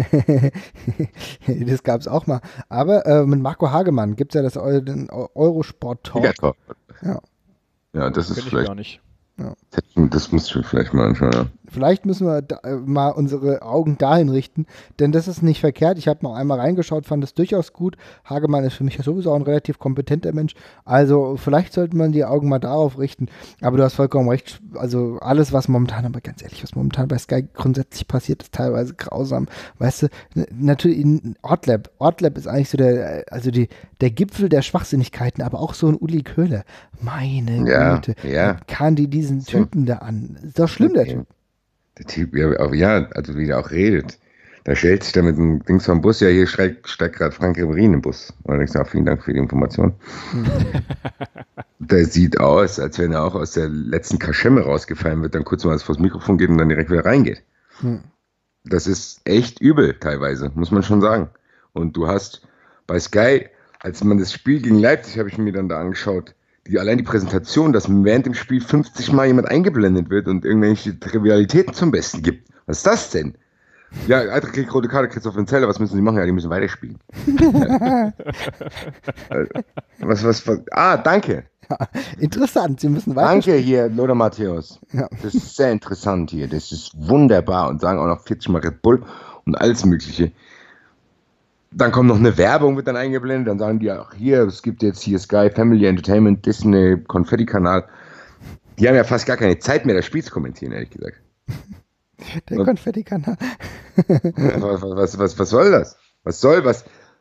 Speaker 1: das gab es auch mal. Aber äh, mit Marco Hagemann gibt es ja das Eu den Eu- Eurosport-Talk.
Speaker 3: Gigatalk.
Speaker 1: Ja.
Speaker 3: Ja, das ist
Speaker 2: Kenn ich
Speaker 3: vielleicht
Speaker 2: gar nicht.
Speaker 3: das hätte ich Das muss ich vielleicht mal anschauen, ja.
Speaker 1: Vielleicht müssen wir da, äh, mal unsere Augen dahin richten, denn das ist nicht verkehrt. Ich habe noch einmal reingeschaut, fand es durchaus gut. Hagemann ist für mich ja sowieso auch ein relativ kompetenter Mensch. Also vielleicht sollte man die Augen mal darauf richten. Aber du hast vollkommen recht. Also alles, was momentan, aber ganz ehrlich, was momentan bei Sky grundsätzlich passiert, ist teilweise grausam. Weißt du, n- natürlich in Ortlab. Ortlab ist eigentlich so der, also die, der Gipfel der Schwachsinnigkeiten, aber auch so ein Uli Köhler. Meine
Speaker 3: Ja,
Speaker 1: Güte.
Speaker 3: ja.
Speaker 1: Da kann die diesen Typen da an. Ist doch schlimm, der Typ.
Speaker 3: Der Typ, ja, aber ja, also wie der auch redet. Da stellt sich da mit dem Dings vom Bus, ja, hier steigt, steigt gerade Frank Ribery im Bus. Und ich sage, vielen Dank für die Information. Der sieht aus, als wenn er auch aus der letzten Kaschemme rausgefallen wird, dann kurz mal was vors Mikrofon geht und dann direkt wieder reingeht.
Speaker 1: Hm.
Speaker 3: Das ist echt übel teilweise, muss man schon sagen. Und du hast bei Sky, als man das Spiel gegen Leipzig, habe ich mir dann da angeschaut, die, allein die Präsentation, dass während dem Spiel fünfzig Mal jemand eingeblendet wird und irgendwelche Trivialitäten zum Besten gibt. Was ist das denn? Ja, Eintracht kriegt rote Karte, Christoph Zeller, was müssen sie machen? Ja, die müssen weiterspielen. was, was, was? Ah, danke.
Speaker 1: Ja, interessant, sie müssen weiter.
Speaker 3: Danke hier, Lothar Matthäus.
Speaker 1: Ja.
Speaker 3: Das ist sehr interessant hier. Das ist wunderbar. Und sagen auch noch vierzig Mal Red Bull und alles Mögliche. Dann kommt noch eine Werbung, wird dann eingeblendet. Dann sagen die auch hier, es gibt jetzt hier Sky Family Entertainment, Disney, Konfetti-Kanal. Die haben ja fast gar keine Zeit mehr, das Spiel zu kommentieren, ehrlich gesagt.
Speaker 1: Der Konfetti-Kanal.
Speaker 3: was, was, was, was soll das? Was soll was?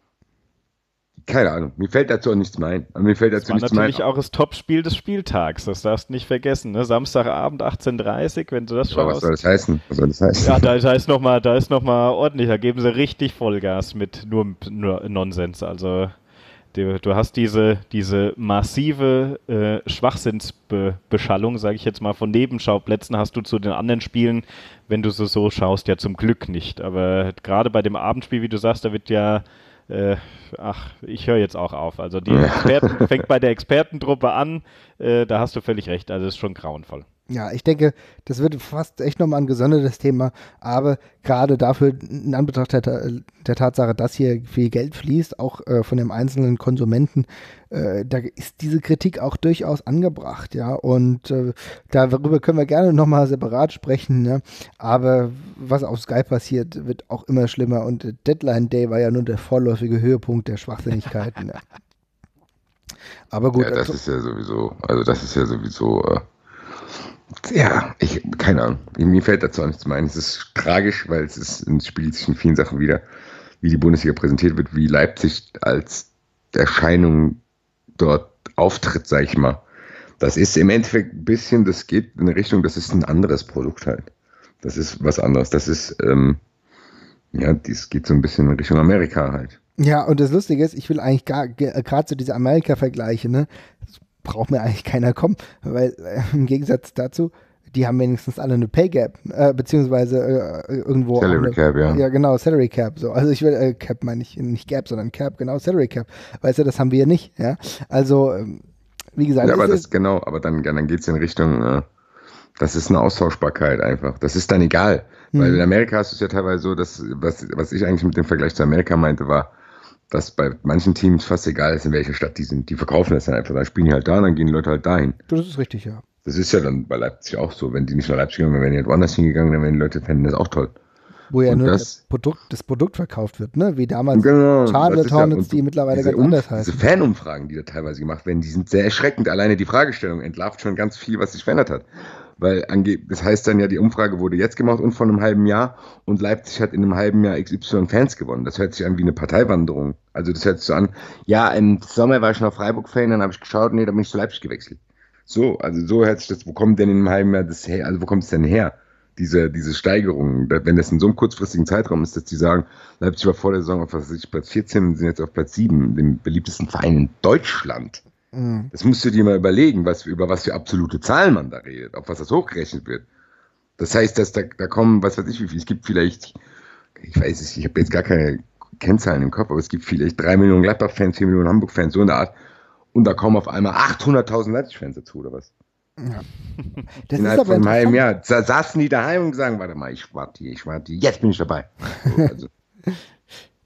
Speaker 3: Keine Ahnung, mir fällt dazu auch nichts mehr ein. Mir fällt dazu
Speaker 2: das war
Speaker 3: nichts mehr ein.
Speaker 2: natürlich auch das Topspiel des Spieltags, das darfst du nicht vergessen. Ne? Samstagabend achtzehn Uhr dreißig, wenn du das
Speaker 3: Aber
Speaker 2: schaust.
Speaker 3: was soll das heißen? Was soll das heißen?
Speaker 2: Ja, da, da ist nochmal noch mal ordentlich, da geben sie richtig Vollgas mit nur, nur Nonsens. Also du, du hast diese, diese massive äh, Schwachsinnsbeschallung, sage ich jetzt mal, von Nebenschauplätzen hast du zu den anderen Spielen, wenn du so, so schaust, ja zum Glück nicht. Aber gerade bei dem Abendspiel, wie du sagst, da wird ja Äh, ach, ich höre jetzt auch auf. Also die Experten, fängt bei der Expertentruppe an, äh, da hast du völlig recht, also das ist schon grauenvoll.
Speaker 1: Ja, ich denke, das wird fast echt nochmal ein gesondertes Thema, aber gerade dafür, in Anbetracht der, der Tatsache, dass hier viel Geld fließt, auch äh, von dem einzelnen Konsumenten, äh, da ist diese Kritik auch durchaus angebracht, ja, und äh, darüber können wir gerne nochmal separat sprechen, ne? Aber was auf Sky passiert, wird auch immer schlimmer und Deadline Day war ja nur der vorläufige Höhepunkt der Schwachsinnigkeiten, ja. Aber gut.
Speaker 3: Ja, das ist ja sowieso, also das ist ja sowieso, äh, ja, ich, keine Ahnung, mir fällt dazu auch nichts mehr ein. Es ist tragisch, weil es ist, es spiegelt sich in vielen Sachen wieder, wie die Bundesliga präsentiert wird, wie Leipzig als Erscheinung dort auftritt, sag ich mal. Das ist im Endeffekt ein bisschen, das geht in eine Richtung, das ist ein anderes Produkt halt. Das ist was anderes. Das ist, ähm, ja, das geht so ein bisschen in Richtung Amerika halt.
Speaker 1: Ja, und das Lustige ist, ich will eigentlich gerade so diese Amerika-Vergleiche, ne, das braucht mir eigentlich keiner kommen, weil äh, im Gegensatz dazu, die haben wenigstens alle eine Pay Gap, äh, beziehungsweise äh, irgendwo.
Speaker 3: Salary
Speaker 1: eine,
Speaker 3: Cap, ja.
Speaker 1: Ja, genau, Salary Cap. So. Also ich will, äh, Cap meine ich, nicht Gap, sondern Cap, genau, Salary Cap. Weißt du, das haben wir ja nicht, ja. Also, ähm, wie gesagt.
Speaker 3: Ja, aber das,
Speaker 1: ist,
Speaker 3: genau, aber dann, dann geht es in Richtung, äh, das ist eine Austauschbarkeit einfach. Das ist dann egal. Mhm. Weil in Amerika ist es ja teilweise so, dass, was, was ich eigentlich mit dem Vergleich zu Amerika meinte, war, dass bei manchen Teams fast egal ist, in welcher Stadt die sind. Die verkaufen das dann einfach. Dann spielen die halt da und dann gehen die Leute halt dahin.
Speaker 1: Das ist richtig, ja.
Speaker 3: Das ist ja dann bei Leipzig auch so. Wenn die nicht nach Leipzig gehen, dann wären die halt woanders hingegangen, dann wären die Leute, fänden das auch toll.
Speaker 1: Wo ja
Speaker 3: und
Speaker 1: nur
Speaker 3: das,
Speaker 1: das, Produkt, das Produkt verkauft wird, ne? Wie damals
Speaker 3: genau,
Speaker 1: Charlotte Hornets, die mittlerweile ganz anders heißen.
Speaker 3: Diese Fanumfragen, die da teilweise gemacht werden, die sind sehr erschreckend. Alleine die Fragestellung entlarvt schon ganz viel, was sich verändert hat. Weil das heißt dann ja, die Umfrage wurde jetzt gemacht und vor einem halben Jahr und Leipzig hat in einem halben Jahr X Y Fans gewonnen. Das hört sich an wie eine Parteiwanderung. Also das hört sich so an, ja, im Sommer war ich noch Freiburg-Fan, dann habe ich geschaut, nee, dann bin ich zu Leipzig gewechselt. So, also so hört sich das, wo kommt denn in einem halben Jahr das her, also wo kommt es denn her, diese, diese Steigerung, wenn das in so einem kurzfristigen Zeitraum ist, dass die sagen, Leipzig war vor der Saison auf was weiß ich, Platz vierzehn und sind jetzt auf Platz sieben, dem beliebtesten Verein in Deutschland. Mhm. Das musst du dir mal überlegen, was, über was für absolute Zahlen man da redet, auf was das hochgerechnet wird. Das heißt, dass da, da kommen, was weiß ich, wie viel, es gibt vielleicht, ich weiß es, ich habe jetzt gar keine Kennzahlen im Kopf, aber es gibt vielleicht drei Millionen Gladbach-Fans, vier Millionen Hamburg-Fans, so eine Art. Und da kommen auf einmal achthunderttausend Leipzig-Fans dazu, oder was?
Speaker 1: Ja. Das
Speaker 3: Innerhalb
Speaker 1: ist
Speaker 3: von einem halben Jahr da saßen die daheim und sagen, warte mal, ich warte hier, ich warte hier, jetzt bin ich dabei. So, also.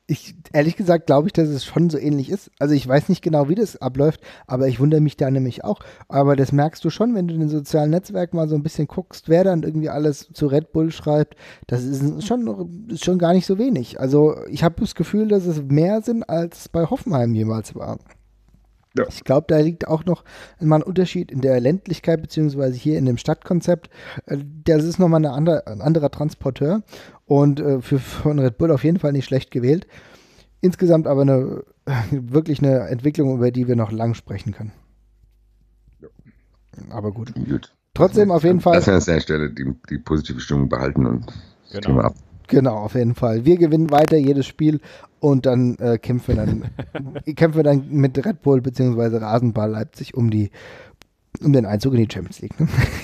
Speaker 1: Ich, ehrlich gesagt, glaube ich, dass es schon so ähnlich ist. Also ich weiß nicht genau, wie das abläuft, aber ich wundere mich da nämlich auch. Aber das merkst du schon, wenn du in den sozialen Netzwerken mal so ein bisschen guckst, wer dann irgendwie alles zu Red Bull schreibt. Das ist schon, ist schon gar nicht so wenig. Also ich habe das Gefühl, dass es mehr sind, als es bei Hoffenheim jemals war. Ja. Ich glaube, da liegt auch noch mal ein Unterschied in der Ländlichkeit, beziehungsweise hier in dem Stadtkonzept. Das ist nochmal eine andere, ein anderer Transporteur und äh, für von Red Bull auf jeden Fall nicht schlecht gewählt. Insgesamt aber eine, wirklich eine Entwicklung, über die wir noch lang sprechen können. Ja. Aber gut. gut. Trotzdem auf jeden Fall.
Speaker 3: Lass uns an der Stelle die, die positive Stimmung behalten und das
Speaker 2: genau.
Speaker 3: Thema ab.
Speaker 1: Genau, auf jeden Fall. Wir gewinnen weiter jedes Spiel und dann äh, kämpfen wir dann kämpfen wir dann mit Red Bull bzw. Rasenball Leipzig um die um den Einzug in die Champions League. Ne?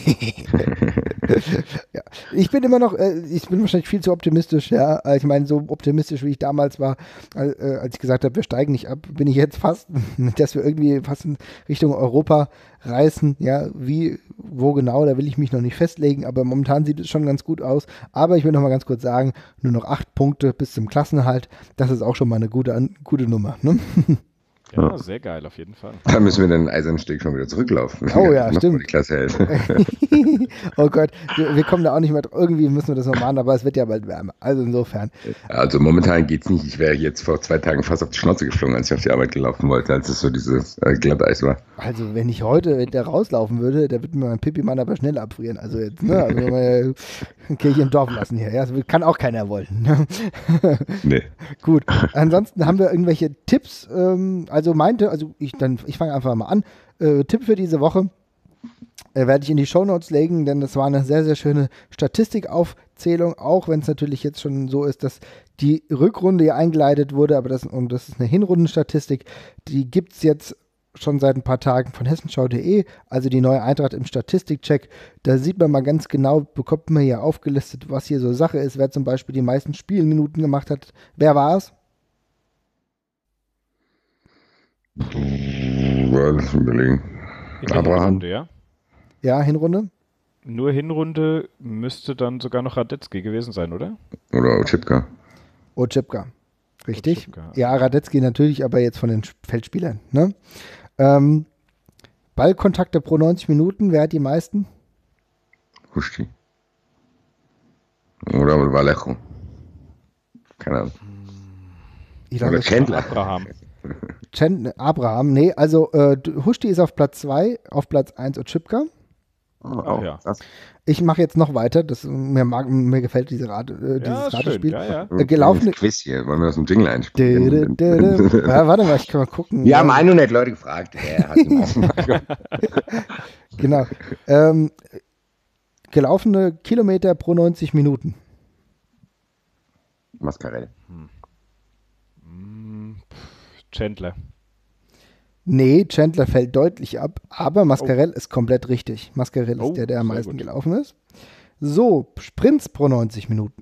Speaker 1: Ja. Ich bin immer noch, äh, ich bin wahrscheinlich viel zu optimistisch, ja. Ich meine, so optimistisch wie ich damals war, äh, als ich gesagt habe, wir steigen nicht ab, bin ich jetzt fast, dass wir irgendwie fast in Richtung Europa reißen, ja, wie, wo genau, da will ich mich noch nicht festlegen, aber momentan sieht es schon ganz gut aus. Aber ich will noch mal ganz kurz sagen, nur noch acht Punkte bis zum Klassenerhalt, das ist auch schon mal eine gute, gute Nummer, ne?
Speaker 2: Ja, ja, sehr geil, auf jeden Fall.
Speaker 3: Da müssen wir den eisernen Steg schon wieder zurücklaufen.
Speaker 1: Oh ja, stimmt.
Speaker 3: Die Klasse hält.
Speaker 1: Oh Gott, wir, wir kommen da auch nicht mehr, irgendwie müssen wir das noch machen, aber es wird ja bald wärmer. Also insofern.
Speaker 3: Also momentan geht's nicht. Ich wäre jetzt vor zwei Tagen fast auf die Schnauze geflogen, als ich auf die Arbeit gelaufen wollte, als es so dieses äh, Glatteis war.
Speaker 1: Also wenn ich heute da rauslaufen würde, da würde mir mein Pipi-Mann aber schnell abfrieren. Also jetzt, ne, also mal Kirche im Dorf lassen hier. Ja, das kann auch keiner wollen. Ne?
Speaker 3: Nee.
Speaker 1: Gut. Ansonsten haben wir irgendwelche Tipps, ähm, also meinte, also ich dann, ich fange einfach mal an. Äh, Tipp für diese Woche äh, werde ich in die Shownotes legen, denn das war eine sehr, sehr schöne Statistikaufzählung, auch wenn es natürlich jetzt schon so ist, dass die Rückrunde ja eingeleitet wurde, aber das, und das ist eine Hinrundenstatistik, die gibt es jetzt schon seit ein paar Tagen von hessenschau punkt de, also die neue Eintracht im Statistikcheck. Da sieht man mal ganz genau, bekommt man hier aufgelistet, was hier so Sache ist, wer zum Beispiel die meisten Spielminuten gemacht hat. Wer war es?
Speaker 3: Lass überlegen. Abraham.
Speaker 2: Hinrunde, ja?
Speaker 1: Ja, Hinrunde?
Speaker 2: Nur Hinrunde müsste dann sogar noch Radetzky gewesen sein, oder?
Speaker 3: Oder Oczipka.
Speaker 1: Oczipka. Richtig.
Speaker 2: Oczipka.
Speaker 1: Ja, Radetzky natürlich, aber jetzt von den Feldspielern. Ne? Ähm, Ballkontakte pro neunzig Minuten, wer hat die meisten?
Speaker 3: Huschti. Oder Vallejo. Keine Ahnung.
Speaker 1: Ich
Speaker 3: Oder Chandler.
Speaker 2: Abraham.
Speaker 1: Chandler, Abraham, nee, also äh, Huschti ist auf Platz zwei, auf Platz eins Oczipka.
Speaker 3: Oh,
Speaker 2: Ach ja.
Speaker 1: Ich mache jetzt noch weiter, das, mir, mag, mir gefällt diese Rad, äh, dieses
Speaker 2: Ja,
Speaker 1: Ratespiel.
Speaker 2: schön, ja, ja.
Speaker 1: Äh, gelaufene
Speaker 3: Quiz hier, wollen wir aus dem Jingle
Speaker 1: Dö,
Speaker 3: einspielen?
Speaker 1: dö, dö, dö. Ja, warte mal, ich kann mal gucken.
Speaker 3: Wir haben hundert Leute gefragt, wer hat den
Speaker 1: Genau. Ähm, gelaufene Kilometer pro neunzig Minuten.
Speaker 3: Mascarell.
Speaker 2: Hm. Chandler.
Speaker 1: Nee, Chandler fällt deutlich ab, aber Mascarell oh. ist komplett richtig. Mascarell
Speaker 2: oh,
Speaker 1: ist der, der am meisten
Speaker 2: gut.
Speaker 1: gelaufen ist. So, Sprints pro neunzig Minuten.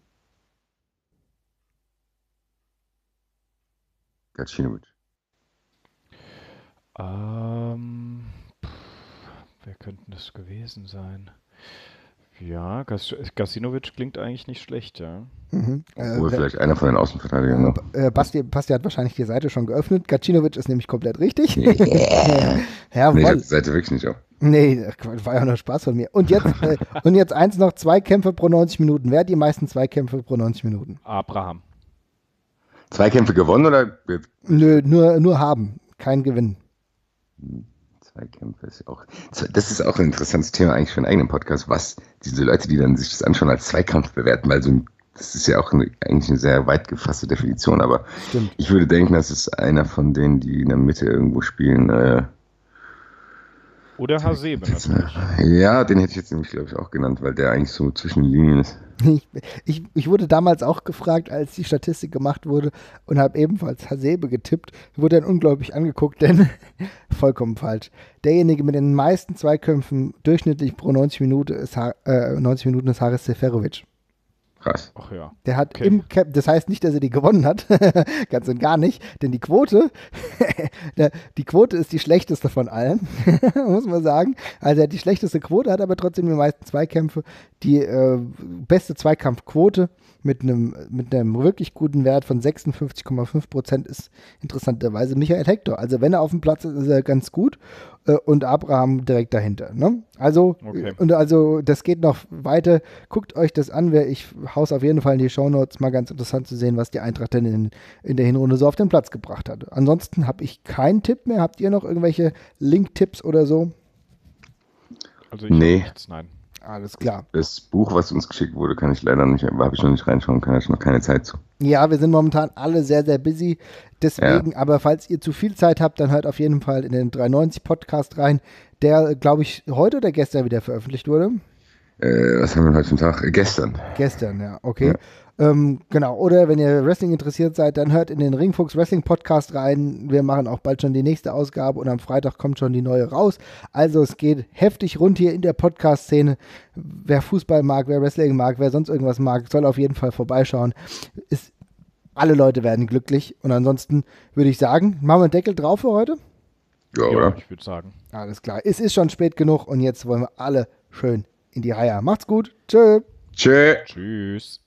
Speaker 3: Gacinovic.
Speaker 2: Ähm, pff, wer könnte das gewesen sein? Ja, Gacinovic klingt eigentlich nicht schlecht, ja.
Speaker 1: Mhm.
Speaker 3: Obwohl
Speaker 1: äh,
Speaker 3: vielleicht einer von den Außenverteidigern noch.
Speaker 1: Äh, Basti, Basti hat wahrscheinlich die Seite schon geöffnet. Gacinovic ist nämlich komplett richtig.
Speaker 3: Yeah.
Speaker 1: Jawohl.
Speaker 3: Nee, ich hab die Seite wirklich nicht auf.
Speaker 1: Nee, war ja nur Spaß von mir. Und jetzt, äh, und jetzt eins noch, Zweikämpfe pro neunzig Minuten. Wer hat die meisten Zweikämpfe pro neunzig Minuten?
Speaker 2: Abraham.
Speaker 3: Zweikämpfe gewonnen oder?
Speaker 1: Nö, nur, nur haben, kein Gewinn.
Speaker 3: Zweikämpfe ist auch. Das ist auch ein interessantes Thema eigentlich für einen eigenen Podcast, was diese Leute, die dann sich das anschauen, als Zweikampf bewerten, weil so ein, das ist ja auch eine, eigentlich eine sehr weit gefasste Definition, aber
Speaker 1: Stimmt.
Speaker 3: Ich würde denken, das ist einer von denen, die in der Mitte irgendwo spielen. Äh,
Speaker 2: Oder Hasebe natürlich.
Speaker 3: Ja, den hätte ich jetzt nämlich, glaube ich, auch genannt, weil der eigentlich so zwischen den Linien ist.
Speaker 1: Ich, ich, ich wurde damals auch gefragt, als die Statistik gemacht wurde und habe ebenfalls Hasebe getippt. Wurde dann unglaublich angeguckt, denn vollkommen falsch. Derjenige mit den meisten Zweikämpfen durchschnittlich pro neunzig Minuten ist, äh, neunzig Minuten ist Haris Seferovic.
Speaker 3: Krass.
Speaker 2: Ach ja.
Speaker 1: Der hat
Speaker 2: Okay.
Speaker 1: im Cap, das heißt nicht, dass er die gewonnen hat, ganz und gar nicht, denn die Quote, der, die Quote ist die schlechteste von allen, muss man sagen. Also er hat die schlechteste Quote, hat aber trotzdem die meisten Zweikämpfe, die äh, beste Zweikampfquote mit einem, mit einem wirklich guten Wert von sechsundfünfzig Komma fünf Prozent ist interessanterweise Michael Hector. Also wenn er auf dem Platz ist, ist er ganz gut äh, und Abraham direkt dahinter. Ne? Also,
Speaker 2: Okay.
Speaker 1: und also das geht noch weiter. Guckt euch das an. Ich hau's auf jeden Fall in die Shownotes. Mal ganz interessant zu sehen, was die Eintracht denn in, in der Hinrunde so auf den Platz gebracht hat. Ansonsten habe ich keinen Tipp mehr. Habt ihr noch irgendwelche Link-Tipps oder so?
Speaker 2: Also ich
Speaker 3: Nee.
Speaker 2: hab nichts, nein.
Speaker 1: Alles klar.
Speaker 3: Das Buch, was uns geschickt wurde, kann ich leider nicht, habe ich noch nicht reinschauen können, ich noch keine Zeit zu.
Speaker 1: Ja, wir sind momentan alle sehr, sehr busy. Deswegen,
Speaker 3: Ja.
Speaker 1: aber falls ihr zu viel Zeit habt, dann hört auf jeden Fall in den dreihundertneunzig Podcast rein, der, glaube ich, heute oder gestern wieder veröffentlicht wurde.
Speaker 3: Äh, was haben wir heute für einen Tag? Äh, gestern.
Speaker 1: Gestern, ja, okay. Ähm, genau, oder wenn ihr Wrestling interessiert seid, dann hört in den Ringfuchs Wrestling Podcast rein. Wir machen auch bald schon die nächste Ausgabe und am Freitag kommt schon die neue raus. Also es geht heftig rund hier in der Podcast-Szene. Wer Fußball mag, wer Wrestling mag, wer sonst irgendwas mag, soll auf jeden Fall vorbeischauen. Ist, alle Leute werden glücklich und ansonsten würde ich sagen, machen wir einen Deckel drauf für heute?
Speaker 3: Ja,
Speaker 2: Ja,
Speaker 3: oder?
Speaker 2: ich würde sagen.
Speaker 1: Alles klar, es ist schon spät genug und jetzt wollen wir alle schön in die Reihe. Macht's gut, tschö.
Speaker 3: Tschö.
Speaker 2: Tschüss.